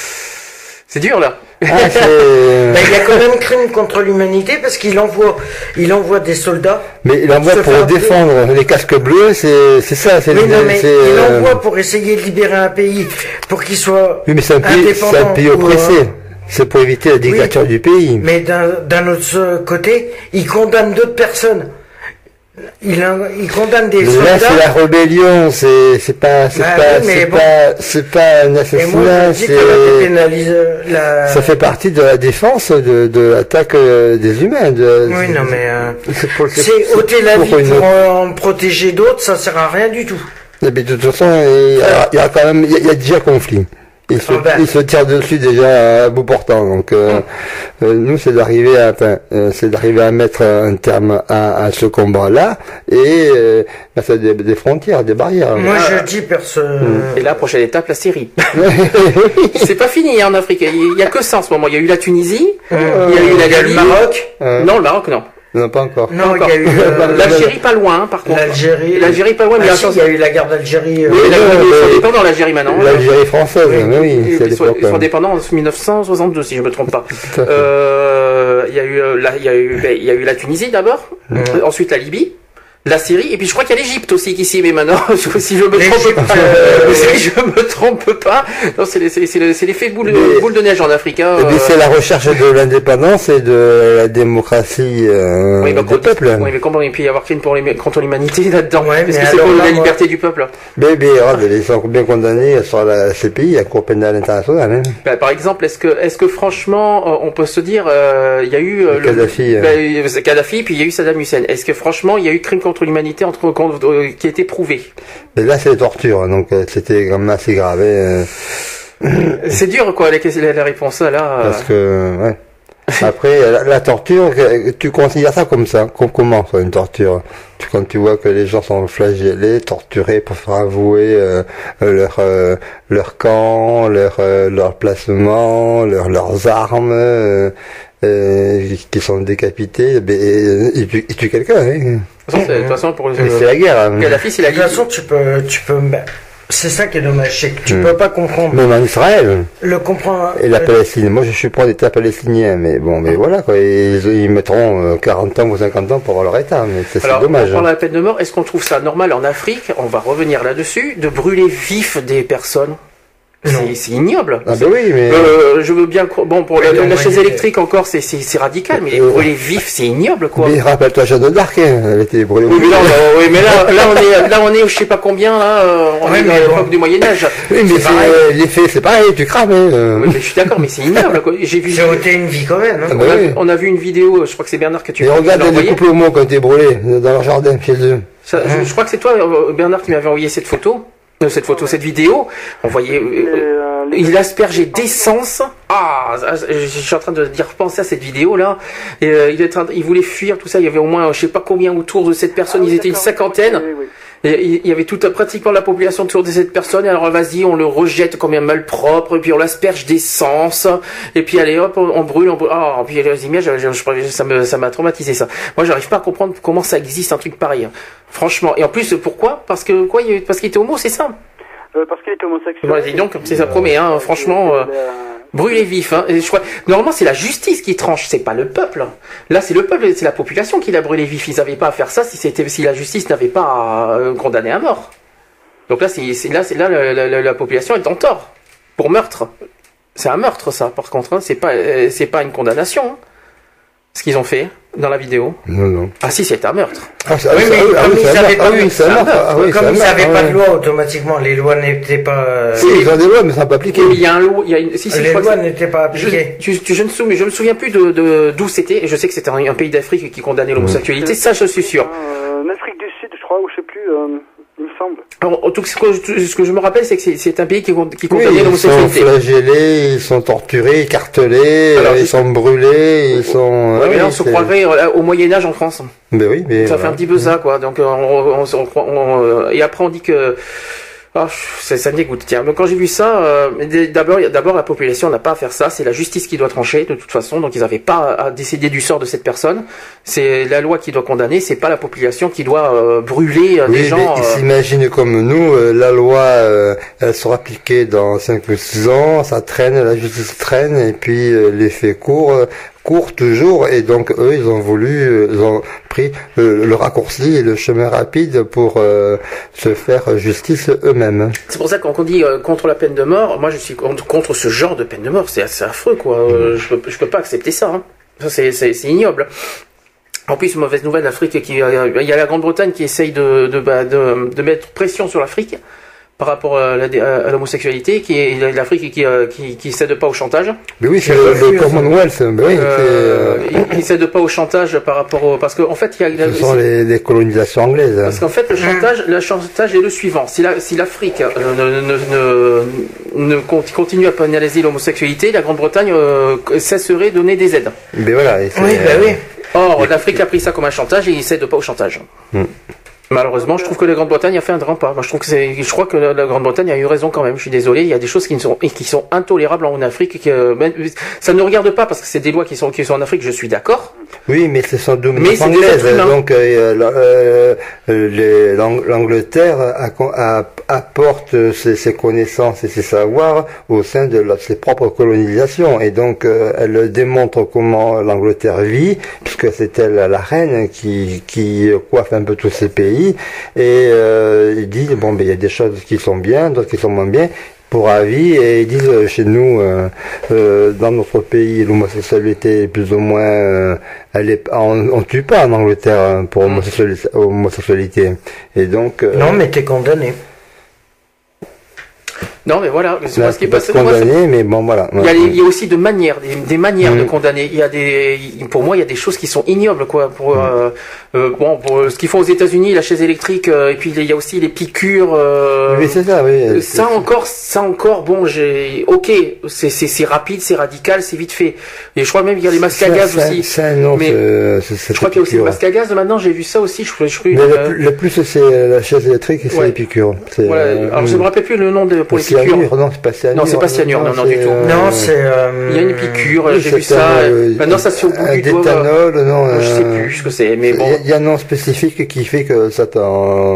C'est dur, là. Ah, c'est- ben, il y a quand même crime contre l'humanité parce qu'il envoie, il envoie des soldats. Mais il envoie Se pour faire défendre les casques bleus, c'est c'est ça, c'est Mais non, mais c'est, il euh, envoie pour essayer de libérer un pays, pour qu'il soit Oui, mais c'est un pays, c'est un indépendant. pays ou, oppressé. euh, C'est pour éviter la dictature oui, du pays. Mais d'un d'un autre côté, il condamne d'autres personnes. Il, en- il condamne des Mais là, soldats. c'est la rébellion, c'est c'est pas c'est Bah pas oui, mais c'est bon. pas c'est pas un Et moi, assassinat, je dis que c'est la dépénalise la. ça fait partie de la défense de de l'attaque euh, des humains. De, Oui, non, mais euh, c'est pour- c'est- c'est ôter la pour vie une- pour euh, en protéger d'autres, ça sert à rien du tout. Mais de toute façon, il y a, il y a quand même il y a, il y a déjà conflit. Ils se, Ah ben. ils se tirent dessus déjà à bout portant. Donc euh, euh, nous, c'est d'arriver à, enfin, euh, c'est d'arriver à mettre un terme à, à ce combat-là et euh, mettre des, des frontières, des barrières. Moi, je dis personne. Et là, prochaine étape, la Syrie. C'est pas fini hein, en Afrique. Il y a que ça en ce moment. Il y a eu la Tunisie, il y a eu la Il y a le Libye. Maroc. Euh, Non, le Maroc, non. non, pas encore. Non, il Encore. y a eu euh, L'Algérie, pas loin, hein, par contre. l'Algérie. L'Algérie, pas loin, mais Ah, la si, chance. il y a eu la guerre d'Algérie. euh, Oui, la- non, ils sont mais- dépendants l'Algérie maintenant. hein. L'Algérie française, Oui. mais oui, Ils, c'est à ils sont, l'époque. ils sont hein. dépendants en mille neuf cent soixante-deux, si je me trompe pas. Tout à fait. Euh, Il y a eu, euh, la- il y a eu, ben, il y a eu la Tunisie d'abord, euh, ensuite la Libye, la Syrie, et puis je crois qu'il y a l'Égypte aussi qui s'y est, mais maintenant, si je me trompe L'Égypte, pas, euh, si je me trompe pas, non, c'est les- c'est c'est le- c'est l'effet boule, Mais- boule de neige en Afrique. Hein, Et puis euh, c'est la recherche de l'indépendance et de la démocratie euh, oui, bah, du quand- peuple. oui, mais comment il peut y avoir crime pour les, contre l'humanité là-dedans? Ouais, Est-ce mais que c'est alors pour là, la moi- liberté du peuple? Mais, mais regarde, ils sont bien condamnés sur la C P I, la Cour pénale internationale. Hein. Bah, par exemple, est-ce que, est-ce que franchement, euh, on peut se dire, euh, il y a eu euh, Le Kadhafi, euh. bah, il y a eu Kadhafi, puis il y a eu Saddam Hussein. Est-ce que franchement, il y a eu crime contre l'humanité entre, contre, euh, qui a été prouvé? Et là, c'est les tortures, donc euh, c'était quand même assez grave. hein, euh, C'est dur, quoi, les, les, les réponses là. euh. Parce que, ouais. Après, la, la torture, que- tu considères ça comme ça com- Comment, ça, une torture tu, Quand tu vois que les gens sont flagellés, torturés pour faire avouer euh, leur euh, leur camp, leur euh, leur placement, leur, leurs armes, euh, euh, qui sont décapités, ben, euh, ils tuent, ils tuent quelqu'un. Hein. De toute façon, c'est- de toute façon, pour Et c'est la guerre. hein. Kadhafi, c'est De la toute façon, tu peux, tu peux. bah, c'est ça qui est dommage, c'est que tu Hmm. peux pas comprendre. Même en Israël. Le comprendre. Et la Palestine, moi je suis pour l'État palestinien, mais bon, mais voilà quoi, ils, ils mettront euh, quarante ans ou cinquante ans pour avoir leur État, mais c'est c'est Alors, dommage. on parle de la peine de mort. Est-ce qu'on trouve ça normal en Afrique? On va revenir là-dessus, de brûler vif des personnes. C'est, c'est ignoble. Ah ben oui, mais... Euh, je veux bien... Bon, pour la, non, la moi, chaise il- électrique encore, c'est, c'est, c'est radical, mais les Euh, brûler vifs, c'est ignoble, quoi. Mais rappelle-toi Jeanne d'Arc, hein, elle était brûlée. Oui, mais là, on- oui, mais là, là, on est, là, on est, je sais pas combien, là, euh, on Ouais, est dans mais l'époque bon. du Moyen-Âge. Oui, mais C'est c'est, pareil. euh, l'effet, c'est pareil, tu crames, hein. euh. Oui, mais je suis d'accord, mais c'est ignoble, quoi. J'ai vu, J'ai ôté une vie quand même. Hein. Ah on bah a, oui. on a vu une vidéo, je crois que c'est Bernard que tu Et qui regarde l'a les envoyé. couples homo quand t'es brûlés, dans leur jardin, chez eux. Ça, je, je crois que c'est toi, euh, Bernard, qui m'avait envoyé cette photo. Euh, cette photo, cette vidéo. On voyait, euh, Et, euh, les- il aspergeait d'essence. Ah, je, je suis en train de dire penser à cette vidéo là. Et, euh, il, est en train- il voulait fuir tout ça. Il y avait au moins, je sais pas combien autour de cette personne. Ah oui, Ils étaient une d'accord. cinquantaine. Oui, oui. Et il il y avait toute pratiquement la population autour de cette personne. Et alors vas-y, on le rejette comme un malpropre. Et puis on l'asperge d'essence. Et puis allez hop, on, on brûle. On brûle. Ah, puis les images, je, je, je- ça me, ça m'a traumatisé ça. Moi, j'arrive pas à comprendre comment ça existe un truc pareil. Franchement. Et en plus, pourquoi? Parce que quoi? il- Parce qu'il était homo, c'est ça? Euh, parce qu'il était homosexuel. Voilà, dis donc, c'est ça promet, hein, franchement, euh, brûler vif, hein. Et je crois, normalement, c'est la justice qui tranche, c'est pas le peuple. Là, c'est le peuple, c'est la population qui l'a brûlé vif. Ils n'avaient pas à faire ça si c'était, si la justice n'avait pas à euh, condamner à mort. Donc là, c'est, c'est là, c'est là, la, la- la- la population est en tort. Pour meurtre. C'est un meurtre, ça, par contre, hein. C'est pas, euh, c'est pas une condamnation, hein, ce qu'ils ont fait dans la vidéo. Non, non. Ah si, c'est un meurtre. Ah, ça, Oui, ça- mais ah comme oui, ils c'est un avaient meurtre. pas Ah oui, c'est un un meurtre. meurtre. Ah oui, c'est Comme un ils meurtre, n'avaient ah pas ouais. de loi, automatiquement, les lois n'étaient pas. euh, Si, ils ont des lois, mais ça n'a pas appliqué. Il y a un lot, il y a une, si, si, je les crois que lois c'est- n'étaient pas Je, appliquées. tu- tu- je ne souviens, je me souviens plus de, de- d'où c'était, et je sais que c'était un, un pays d'Afrique qui condamnait l'homosexualité, ça je suis sûr. Euh, en Afrique du Sud, je crois, ou je sais plus, euh, il me semble. Alors, en tout cas, ce que, je- ce que je me rappelle, c'est que c'est, c'est un pays qui, con- qui Oui, condamnait ils sont l'homosexualité. flagellés, ils sont torturés, écartelés, Alors, euh, je- ils sont brûlés, ils sont... Ouais, mais là, oui, on se c'est- croirait euh, au Moyen-Âge en France. Ben oui, mais... Ça fait voilà. un petit peu ça, quoi. Donc, euh, on, on, on, on croit- on, euh, et après, on dit que, ah, ça, ça me dégoûte. Tiens, donc quand j'ai vu ça, euh, d- d'abord, d'abord, la population n'a pas à faire ça. C'est la justice qui doit trancher, de toute façon. Donc, ils n'avaient pas à décider du sort de cette personne. C'est la loi qui doit condamner. C'est pas la population qui doit euh, brûler euh, Oui, des mais gens. ils euh, s'imaginent comme nous, euh, la loi, euh, elle sera appliquée dans cinq ou six ans, ça traîne, la justice traîne, et puis euh, les faits courent, euh, courent toujours, et donc eux, ils ont voulu, euh, ils ont pris le, le raccourci et le chemin rapide pour euh, se faire justice eux-mêmes. C'est pour ça qu'on qu'on dit euh, contre la peine de mort. Moi, je suis contre, contre ce genre de peine de mort. C'est assez affreux, quoi. Euh, je peux, je peux pas accepter ça. Hein. Ça, c'est, c'est, c'est ignoble. En plus, mauvaise nouvelle, l'Afrique qui, euh, il y a la Grande-Bretagne qui essaye de, de, bah, de, de mettre pression sur l'Afrique par rapport à, la, à l'homosexualité, qui est l'Afrique qui, euh, qui, qui cède pas au chantage. Mais oui, c'est le, le Commonwealth, ben oui, Euh, c'est, euh, il, il cède pas au chantage par rapport au, parce qu'en fait, il y a, il y a- ce sont les, les colonisations anglaises. parce qu'en fait, le chantage, le chantage est le suivant. Si la, si l'Afrique euh, ne, ne, ne, ne conti- continue à pénaliser l'homosexualité, la Grande-Bretagne euh, cesserait de donner des aides. Mais voilà, et c'est, Oui, ben oui. Or, l'Afrique a pris ça comme un chantage et il cède pas au chantage. Mm. Malheureusement, je trouve que la Grande-Bretagne a fait un grand pas. Moi, je trouve que c'est, je crois que la, la Grande-Bretagne a eu raison quand même. Je suis désolé, il y a des choses qui ne sont, et qui sont intolérables en Afrique. Que, euh, même- ça ne regarde pas parce que c'est des lois qui sont, qui sont en Afrique. Je suis d'accord. Oui, mais ce sont deux Mais c'est des anglaises, êtres humains. donc euh, la- euh, les- l'Ang- l'Angleterre a- a- apporte ses, ses connaissances et ses savoirs au sein de la- ses propres colonisations, et donc euh, elle démontre comment l'Angleterre vit, puisque c'est elle la reine qui, qui coiffe un peu tous ces pays, et euh, ils disent bon ben il y a des choses qui sont bien, d'autres qui sont moins bien, pour avis, et ils disent euh, chez nous, euh, euh, dans notre pays, l'homosexualité est plus ou moins, euh, elle est, on, on tue pas en Angleterre hein, pour homosexualité, homosexualité. Et donc, euh, Non, mais t'es condamné. Non, mais voilà. C'est là, parce qu'il tu peux passe. être moi, c'est- condamné, mais bon voilà. Il y, a, les- il y a aussi de manières, des, des manières Mm. de condamner. Il y a des, pour moi, il y a des choses qui sont ignobles, quoi. Pour, euh, euh, bon, pour ce qu'ils font aux États-Unis, la chaise électrique, euh, et puis il y a aussi les piqûres. Euh, Oui, c'est ça, oui. ça encore, ça encore, bon, j'ai, ok, c'est, c'est, c'est rapide, c'est radical, c'est vite fait. Et je crois même qu'il y a les masques à Ça, gaz ça, aussi. ça, non, Mais c'est- c'est- c'est je crois qu'il y a aussi les piqûre. masques à gaz. Maintenant, j'ai vu ça aussi. Je, je, je, Mais euh, le, plus- le plus, c'est la chaise électrique et c'est Ouais. les piqûres. C'est, voilà. euh, Alors, je me rappelle plus le nom de, pour les c'est piqûres. cyanure, non, c'est pas cyanure. Non, c'est pas cyanure, non, non, du c'est, tout. euh, Non, c'est. euh, Il y a une piqûre, oui, j'ai c'est vu ça. un, euh, Maintenant, ça c'est au bout un du doigt. d'éthanol, non. Je sais euh, plus ce que c'est, mais bon. Il y a- il y a un nom spécifique qui fait que ça t'en,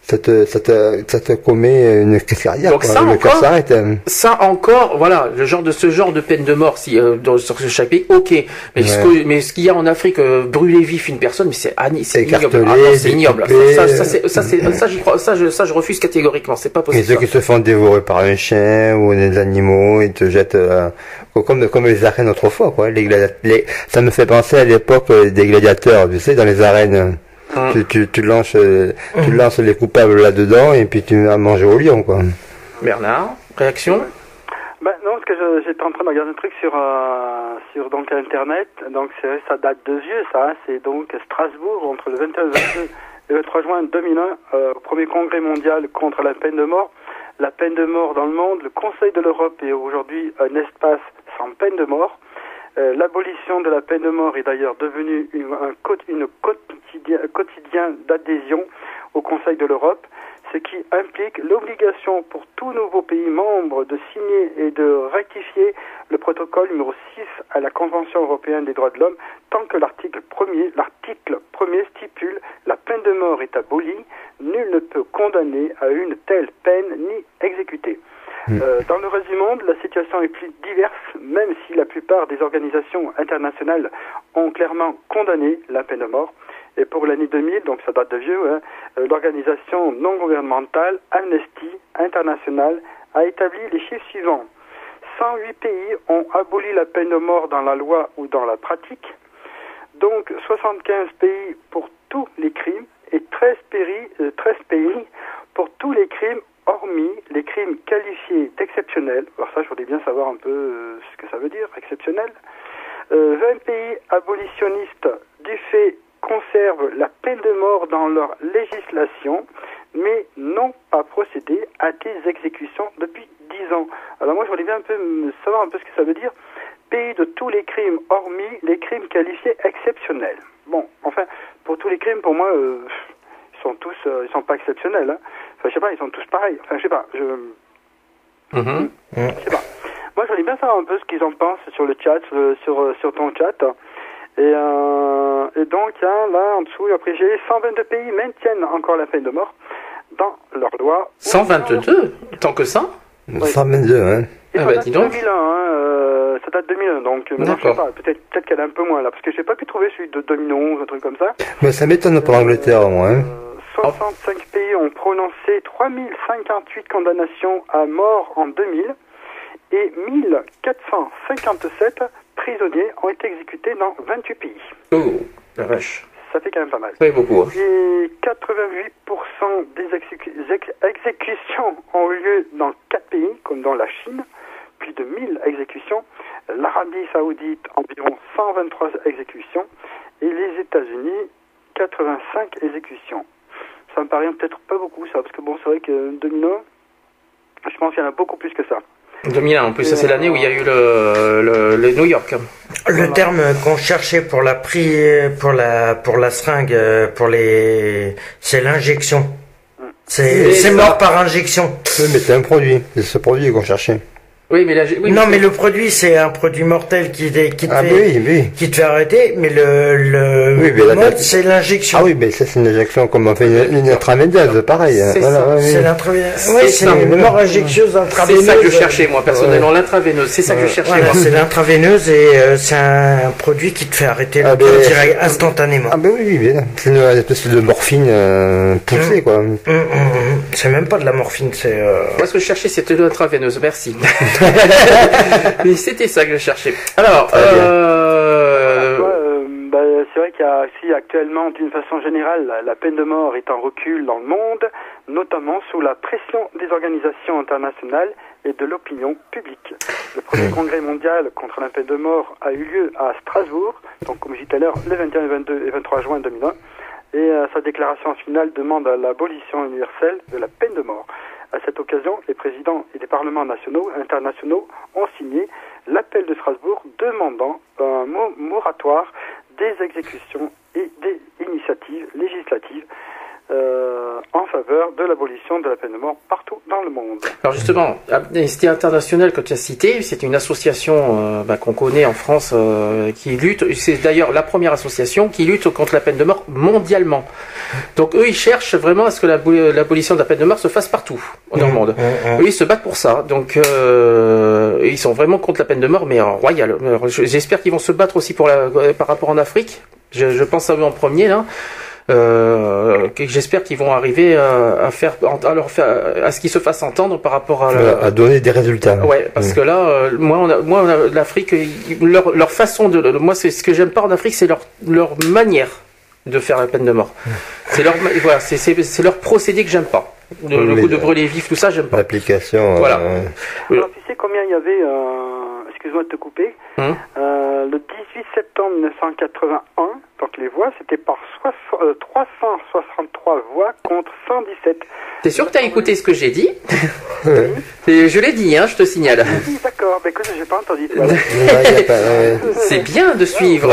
ça te, ça te, ça te commet une crise cardiaque. Donc quoi. ça Le encore, cœur s'arrête. hein. ça encore, voilà, le genre de ce genre de peine de mort, si euh, dans, sur ce chaque pays, ok. Mais Ouais. ce que, mais ce qu'il y a en Afrique, euh, brûler vif une personne, mais c'est ani- c'est ignoble. Écartelé, Ah non, c'est ignoble. découpé. Ça, ça, ça, c'est- ça, c'est- ça, j'y crois, ça, je, ça, je refuse catégoriquement. C'est pas Et possible. ceux ça. qui se font dévorer par un chien ou des animaux, ils te jettent euh, comme comme les arènes autrefois, quoi. Les, gladi- les, ça me fait penser à l'époque euh, des gladiateurs, tu sais, dans les arènes. Hum. Tu, tu, tu lances, euh, tu lances les coupables là-dedans et puis tu vas manger au lion, quoi. Bernard, réaction? Ben non, parce que je- j'étais en train de regarder un truc sur euh, sur donc internet. Donc c'est vrai, ça date de vieux, ça. hein. C'est donc Strasbourg entre le vingt et un, vingt-deux et le trois juin deux mille un, euh, au premier congrès mondial contre la peine de mort. La peine de mort dans le monde, le Conseil de l'Europe est aujourd'hui un espace sans peine de mort. Euh, L'abolition de la peine de mort est d'ailleurs devenue une, un, quot- une quotidien, quotidien d'adhésion au Conseil de l'Europe, ce qui implique l'obligation pour tout nouveau pays membre de signer et de rectifier le protocole numéro six à la Convention européenne des droits de l'homme, tant que l'article premier, l'article premier stipule la peine de mort est abolie, nul ne peut condamner à une telle peine ni exécuter. Euh, dans le reste du monde, la situation est plus diverse, même si la plupart des organisations internationales ont clairement condamné la peine de mort. Et pour l'année deux mille, donc ça date de vieux, hein, euh, l'organisation non gouvernementale Amnesty International a établi les chiffres suivants. cent huit pays ont aboli la peine de mort dans la loi ou dans la pratique, donc soixante-quinze pays pour tous les crimes et treize pays, euh, treize pays pour tous les crimes hormis les crimes qualifiés d'exceptionnels. Alors ça, je voudrais bien savoir un peu euh, ce que ça veut dire, exceptionnel. Euh, vingt pays abolitionnistes du fait conservent la peine de mort dans leur législation, mais n'ont pas procédé à des exécutions depuis dix ans. Alors moi, je voudrais bien un peu me- savoir un peu ce que ça veut dire. Pays de tous les crimes, hormis les crimes qualifiés exceptionnels. Bon, enfin, pour tous les crimes, pour moi, euh, ils sont tous, euh, ils sont pas exceptionnels. Hein. Enfin, je sais pas, ils sont tous pareils. Enfin, je sais pas, je, Mhm. je sais pas. Moi, je voudrais bien savoir un peu ce qu'ils en pensent sur le chat, sur, sur, sur ton chat. Et, euh, et donc, hein, là, en dessous, après, j'ai cent vingt-deux pays maintiennent encore la peine de mort dans leur loi. cent vingt-deux? Tant que ça? cent vingt-deux, hein. Et Ah ça bah, date dis donc. deux mille un, hein, euh, ça date deux mille un, donc euh, maintenant, je sais D'accord. pas, peut-être peut-être qu'elle est un peu moins là, parce que j'ai pas pu trouver celui de deux mille onze, un truc comme ça. Mais ça m'étonne pour l'Angleterre, moi, hein. soixante-cinq pays ont prononcé trois mille cinquante-huit condamnations à mort en deux mille et mille quatre cent cinquante-sept prisonniers ont été exécutés dans vingt-huit pays. Oh, la vache. Ça fait quand même pas mal. Oui, beaucoup. hein. Et quatre-vingt-huit pour cent des exécu- ex- exécutions ont eu lieu dans quatre pays, comme dans la Chine, plus de mille exécutions, l'Arabie Saoudite, environ cent vingt-trois exécutions, et les États-Unis, quatre-vingt-cinq exécutions. Ça me paraît peut-être pas beaucoup, ça, parce que bon, c'est vrai que deux mille un, je pense qu'il y en a beaucoup plus que ça. deux mille un, en plus, ça c'est l'année où il y a eu le, le, le New York. Le terme qu'on cherchait pour la pri, pour la, pour la seringue, euh, pour les, c'est l'injection. C'est, Mais c'est ça- mort par injection. Oui, mais c'est un produit. C'est ce produit qu'on cherchait. Oui, mais là, j'ai- oui, Non, mais le produit, c'est un produit mortel qui, te- qui te Ah, fait, oui, oui. qui te fait arrêter, mais le, le, Oui, mais la mode, date- c'est l'injection. Ah oui, mais ça, c'est une injection comme on fait une, une intraveineuse, pareil. hein. C'est Voilà, ça, ouais, C'est oui. l'intraveineuse. Oui, C'est c'est ça. une mort injectieuse c'est intraveineuse. ça que je cherchais, moi, personnellement, l'intraveineuse. C'est ça que je cherchais, Voilà, moi. c'est l'intraveineuse et euh, c'est un produit qui te fait arrêter le Ah, cœur ben, direct, instantanément. Ah ben oui, oui, bien. C'est une espèce de morphine euh, poussée, quoi. Hum, hum, hum. C'est même pas de la morphine, c'est... Euh... Moi, ce que je cherchais, c'était l'intraveineuse. Merci. Mais c'était ça que je cherchais. Alors, Très bien. euh... Ouais, euh, bah, c'est vrai qu'il y a si actuellement, d'une façon générale, la, la peine de mort est en recul dans le monde, notamment sous la pression des organisations internationales et de l'opinion publique. Le premier congrès mondial contre la peine de mort a eu lieu à Strasbourg, donc comme je disais tout à l'heure, le vingt et un, vingt-deux et vingt-trois juin deux mille un, et euh, sa déclaration finale demande à l'abolition universelle de la peine de mort. À cette occasion, les présidents et les parlements nationaux et internationaux ont signé l'appel de Strasbourg demandant un mo- moratoire des exécutions et des initiatives législatives euh, en faveur de l'abolition de la peine de mort partout dans le monde. Alors justement, Amnesty International, que tu as cité, c'est une association euh, bah, qu'on connaît en France euh, qui lutte, c'est d'ailleurs la première association qui lutte contre la peine de mort mondialement. Donc eux, ils cherchent vraiment à ce que la l'abolition de la peine de mort se fasse partout dans le monde. Mmh, mmh. Eux, ils se battent pour ça. Donc euh, ils sont vraiment contre la peine de mort, mais en royal. Alors, j'espère qu'ils vont se battre aussi pour la, par rapport en Afrique. Je, je pense à eux en premier là. Euh, j'espère qu'ils vont arriver à, à faire, à leur faire, à ce qu'ils se fassent entendre par rapport à, la, à donner des résultats. Ouais, parce mmh. que là, euh, moi, on a, moi, on a, l'Afrique, leur, leur façon de, moi, c'est ce que j'aime pas en Afrique, c'est leur, leur manière de faire la peine de mort. Mmh. C'est leur, voilà, c'est, c'est, c'est leur procédé que j'aime pas. Le, le coup de brûler vif, tout ça, j'aime pas. L'application. Voilà. Euh... Alors, tu sais combien il y avait, euh... excuse-moi de te couper, mmh. euh, le dix-huit septembre mille neuf cent quatre-vingt-un, donc les voix, c'était par trois cent soixante-trois voix contre cent dix-sept. T'es sûr que t'as écouté ce que j'ai dit? Et je l'ai dit, hein, je te signale. Oui, d'accord, mais écoute, j'ai pas entendu. Voilà. C'est bien de suivre.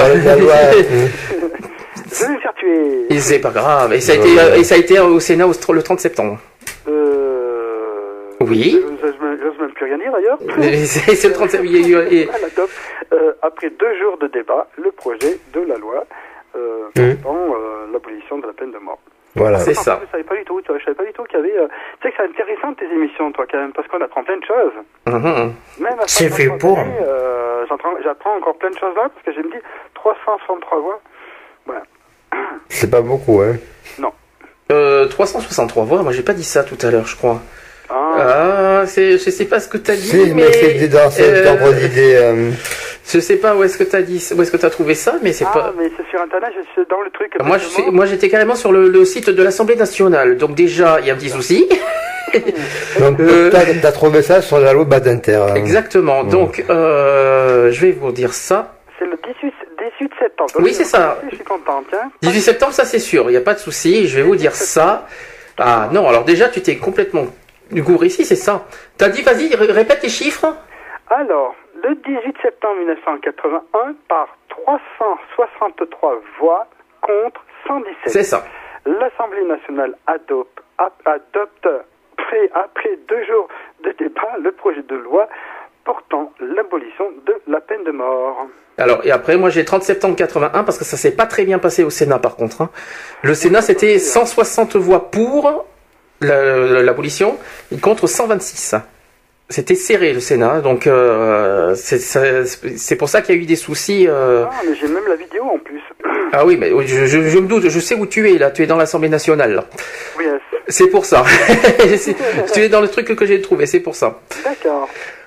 Je vais me faire tuer. Et c'est pas grave. Et ça a été, et ça a été au Sénat au, le trente septembre. Euh... Oui. J'ose même plus rien dire d'ailleurs. C'est, c'est le trente septembre. Il y a eu, et... euh, après deux jours de débat, le projet de la loi euh, mmh. portant euh, l'abolition de la peine de mort. Voilà, c'est ça. Je savais pas du tout, tu vois, je savais pas du tout qu'il y avait. Euh... Tu sais que c'est intéressant tes émissions, toi, quand même, parce qu'on apprend plein de choses. Mmh. Même à c'est fait pour. Euh, j'apprends, j'apprends encore plein de choses là, parce que je me dis trois cent soixante-trois voix. Voilà. C'est pas beaucoup, hein. Non. Euh, trois cent soixante-trois voix. Moi, j'ai pas dit ça tout à l'heure, je crois. Ah, ah c'est, je sais pas ce que t'as dit, si, mais, mais c'est dans cette euh, ordre d'idée. Euh... Je sais pas où est-ce que t'as dit, où est-ce que t'as trouvé ça, mais c'est ah, pas. mais c'est sur internet, je suis dans le truc. Moi, je suis, moi, j'étais carrément sur le, le site de l'Assemblée nationale, donc déjà, il y a un petit souci. Donc, euh... t'as, t'as trouvé ça sur la loi Badinter. Hein. Exactement. Mmh. Donc, euh, je vais vous dire ça. C'est le dix-huit septembre. Oui, c'est ça. Je suis content, tiens. dix-huit septembre, ça c'est sûr, il n'y a pas de souci. Je vais vous dire ça. Ah non, alors déjà, tu t'es complètement gouré ici, c'est ça. T'as dit, vas-y, répète les chiffres. Alors, le dix-huit septembre mille neuf cent quatre-vingt-un, par trois cent soixante-trois voix contre cent dix-sept. C'est ça. L'Assemblée nationale adopte, adopte après, après deux jours de débat, le projet de loi portant l'abolition de la peine de mort. Alors, et après, moi j'ai trente septembre quatre-vingt-un, parce que ça s'est pas très bien passé au Sénat par contre. Hein. Le Sénat, c'était cent soixante voix pour la, l'abolition, et contre cent vingt-six. C'était serré le Sénat, donc euh, c'est, c'est, c'est pour ça qu'il y a eu des soucis. Euh... Ah, mais j'ai même la vidéo en plus. Ah oui, mais je, je, je me doute, je sais où tu es là, tu es dans l'Assemblée nationale. Là. Oui, yes. C'est pour ça. Tu es dans le truc que j'ai trouvé, c'est pour ça. D'accord.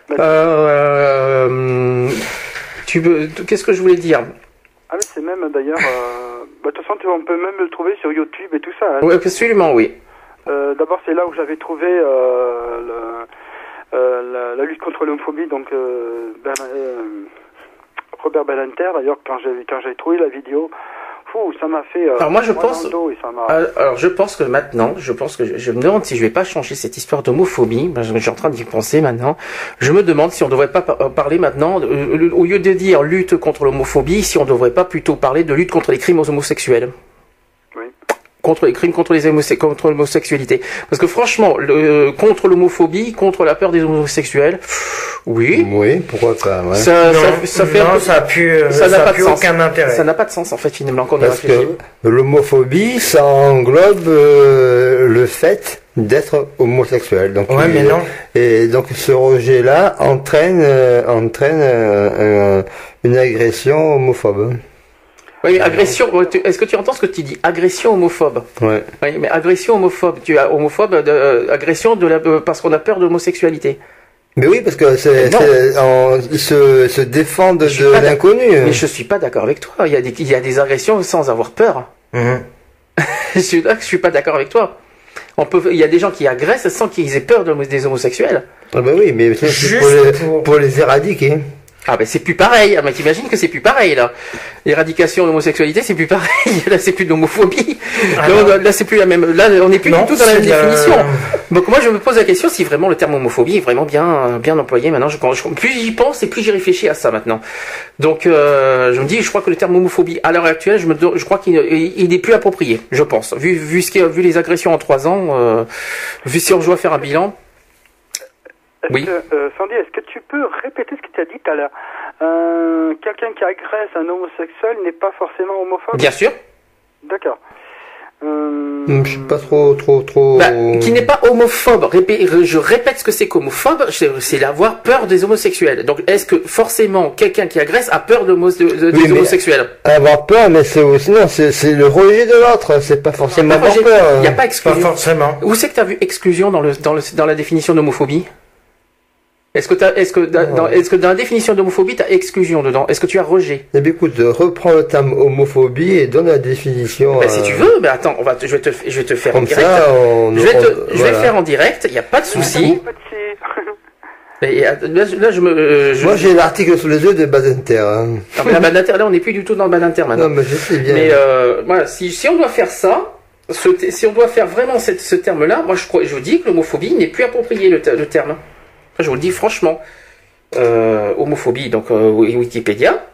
Euh, tu veux, qu'est-ce que je voulais dire? Ah mais c'est même d'ailleurs, euh, bah, de toute façon on peut même le trouver sur YouTube et tout ça. Hein. Oui, absolument, oui. Euh, d'abord c'est là où j'avais trouvé euh, le, euh, la, la lutte contre l'homophobie, donc euh, Bernard, euh, Robert Badinter d'ailleurs quand j'ai quand j'ai trouvé la vidéo. Fou, ça m'a fait. Euh, alors moi je pense. m'a... Alors je pense que maintenant, je pense que je, je me demande si je vais pas changer cette histoire d'homophobie. Ben, je, je suis en train d'y penser maintenant. Je me demande si on devrait pas parler maintenant, euh, au lieu de dire lutte contre l'homophobie, si on devrait pas plutôt parler de lutte contre les crimes aux homosexuels. Oui. Contre les crimes contre les homose- contre l'homosexualité. Parce que franchement, le, contre l'homophobie, contre la peur des homosexuels, oui. Oui, pourquoi pas, ouais. Ça, non, ça, ça fait non, peu, ça a plus, ça, ça n'a a pas plus de sens. aucun intérêt. Ça n'a pas de sens, en fait, finalement, quand on Parce y réfléchit. que l'homophobie, ça englobe euh, le fait d'être homosexuel. Donc, ouais, mais non. Et donc, ce rejet-là entraîne, euh, entraîne euh, euh, une agression homophobe. Oui, mais agression, est-ce que tu entends ce que tu dis? Agression homophobe. Ouais. Oui, mais agression homophobe. Tu as homophobe, de, euh, agression de la, euh, parce qu'on a peur de l'homosexualité. Mais oui, parce que c'est, c'est en, ils se, se défendent de l'inconnu. Mais je suis pas d'accord avec toi. Il y a des, il y a des agressions sans avoir peur. Mmh. je suis là que je suis pas d'accord avec toi. On peut, il y a des gens qui agressent sans qu'ils aient peur de, des homosexuels. Ah ben oui, mais c'est Juste pour les, pour... pour les éradiquer. Ah ben c'est plus pareil, ah ben t'imagines que c'est plus pareil là. L'éradication de l'homosexualité c'est plus pareil, là c'est plus de l'homophobie, ah là, là c'est plus la même, là on n'est plus non, du tout dans la même la... définition. Donc moi je me pose la question si vraiment le terme homophobie est vraiment bien bien employé maintenant. Je, je, plus j'y pense et plus j'y réfléchis à ça maintenant. Donc euh, je me dis, je crois que le terme homophobie à l'heure actuelle, je me, je crois qu'il il est plus approprié, je pense. Vu vu ce qui vu les agressions en trois ans, euh, vu si on doit faire un bilan. Est-ce oui. que, euh, Sandy, est-ce que tu peux répéter ce que tu as dit tout à l'heure? euh, Quelqu'un qui agresse un homosexuel n'est pas forcément homophobe? Bien sûr. D'accord. Euh, Je suis pas trop, trop, trop. Bah, qui n'est pas homophobe. Répé- je répète ce que c'est qu'homophobe, c'est c'est d'avoir peur des homosexuels. Donc, est-ce que forcément quelqu'un qui agresse a peur d'homos- de, de- Oui, des mais homosexuels? Avoir peur, mais c'est aussi, non, c'est, c'est le rejet de l'autre, c'est pas forcément avoir Il peur. n'y a pas exclusion. Pas forcément. Où c'est que tu as vu exclusion dans, le, dans, le, dans la définition d'homophobie? Est-ce que, t'as- est-ce que, dans, est-ce que dans la définition d'homophobie, tu as exclusion dedans? Est-ce que tu as rejet? Eh bien, écoute, reprends le terme homophobie et donne la définition. Ben, si euh, tu veux, ben attends, on va, te- je vais te, je vais te faire en Comme direct. ça, on- je vais, te, on- je voilà. vais faire en direct, il n'y a pas de souci. Et, euh, là, là, je me, euh, je- Moi, j'ai l'article sous les yeux de Badinter. Hein. Ah, mais la bande inter, là, on n'est plus du tout dans le bande inter maintenant. Non, mais je sais bien. Mais euh, voilà, si, si on doit faire ça, ce, te- si on doit faire vraiment cette, ce terme-là, moi je, crois- je vous dis que l'homophobie n'est plus approprié le, te- le terme. Enfin, je vous le dis franchement. Euh, homophobie, donc euh, Wikipédia.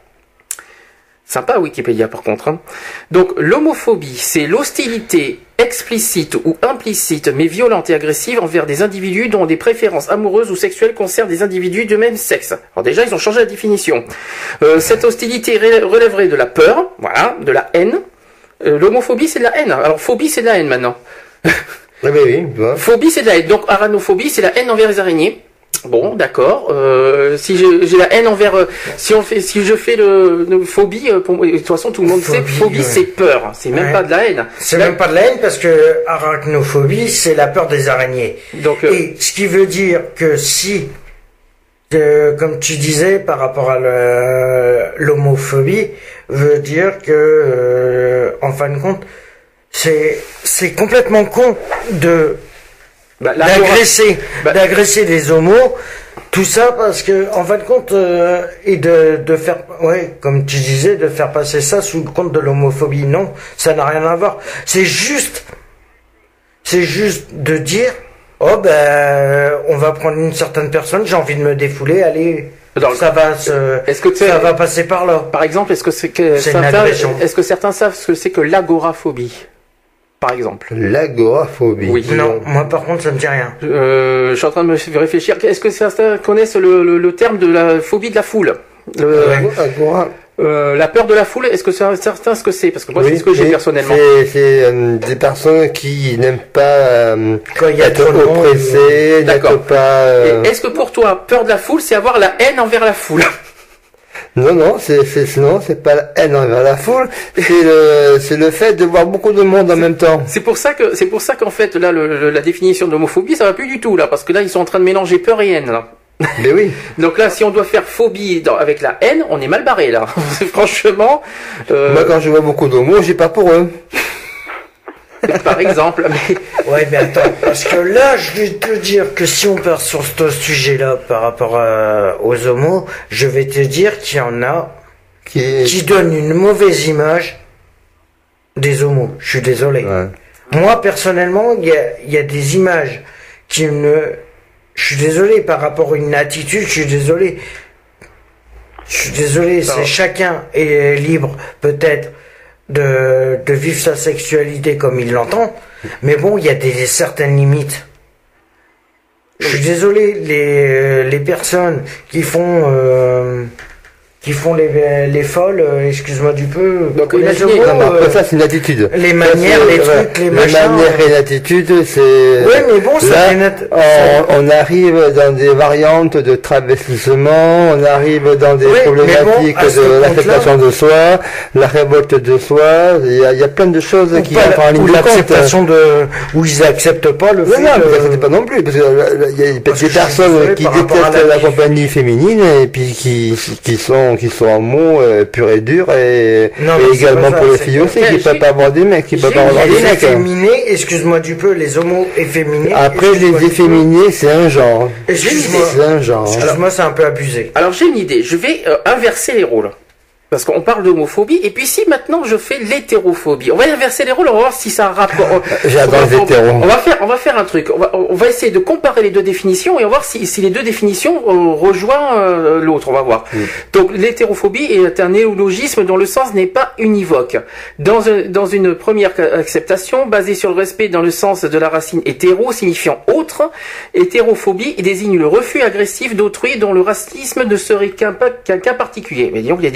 Sympa Wikipédia par contre. Hein. Donc l'homophobie, c'est l'hostilité explicite ou implicite mais violente et agressive envers des individus dont des préférences amoureuses ou sexuelles concernent des individus de même sexe. Alors déjà ils ont changé la définition. Euh, cette hostilité ré- relèverait de la peur, voilà, de la haine. Euh, l'homophobie c'est de la haine. Alors phobie c'est de la haine maintenant. Ah, ben oui, tu vois. Phobie c'est de la haine. Donc arachnophobie c'est la haine envers les araignées. Bon, d'accord. Euh, si j'ai j'ai la haine envers, euh, si on fait, si je fais le, le phobie, euh, pour moi, de toute façon tout le monde sait, Phobie, phobie ouais. c'est peur, c'est même Ouais. pas de la haine. C'est La- même pas de la haine parce que arachnophobie, c'est la peur des araignées. Donc, euh, Et ce qui veut dire que si, euh, comme tu disais par rapport à le- l'homophobie, veut dire que, euh, en fin de compte, c'est c'est complètement con de bah, la- d'agresser Bah- d'agresser les homos, tout ça parce que en fin de compte euh, et de de faire ouais comme tu disais de faire passer ça sous le compte de l'homophobie. Non, ça n'a rien à voir. C'est juste c'est juste de dire oh ben on va prendre une certaine personne, j'ai envie de me défouler, allez, Dans le- ça va se Est-ce que tu sais- ça va passer par là. Par exemple, est-ce que c'est que C'est une certains, agression. est-ce que certains savent ce que c'est que l'agoraphobie, par exemple? L'agoraphobie. Oui. Non, moi par contre ça me dit rien. Euh, je suis en train de me réfléchir. Est-ce que certains connaissent le, le, le terme de la phobie de la foule? Le- Agora. euh, la peur de la foule, est-ce que c'est- certains ce que c'est? Parce que moi, Oui, c'est ce que j'ai oui, personnellement. C'est, c'est euh, des personnes qui n'aiment pas euh, Quand il y a être trop de monde, oppressées, D'accord. n'être pas. euh, Et est-ce que pour toi, peur de la foule, c'est avoir la haine envers la foule? Non, non, c'est, c'est, non, c'est pas la haine envers la foule, c'est le, c'est le fait de voir beaucoup de monde en même temps. C'est pour ça que c'est pour ça qu'en fait là le, le- la définition de l'homophobie ça va plus du tout là parce que là ils sont en train de mélanger peur et haine là. Mais oui. Donc là si on doit faire phobie dans- avec la haine on est mal barré là. Franchement. Euh, Moi, quand je vois beaucoup d'homos, j'ai pas pour eux. par exemple. Mais... Ouais, mais attends, parce que là, je vais te dire que si on part sur ce sujet-là par rapport à- aux homos, je vais te dire qu'il y en a Qui, qui donnent une mauvaise image des homos. Je suis désolé. Ouais. Moi, personnellement, il y a, il y a des images qui me... Je suis désolé par rapport à une attitude, je suis désolé. Je suis désolé, c'est chacun est libre, peut-être, de, de vivre sa sexualité comme il l'entend, mais bon, il y a des certaines limites. Je suis désolé, les, les personnes qui font euh, qui font les, les folles, euh, excuse-moi du peu, Donc, les imaginez, homos, Non, mais après, euh, ça, c'est une attitude. les Ça, manières, c'est- les ouais, trucs, les les machins. manières et l'attitude, c'est. Ouais, mais bon, ça Là, fait net- on, on arrive dans des variantes de travestissement, on arrive dans des Oui, mais bon, problématiques à ce de compte-là- l'acceptation de soi, la révolte de soi. Il y a, il y a plein de choses ou qui pas- entrent en ligne ou de compte. l'acceptation de où ils acceptent pas le Non, fait non, mais de- ça c'est pas non plus, parce que euh, il y a des Parce que je suis personnes désolé qui par rapport à détestent la la vie. compagnie féminine et puis qui, qui sont, qui sont en mots euh, purs et durs et, Non, et mais c'est également pas ça, pour les c'est filles que- aussi, Eh, qui j'ai- peuvent pas avoir des mecs, qui peuvent j'ai- pas avoir les des mecs. hein. efféminés, excuse-moi du peu, les homos efféminés. Après, excuse-moi les du peu. efféminés, c'est un genre. Excuse-moi. C'est un genre. Excuse-moi, c'est un peu abusé. Alors j'ai une idée. Je vais euh, inverser les rôles. Parce qu'on parle d'homophobie, et puis si maintenant je fais l'hétérophobie, on va inverser les rôles, on va voir si ça a un rapport. J'adore on va- les hétéros. On va faire, on va faire un truc. On va, on va essayer de comparer les deux définitions et on va voir si, si les deux définitions euh, rejoignent euh, l'autre. On va voir. Donc l'hétérophobie est un néologisme dont le sens n'est pas univoque. Dans, un- dans une première acceptation basée sur le respect dans le sens de la racine hétéro signifiant autre, hétérophobie désigne le refus agressif d'autrui dont le racisme ne serait qu'un pa- qu'un cas particulier. Mais disons qu'il y a des définitions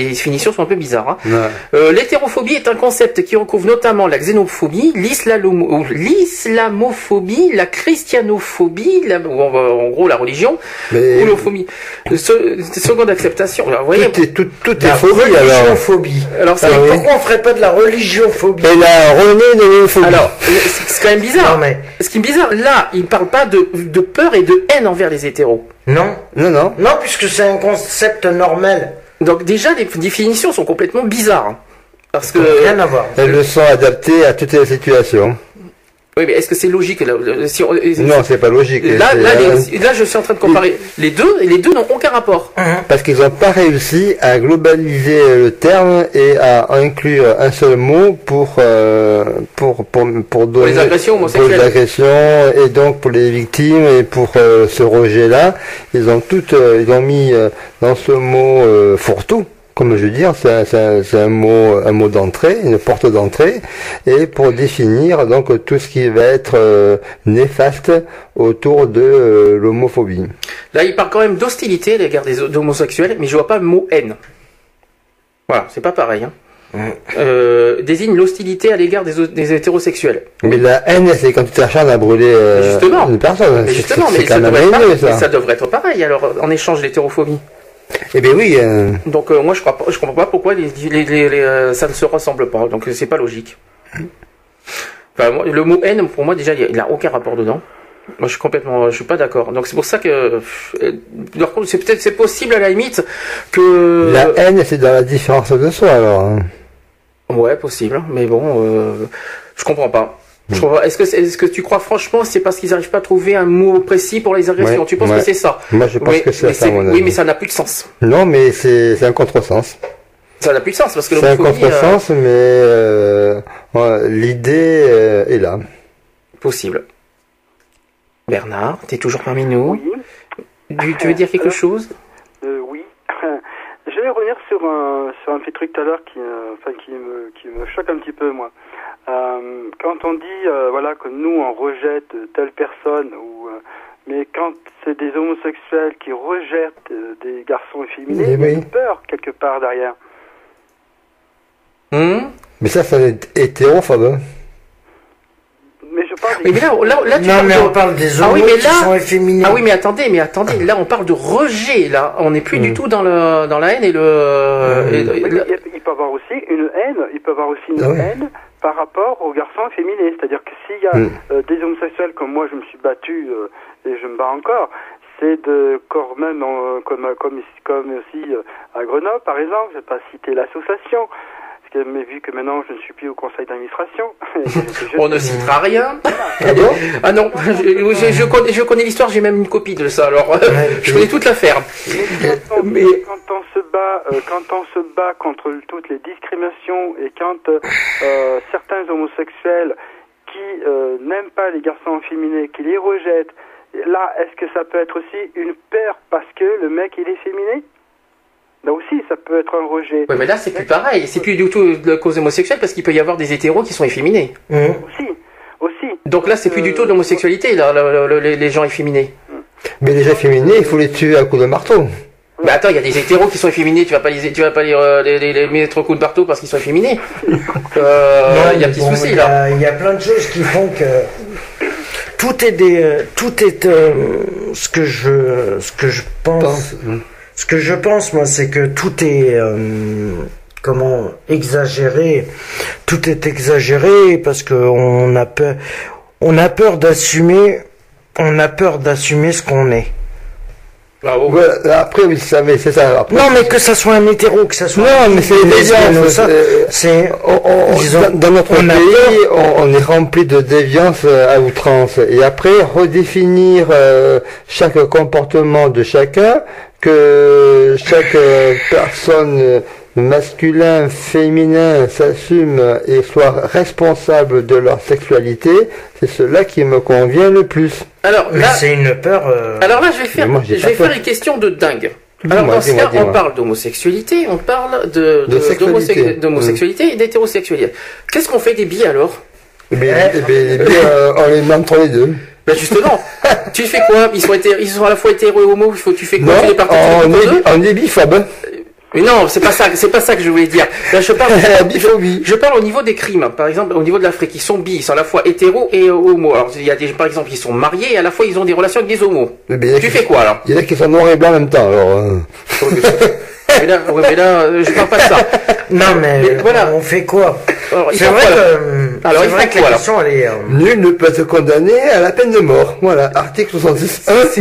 définitions sont un peu bizarres. Hein. Ouais. Euh, l'hétérophobie est un concept qui recouvre notamment la xénophobie, l'islamo- l'islamophobie, la christianophobie, la, ou en, en gros la religion, Mais- ou l'homophobie. De se- de seconde acceptation. Alors, vous voyez, Tout est, tout, tout est La phobie alors. religiophobie. alors, c'est, Ah oui. Pourquoi on ferait pas de la religiophobie? Et la René de l'homophobie. alors, c'est c'est quand même bizarre. Non, mais- Ce qui est bizarre, là, il parle pas de, de peur et de haine envers les hétéros. Non. Non, non. Non, puisque c'est un concept normal. Donc déjà, les définitions sont complètement bizarres. hein. Parce que... Rien à voir. Elles le sont adaptées à toutes les situations. Oui, mais est-ce que c'est logique là, si on- Non, c'est pas logique. Là, C'est, là, euh, les- là, je suis en train de comparer les deux, et les deux n'ont aucun rapport. Parce qu'ils n'ont pas réussi à globaliser le terme et à inclure un seul mot pour euh, pour pour pour donner les agressions homosexuelles. pour les agressions et donc pour les victimes et pour euh, ce rejet-là, ils ont tout euh, ils ont mis euh, dans ce mot euh, fourre-tout. Comme je veux dire, c'est un, c'est un, c'est un mot, un mot d'entrée, une porte d'entrée, et pour définir donc tout ce qui va être euh, néfaste autour de euh, l'homophobie. Là, il parle quand même d'hostilité à l'égard des homosexuels, mais je vois pas le mot haine. Voilà, c'est pas pareil. Hein. Euh, désigne l'hostilité à l'égard des, des hétérosexuels. Mais la haine, c'est quand tu t'acharnes à brûler euh, Justement. une personne. Mais C'est- justement, c'est mais quand ça, même devrait être haineux, pareil, ça. mais ça devrait être pareil, alors, en échange l'hétérophobie. Eh bien oui. euh, Donc, euh, moi, je crois pas, je comprends pas pourquoi les, les, les, les, euh, ça ne se ressemble pas. Donc, euh, c'est pas logique. Enfin, moi, le mot haine, pour moi, déjà, il a aucun rapport dedans. Moi, je suis complètement, je suis pas d'accord. Donc, c'est pour ça que, euh, par contre, c'est peut-être, c'est possible à la limite que. La haine, c'est dans la différence de soi, alors. hein. Ouais, possible. Mais bon, euh, je comprends pas. Je comprends pas. Est-ce que, c'est- est-ce que tu crois franchement, c'est parce qu'ils n'arrivent pas à trouver un mot précis pour les agressions? Ouais, Tu penses ouais. que c'est ça? Moi, je pense Oui, que c'est mais ça, à mon Oui, avis. mais ça n'a plus de sens. Non, mais c'est c'est un contresens. Ça n'a plus de sens parce que C'est un l'homophobie, euh, contresens, mais euh, ouais, l'idée euh, est là. possible. Bernard, t'es toujours parmi nous. Oui. Tu, tu veux dire quelque Alors, chose? Euh, oui. Je vais revenir sur un, sur un petit truc tout à l'heure qui, euh, enfin, qui, me, qui me choque un petit peu, moi. Euh, quand on dit euh, voilà, que nous, on rejette telle personne, ou, euh, mais quand c'est des homosexuels qui rejettent euh, des garçons efféminés, Eh il y a oui. une peur quelque part derrière. Hum Mais ça, ça est hétérophobe. Mais je parle Oui, mais là, là, là, tu Non, parles mais de- on parle des Ah homos oui, mais qui là- sont efféminés. Ah oui, mais attendez, mais attendez, là, on parle de rejet, là. On n'est plus du Mm. tout dans le, dans la haine et le, et- et- Oui, le- il, il peut avoir aussi une haine, il peut avoir aussi une Ah ouais. haine par rapport aux garçons féminins. C'est-à-dire que s'il y a Mm. euh, des homosexuels comme moi, je me suis battu euh, et je me bats encore, c'est de corps même en- comme comme comme aussi euh, à Grenoble, par exemple. Je vais pas citer l'association. Parce que, mais vu que maintenant je ne suis plus au conseil d'administration, je- on ne citera rien. Ah bon? Ah non, je, je, je connais, je connais l'histoire, j'ai même une copie de ça, alors je connais toute l'affaire. Mais quand on, Mais- quand on se bat, euh, quand on se bat contre toutes les discriminations et quand euh, certains homosexuels qui euh, n'aiment pas les garçons féminins, qui les rejettent, là, est-ce que ça peut être aussi une peur parce que le mec il est féminin? Là aussi, ça peut être un rejet. Ouais, mais là, c'est plus pareil. C'est plus du tout de cause homosexuelle parce qu'il peut y avoir des hétéros qui sont efféminés. Mmh. Aussi, aussi. Donc là, c'est plus Euh, du tout de l'homosexualité, là, le- le- les, les gens efféminés. Mais déjà féminés, il faut les tuer à coups de marteau. Mais attends, il y a des hétéros qui sont efféminés, tu vas pas les, tu vas pas les, euh, les, les, les mettre au coup de marteau parce qu'ils sont efféminés. Euh, il y a un petit Bon, souci, il y là. a- Il y a plein de choses qui font que tout est des, euh, tout est euh, ce que je, ce que je pense. Pense. Ce que je pense, moi, c'est que tout est euh, comment exagéré. Tout est exagéré parce que on a peur, on a peur d'assumer, on a peur d'assumer ce qu'on est. Bravo. Voilà, après, oui, ça, mais c'est ça. Après, Non, mais que ça soit un hétéro, que ça soit Non, mais c'est une lesbienne, déviance, ça, c'est- c'est on- on- disons, dans, dans notre on a pays, on, on est rempli de déviance euh, à outrance. Et après, redéfinir euh, chaque comportement de chacun, que chaque euh, personne euh, masculin, féminin s'assume et soit responsable de leur sexualité, c'est cela qui me convient le plus. Alors mais là, c'est une peur. euh, alors là, je vais faire, Mais moi, j'ai je pas vais faire peur. une question de dingue. Dis-moi, Alors dans ce dis-moi, cas, on dis-moi. parle d'homosexualité, on parle de, De de- sexualité. d'homose- d'homosexualité et d'hétérosexualité. Qu'est-ce qu'on fait des billes alors? Eh bien, eh bien, eh bien, euh, on les met entre les deux. Ben justement, tu fais quoi? Ils sont hété- ils sont à la fois hétéro et homo. Il faut, tu fais quoi? Non, Tu les partages on entre est, deux? on est biphobe. Mais non, c'est pas ça, c'est pas ça que je voulais dire. Là, je parle, je, je parle au niveau des crimes. Par exemple, au niveau de l'Afrique, ils sont bi, ils sont à la fois hétéros et homo. Alors, il y a des, par exemple, qui sont mariés et à la fois ils ont des relations avec des homos. Mais tu fais quoi, alors? Il y en a qui sont noirs et blancs en même temps, alors. Euh... mais là, ouais, mais là, je parle pas de ça. Non, mais, mais voilà. On fait quoi? Alors, c'est vrai que, alors, c'est vrai que la question, elle est... Euh... Nul ne peut être condamné à la peine de mort. Voilà, article soixante-six.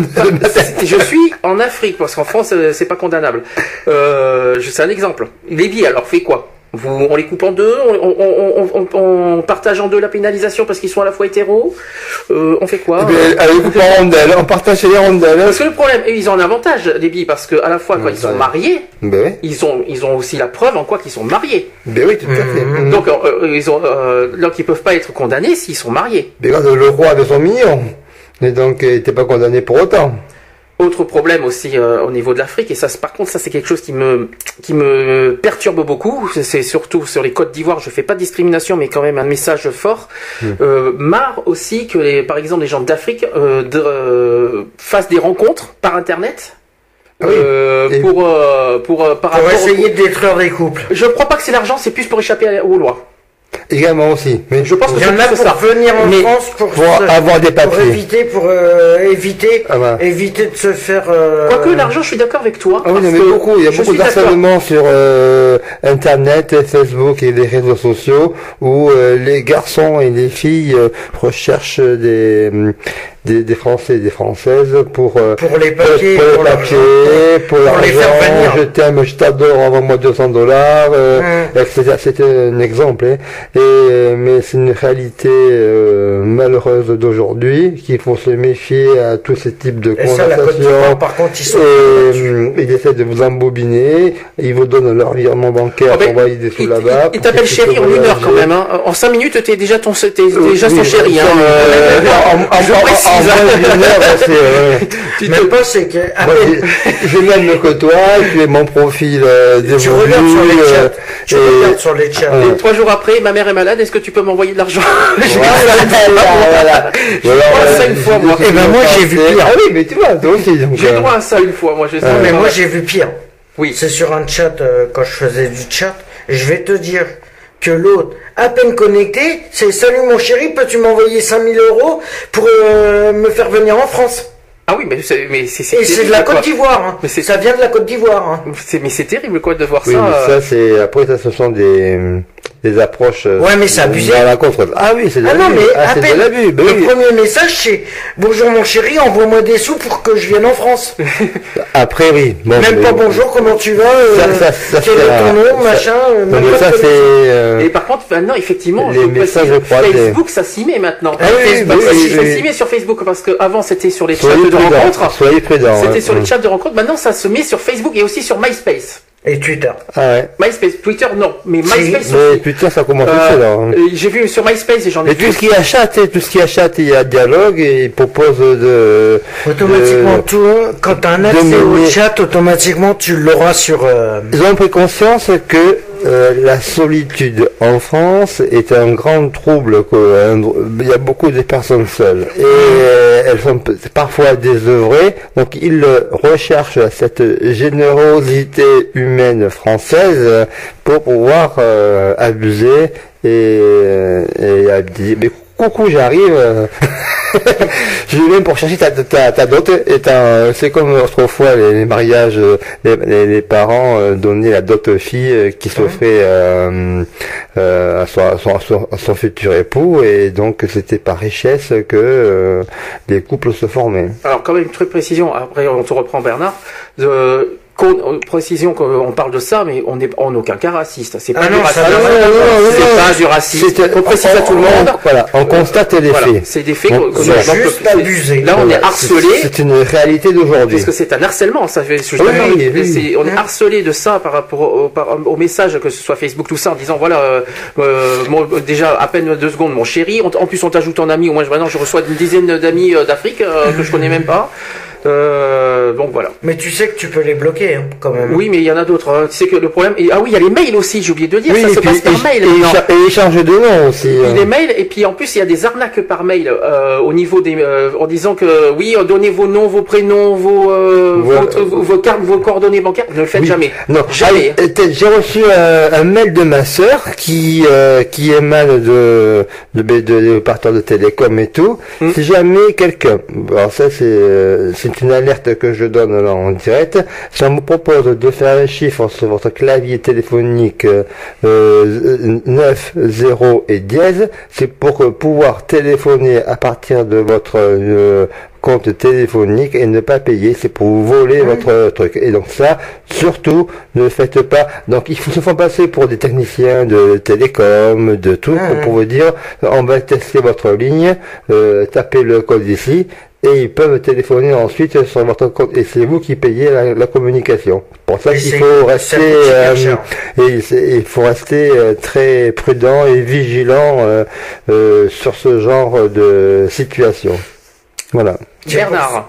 Je suis en Afrique, parce qu'en France, c'est pas condamnable. Euh, c'est un exemple. Les bi, alors, fait quoi? Vous, on les coupe en deux, on, on, on, on, on partage en deux la pénalisation parce qu'ils sont à la fois hétéros. Euh, on fait quoi? Eh bien, allez, coupe en rondelles, on partage les rondelles. Parce que le problème, ils ont un avantage, les bi, parce que à la fois quand ils sont mariés, ben oui. ils ont, ils ont aussi la preuve en quoi qu'ils sont mariés. Ben oui, tout à fait. Mmh. Donc, euh, ils ont, euh, donc ils peuvent pas être condamnés s'ils sont mariés. Mais regarde, le roi avait son million, et donc il n'était pas condamné pour autant. Autre problème aussi euh, au niveau de l'Afrique, et ça, par contre, ça c'est quelque chose qui me qui me perturbe beaucoup. C'est surtout sur les Côtes d'Ivoire. Je fais pas de discrimination, mais quand même un message fort. Mmh. Euh, marre aussi que les, par exemple, les gens d'Afrique euh, de, euh, fassent des rencontres par Internet. Oui. Euh, pour euh, pour euh, par pour rapport essayer au... de détruire des couples. Je crois pas que c'est l'argent, c'est plus pour échapper aux lois. Également aussi. Mais je pense que il y en a pour ça. venir en mais France pour, pour se, avoir des papiers. pour éviter pour euh, éviter ah bah. éviter de se faire. Euh... Quoique l'argent, je suis d'accord avec toi. Ah oui, mais beaucoup. Il y a beaucoup d'harcèlement sur euh, Internet, Facebook et les réseaux sociaux où euh, les garçons et les filles euh, recherchent des Des, des Français et des Françaises pour euh, pour les papiers, pour, pour, les papiers, pour, pour les faire venir. Je t'aime, je t'adore, envoie-moi deux cents dollars, euh, mmh. et cetera. C'était un exemple, hein. Et mais c'est une réalité euh, malheureuse d'aujourd'hui qu'il faut se méfier à tous ces types de et conversations. Ça, la Côte d'Ivoire, par contre, ils sont et, ils essaient de vous embobiner, ils vous donnent leur virement bancaire oh, pour envoyer des sous là-bas. Ils t'appellent chéri en une heure quand même. Hein. En cinq minutes, t'es déjà ton, t'es déjà oui, son chéri. Hein. Euh, en, en, en, en moins d'une heure, c'est, euh, tu même te... pas, c'est que, ah, moi, je, je m'aime que toi, tu es mon profil, euh, tu regardes sur les chats, tu et... regardes sur les chats. Et trois jours après, ma mère est malade, est-ce que tu peux m'envoyer de l'argent? J'ai voilà, droit à ça une fois, moi. Eh ben, moi, j'ai vu pire. Ah oui, mais tu vois, toi aussi, donc. J'ai droit à ça une fois, moi, je sais. Mais moi, j'ai vu pire. Oui. C'est sur un chat, euh, quand je faisais du chat, je vais te dire que l'autre, à peine connecté, c'est salut mon chéri, peux-tu m'envoyer cinq mille euros pour euh, me faire venir en France? Ah oui, mais c'est mais c'est et c'est de la Côte d'Ivoire. Hein. Mais ça vient de la Côte d'Ivoire. Hein. C'est mais c'est terrible quoi de voir oui, ça. Mais ça c'est après ça ce sont des des approches. Ouais, mais c'est abusé. À la contre. Ah oui, c'est de l'abus. Ah non, mais ah, à peine. Ben le oui. premier message c'est bonjour mon chéri, envoie-moi des sous pour que je vienne en France. Après oui. Bon, même pas bonjour, comment tu vas euh, ça, ça, ça, quel est ton nom, machin. Euh, même pas ça c'est. Euh... Et par contre, maintenant effectivement, les messages Facebook, ça s'y met maintenant. Ah oui, Facebook, oui, oui, ça oui. s'y met sur Facebook parce que avant c'était sur les chats Soyez de prudent, rencontre. Soyez prudent. C'était hein. sur les chats de rencontre. Maintenant, ça se met sur Facebook et aussi sur MySpace. Et Twitter. Ah ouais. MySpace, Twitter non, mais MySpace mais aussi. Twitter ça commence euh, aussi là. Hein. J'ai vu sur MySpace et j'en ai et vu. tout ce qui achète, tout ce qui achète, il y a dialogue et il propose de. Automatiquement, de, tout, quand tu as un accès au chat, automatiquement tu l'auras sur. Euh... Ils ont pris conscience que euh, la solitude en France est un grand trouble. Quoi. Il y a beaucoup de personnes seules et euh, elles sont parfois désœuvrées. Donc ils recherchent cette générosité humaine française pour pouvoir euh, abuser et, et abdiquer. Mais coucou, j'arrive. Je viens pour chercher ta, ta, ta dot. Et c'est comme autrefois les, les mariages, les, les, les parents euh, donnaient la dot fille euh, qui s'offrait euh, euh, à, son, à, son, à son futur époux. Et donc c'était par richesse que euh, les couples se formaient. Alors quand même une truc précision. Après on te reprend Bernard. De... Précision qu'on parle de ça, mais on n'est en aucun cas raciste. C'est pas, ah du non, racisme. Non, non, non, c'est pas du racisme. On précise à tout le monde. Voilà, on constate les voilà, faits. C'est des faits qu'on qu'on a juste abusé. Là, on est harcelé. C'est une réalité d'aujourd'hui. Parce que c'est un harcèlement. Ça fait. Je oui, oui, oui. On est harcelé de ça par rapport au, au, au message, que ce soit Facebook, tout ça, en disant voilà, euh, euh, mon, déjà à peine deux secondes, mon chéri. On, en plus, on t'ajoute en ami. Au moins, maintenant, je reçois une dizaine d'amis d'Afrique euh, que je connais même pas. Euh, donc voilà. Mais tu sais que tu peux les bloquer hein, quand même. Oui, mais il y en a d'autres. Hein. Tu sais que le problème. Et, ah oui, il y a les mails aussi. J'ai oublié de le dire. Oui, ça se puis, passe par et, mail. Et, Non. et échange de noms aussi. Et hein. les mails. Et puis en plus, il y a des arnaques par mail euh, au niveau des. Euh, en disant que oui, donnez vos noms, vos prénoms, vos euh, Voilà. votre, vos, vos cartes, vos coordonnées bancaires. Ne le faites Oui. jamais. Non, Jamais. Ah, euh, j'ai reçu un, un mail de ma sœur qui euh, qui émane de de, de, de, de partenaires de télécom et tout. Mm. Si jamais quelqu'un, alors ça c'est euh, c'est une alerte que je donne là en direct. Si on vous propose de faire un chiffre sur votre clavier téléphonique euh, euh, neuf, zéro et dièse, c'est pour euh, pouvoir téléphoner à partir de votre euh, compte téléphonique et ne pas payer, c'est pour vous voler Mmh. votre truc. Et donc ça, surtout, ne le faites pas. Donc il faut se faire passer pour des techniciens de télécom, de tout, Mmh. pour, pour vous dire, on va tester votre ligne, euh, tapez le code ici, et ils peuvent téléphoner ensuite sur votre compte, et c'est vous qui payez la, la communication. Pour ça Et qu'il c'est- faut ça rester, coûte super euh, cher. et c'est- il faut rester euh, très prudent et vigilant euh, euh, sur ce genre de situation. Voilà. Bernard,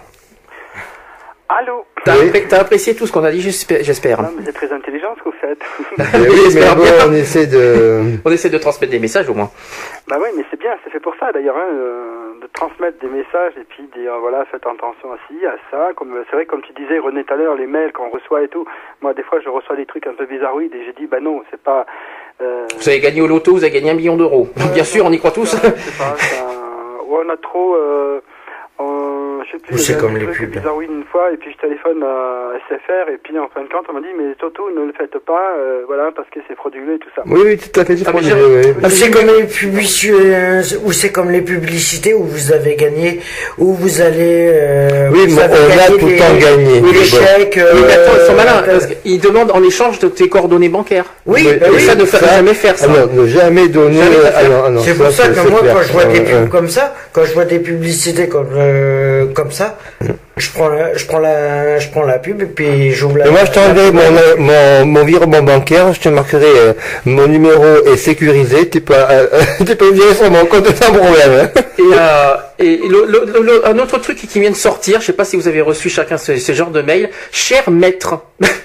Allô. t'as Oui. appré- t'as apprécié tout ce qu'on a dit, j'espère. j'espère. Non, mais c'est très intelligent ce que vous faites. Eh oui, mais j'espère bon, bien. on essaie de. On essaie de transmettre des messages au moins. Bah oui, mais c'est bien, c'est fait pour ça d'ailleurs, hein, euh, de transmettre des messages et puis dire voilà, faites attention à ci, à ça. Comme c'est vrai, comme tu disais René tout à l'heure, les mails qu'on reçoit et tout. Moi, des fois, je reçois des trucs un peu bizarroïdes et j'ai dit bah non, c'est pas. Euh, Vous avez gagné au loto, vous avez gagné un million d'euros. Bien sûr, on y croit tous. c'est pas, c'est un- ouais, on a trop. Euh, on- je sais plus. Ou c'est j'ai comme un les truc pubs. bizarroïde une fois et puis je téléphone à S F R et puis en fin de compte on m'a dit mais surtout ne le faites pas, euh, voilà, parce que c'est frauduleux et tout ça. Oui, oui, tout à fait, c'est Ah, mais frauduleux, oui. Ou c'est comme les publicités, ou c'est comme les publicités où vous avez gagné, où vous allez. Euh, Oui, vous mais avez on a gagné tout le des- temps gagné. des Mais bon. chèques. Oui, mais attends, ils sont euh, malins. euh, Parce qu'ils demandent en échange de tes coordonnées bancaires. Oui, Oui, bah Et oui. ça, ne faut ça- jamais faire ça. Ah non, ne jamais donner. Jamais ah faire. non, ah non, C'est pour ça que c'est moi, clair. quand je vois des Ouais, pubs ouais. comme ça, quand je vois des publicités comme euh, comme ça, je prends la, je prends la, je prends la pub et puis j'ouvre la. Et moi, je t'enverrai mon, euh, mon, mon virement bancaire, je te marquerai euh, mon numéro est sécurisé, tu peux, euh, tu peux le virer sur mon compte sans problème. hein. Et, euh, et le, le- le- un autre truc qui vient de sortir, je sais pas si vous avez reçu chacun ce, ce genre de mail. Cher maître.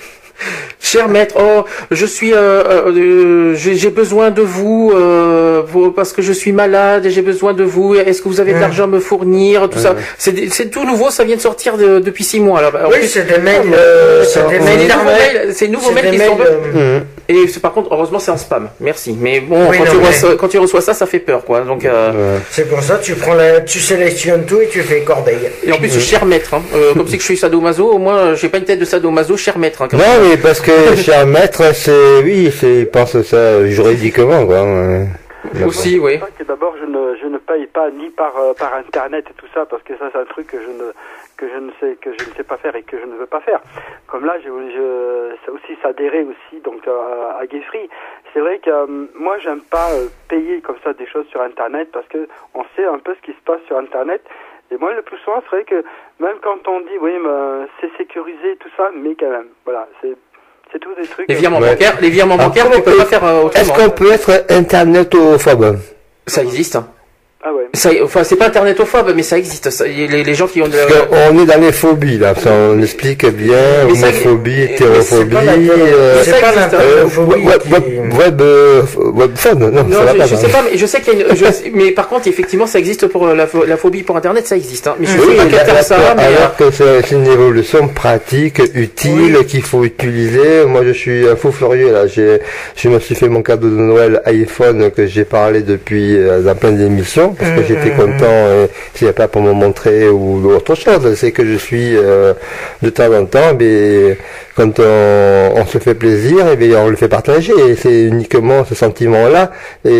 Cher maître, oh, je suis, euh, euh, j'ai j'ai besoin de vous euh, pour- parce que je suis malade et j'ai besoin de vous. Est-ce que vous avez de l'argent à me fournir, tout ça. C'est des- c'est tout nouveau, ça vient de sortir de- depuis six mois. Alors, en Oui, plus- c'est des mails, euh, c'est des c'est mails des nouveaux d'arnaque. mails, c'est des nouveaux C'est mails des qui mails, sont. euh, Et c'est- par contre, heureusement, c'est en spam. Merci. Mais bon, Oui, quand, non, tu mais- reçois, quand tu reçois ça, ça fait peur, quoi. Donc, euh, C'est pour ça, tu prends la, tu sélectionnes tout et tu fais corbeille. et en plus, cher maître. Hein. Euh, comme c'est que je suis sadomaso, au moins, j'ai pas une tête de sadomaso, cher maître. Hein, comme Non, ça. mais parce que cher maître, c'est, oui, c'est, il pense ça juridiquement, quoi. ouais. Aussi, oui. C'est vrai que d'abord je ne je ne paye pas ni par euh, par internet et tout ça parce que ça c'est un truc que je ne que je ne sais que je ne sais pas faire et que je ne veux pas faire. Comme là, je, je ça aussi ça adhérait aussi donc à, à Guessry. C'est vrai que euh, moi j'aime pas euh, payer comme ça des choses sur internet parce que on sait un peu ce qui se passe sur internet. Et moi le plus souvent c'est vrai que même quand on dit oui mais c'est sécurisé tout ça, mais quand même voilà c'est c'est tous des trucs. Les virements Ouais. bancaires, les virements Ah, bancaires, comment tu peux on pas peut- faire euh, Est-ce autrement. qu'on peut être internetophobe? Ça existe. hein. Ah ouais. Ça, enfin, c'est pas internetophobe, mais ça existe. Ça, les, les gens qui ont de Parce qu'on est dans les phobies, là. Ça, on explique bien. Mais ça- Homophobie, mais hétérophobie, c'est pas la- euh, c'est pas existe, la- hein. euh, homophobie web, qui- web, web, euh, webphone, non, Non, ça va je, pas, je hein. sais pas, mais je sais qu'il y a une, je sais- mais par contre, effectivement, ça existe pour euh, la, pho- la phobie pour Internet, ça existe. Hein. Mais je sais Oui, pas mais quel terme ça a, mais euh, alors que c'est c'est une évolution pratique, utile, Oui. qu'il faut utiliser. Moi, je suis un fou furieux, là. J'ai, je me suis fait mon cadeau de Noël iPhone que j'ai parlé depuis euh, dans plein d'émissions, parce que Mhm. j'étais content, euh, s'il n'y a pas pour me montrer ou autre chose. C'est que je suis, euh, de temps en temps, mais quand on, on se fait plaisir, et bien, on le fait partager. Et c'est uniquement ce sentiment-là.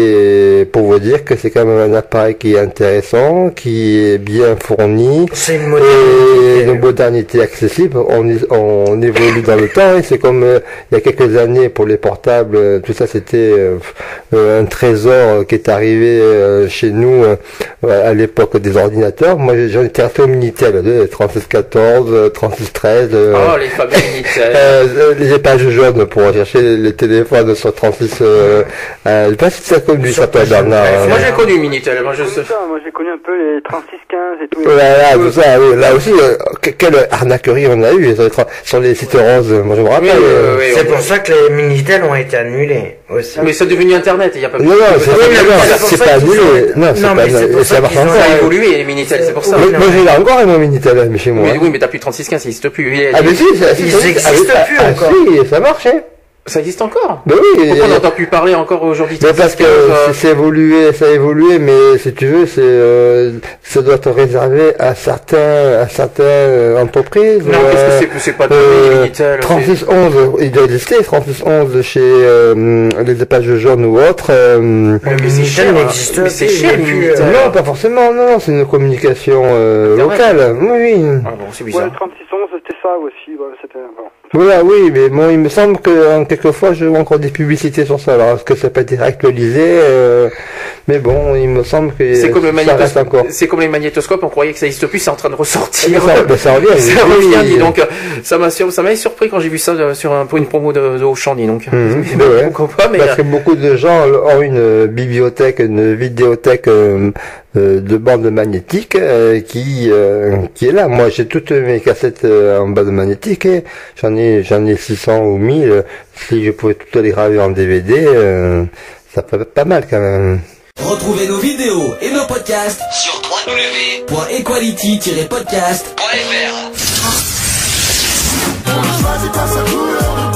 Et pour vous dire que c'est quand même un appareil qui est intéressant, qui est bien fourni. C'est une Et modernité. une modernité accessible, on, é- on évolue dans le temps, et c'est comme euh, il y a quelques années pour les portables, euh, tout ça c'était euh, euh, un trésor qui est arrivé euh, chez nous nous, euh, à l'époque des ordinateurs, moi j'en étais resté au Minitel, de trente-six quatorze, trente-six treize. Euh, oh, les fameux Minitel. euh, les pages jaunes pour chercher les téléphones sur trente-six. Euh, euh, je sais pas si tu as connu ça, toi, Bernard. Euh, moi j'ai connu Minitel. Moi, je sais. Ça, moi j'ai connu un peu les trente-six quinze et tout. Voilà, tout ça, oui. Là aussi, euh, quelle arnaquerie on a eu sur les, sur les sites roses. Moi je me rappelle. Oui, euh, oui, c'est pour ça que les Minitel ont été annulés aussi. Mais c'est devenu Internet, il y a pas. Non, non, c'est pas, pas annulé. Non, c'est pas annulé. Ça marche encore. Ça a évolué les Minitel, c'est pour ça. Moi j'ai là encore mon Minitel chez moi. Mais oui, mais t'as plus trente-six quinze, ça n'existe plus. Ah mais si, ça n'existe plus encore. Si, ça marche, hein. Ça existe encore? Ben oui. Pourquoi on n'entend plus parler encore aujourd'hui? Mais parce que euh... c'est évolué, ça a évolué, mais si tu veux, c'est euh, ça doit être réservé à certains, à certaines euh, entreprises. Non, euh, qu'est-ce que c'est, c'est pas de euh, Minitel. trente-six onze, il doit exister trente-six onze chez euh, les pages jaunes ou autres. Euh, mais c'est cher, n'existe mais c'est cher, Minitel. Non, pas forcément, non, c'est une communication euh, locale. Oui, oui. Ah bon, c'est bizarre. Ouais, trente-six onze, c'était ça aussi. Ouais, c'était bon. Voilà, oui, mais bon, il me semble que en quelquefois je vois encore des publicités sur ça. Alors, est-ce que ça peut être actualisé euh, mais bon, il me semble que c'est comme, ça reste encore. C'est comme les magnétoscopes, on croyait que ça n'existe plus, c'est en train de ressortir. Mais ça, ben ça revient. ça revient, dis donc. Ça m'a ça m'a surpris quand j'ai vu ça sur un, pour une promo de, de Auchan, dis donc. Mmh, mais ouais. Pas, mais parce que beaucoup de gens ont une bibliothèque, une vidéothèque euh, euh, de bande magnétique euh, qui euh, qui est là. Moi, j'ai toutes mes cassettes euh, en bande magnétique. Et j'en ai j'en ai six cents ou mille. Si je pouvais tout les graver en D V D, euh, ça peut être pas mal quand même. Retrouvez nos vidéos et nos podcasts sur w w w point equality tiret podcast point f r.